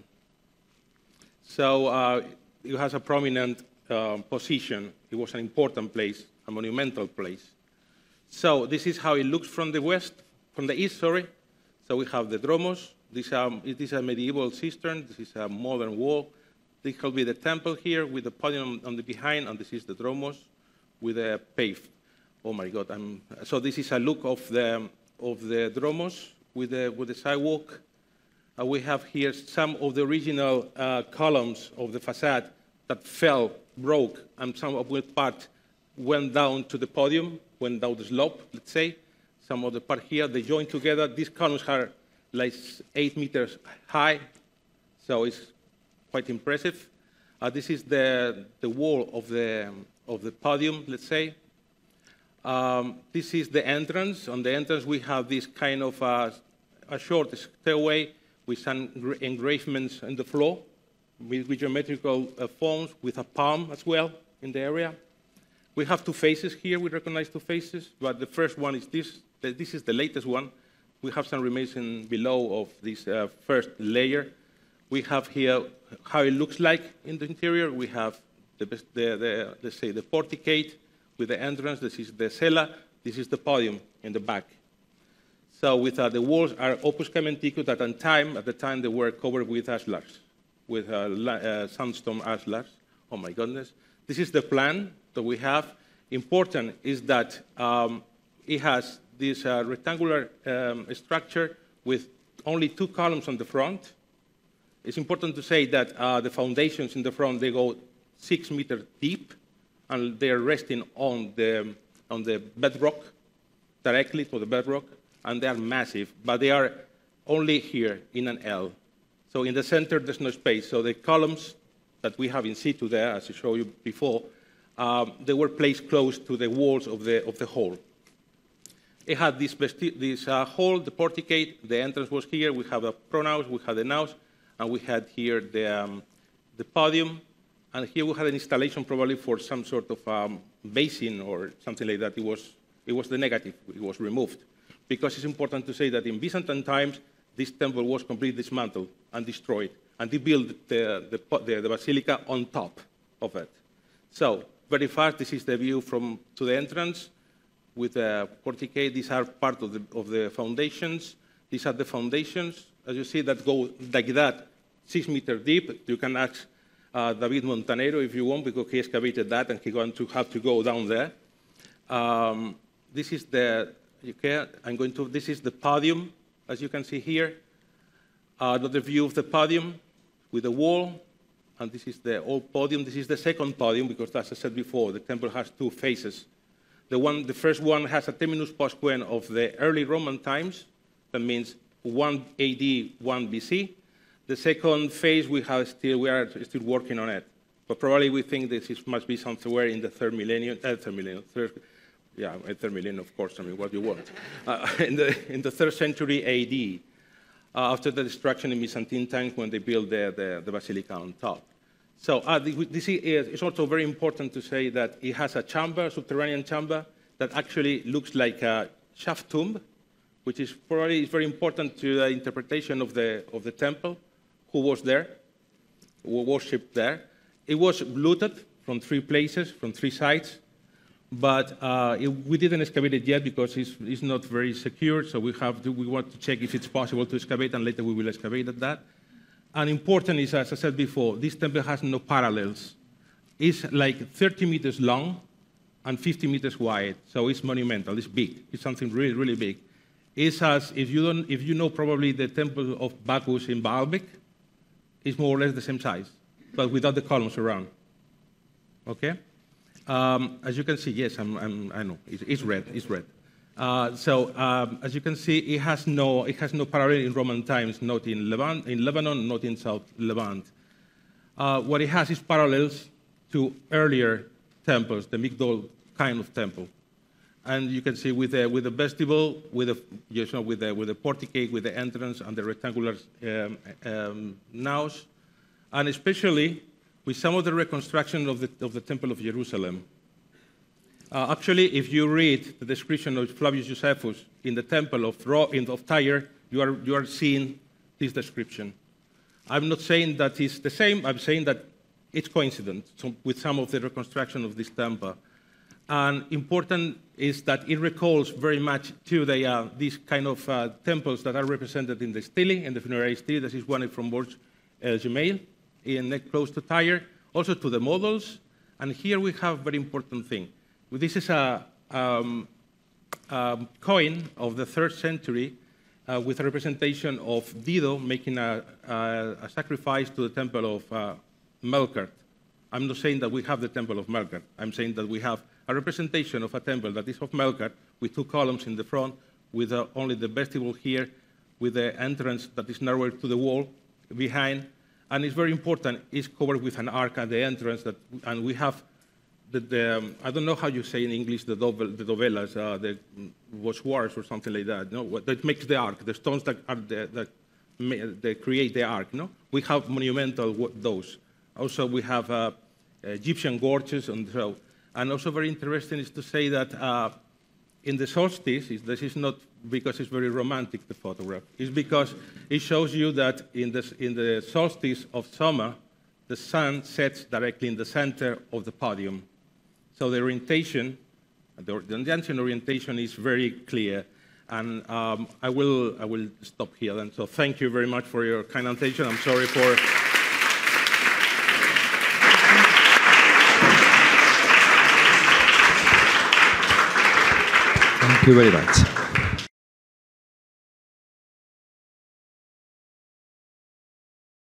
So it has a prominent position. It was an important place, a monumental place. So this is how it looks from the east, sorry. So we have the dromos. It is a medieval cistern. This is a modern wall. This will be the temple here with the podium on the behind, and this is the dromos with a pave. Oh my God! So this is a look of the dromos with the sidewalk. We have here some of the original columns of the facade that fell, broke, and some of the part went down to the podium, went down the slope, let's say. Some of the part here, they joined together. These columns are like 8 meters high, so it's quite impressive. This is the wall of the podium, let's say. This is the entrance. On the entrance, we have this kind of a short stairway with some engravements on the floor, with geometrical forms, with a palm as well in the area. We have two faces here. We recognize two faces, but the first one is this. This is the latest one. We have some remains below of this first layer. We have here how it looks like in the interior. We have let's say the porticate with the entrance. This is the cella. This is the podium in the back. So with the walls are opus caementicus that at the time they were covered with ashlars, with sandstone ashlars. Oh my goodness. This is the plan that we have. Important is that it has this rectangular structure with only 2 columns on the front. It's important to say that the foundations in the front, they go 6 meters deep, and they're resting on the bedrock, directly to the bedrock, and they are massive, but they are only here in an L. So in the center, there's no space. So the columns that we have in situ there, as I showed you before, they were placed close to the walls of the hall. It had this hall, the porticate, the entrance was here. We have a pronaos, we had the naos, and we had here the podium. And here we had an installation probably for some sort of basin or something like that. It was the negative. It was removed. Because it's important to say that in Byzantine times, this temple was completely dismantled and destroyed. And they built the basilica on top of it. So very fast, this is the view to the entrance with the porticate. These are part of the foundations. These are the foundations, as you see, that go like that, 6 meters deep. You can ask David Montanero if you want, because he excavated that and he's going to have to go down there. This is this is the podium, as you can see here. Another view of the podium with the wall, and this is the old podium. This is the second podium, because as I said before, the temple has 2 faces. The first one has a terminus postquem of the early Roman times. That means 1 AD, 1 BC. The second phase, we are still working on it. But probably we think this must be somewhere in the third millennium, third millennium, of course, I mean, what you want. In the 3rd century AD, after the destruction in Byzantine times when they built the basilica on top. So it's also very important to say that it has a chamber, a subterranean chamber, that actually looks like a shaft tomb, which is probably very important to the interpretation of the temple, who was there, who worshipped there. It was looted from 3 places, from 3 sites, but we didn't excavate it yet because it's not very secure, so we want to check if it's possible to excavate, and later we will excavate at that. And important is, as I said before, this temple has no parallels. It's like 30 meters long and 50 meters wide, so it's monumental, it's big. It's something really, really big. It's as, if you know probably the temple of Bacchus in Baalbek, it's more or less the same size, but without the columns around. Okay? As you can see, yes, I know, it's red, it's red. As you can see, it has no parallel in Roman times, not in Lebanon, not in South Levant. What it has is parallels to earlier temples, the Migdol kind of temple. And you can see with the vestibule, with the porticate, with the entrance and the rectangular naos, and especially with some of the reconstruction of the Temple of Jerusalem. Actually, if you read the description of Flavius Josephus in the Temple of Tyre, you are seeing this description. I'm not saying that it's the same, I'm saying that it's coincident with some of the reconstruction of this temple. And important is that it recalls very much to these kind of temples that are represented in the stele, in the funerary stele. This is one from Burj Gemayel, close to Tyre, also to the models. And here we have a very important thing. This is a coin of the 3rd century with a representation of Dido making a sacrifice to the temple of Melkart. I'm not saying that we have the temple of Melkart. I'm saying that we have a representation of a temple that is of Melkart with 2 columns in the front, with only the vestibule here, with the entrance that is narrower to the wall behind. And it's very important, it's covered with an arch at the entrance, and we have I don't know how you say in English the dovelas, the voussoirs or something like that. No, that makes the ark, the stones that are that create the ark. No, we have monumental those. Also, we have Egyptian gorges, and also very interesting is to say that in the solstice, this is not because it's very romantic, the photograph. It's because it shows you that in the solstice of summer, the sun sets directly in the center of the podium. So the orientation, the ancient orientation is very clear. And I will stop here. And so thank you very much for your kind attention. I'm sorry for... Thank you very much.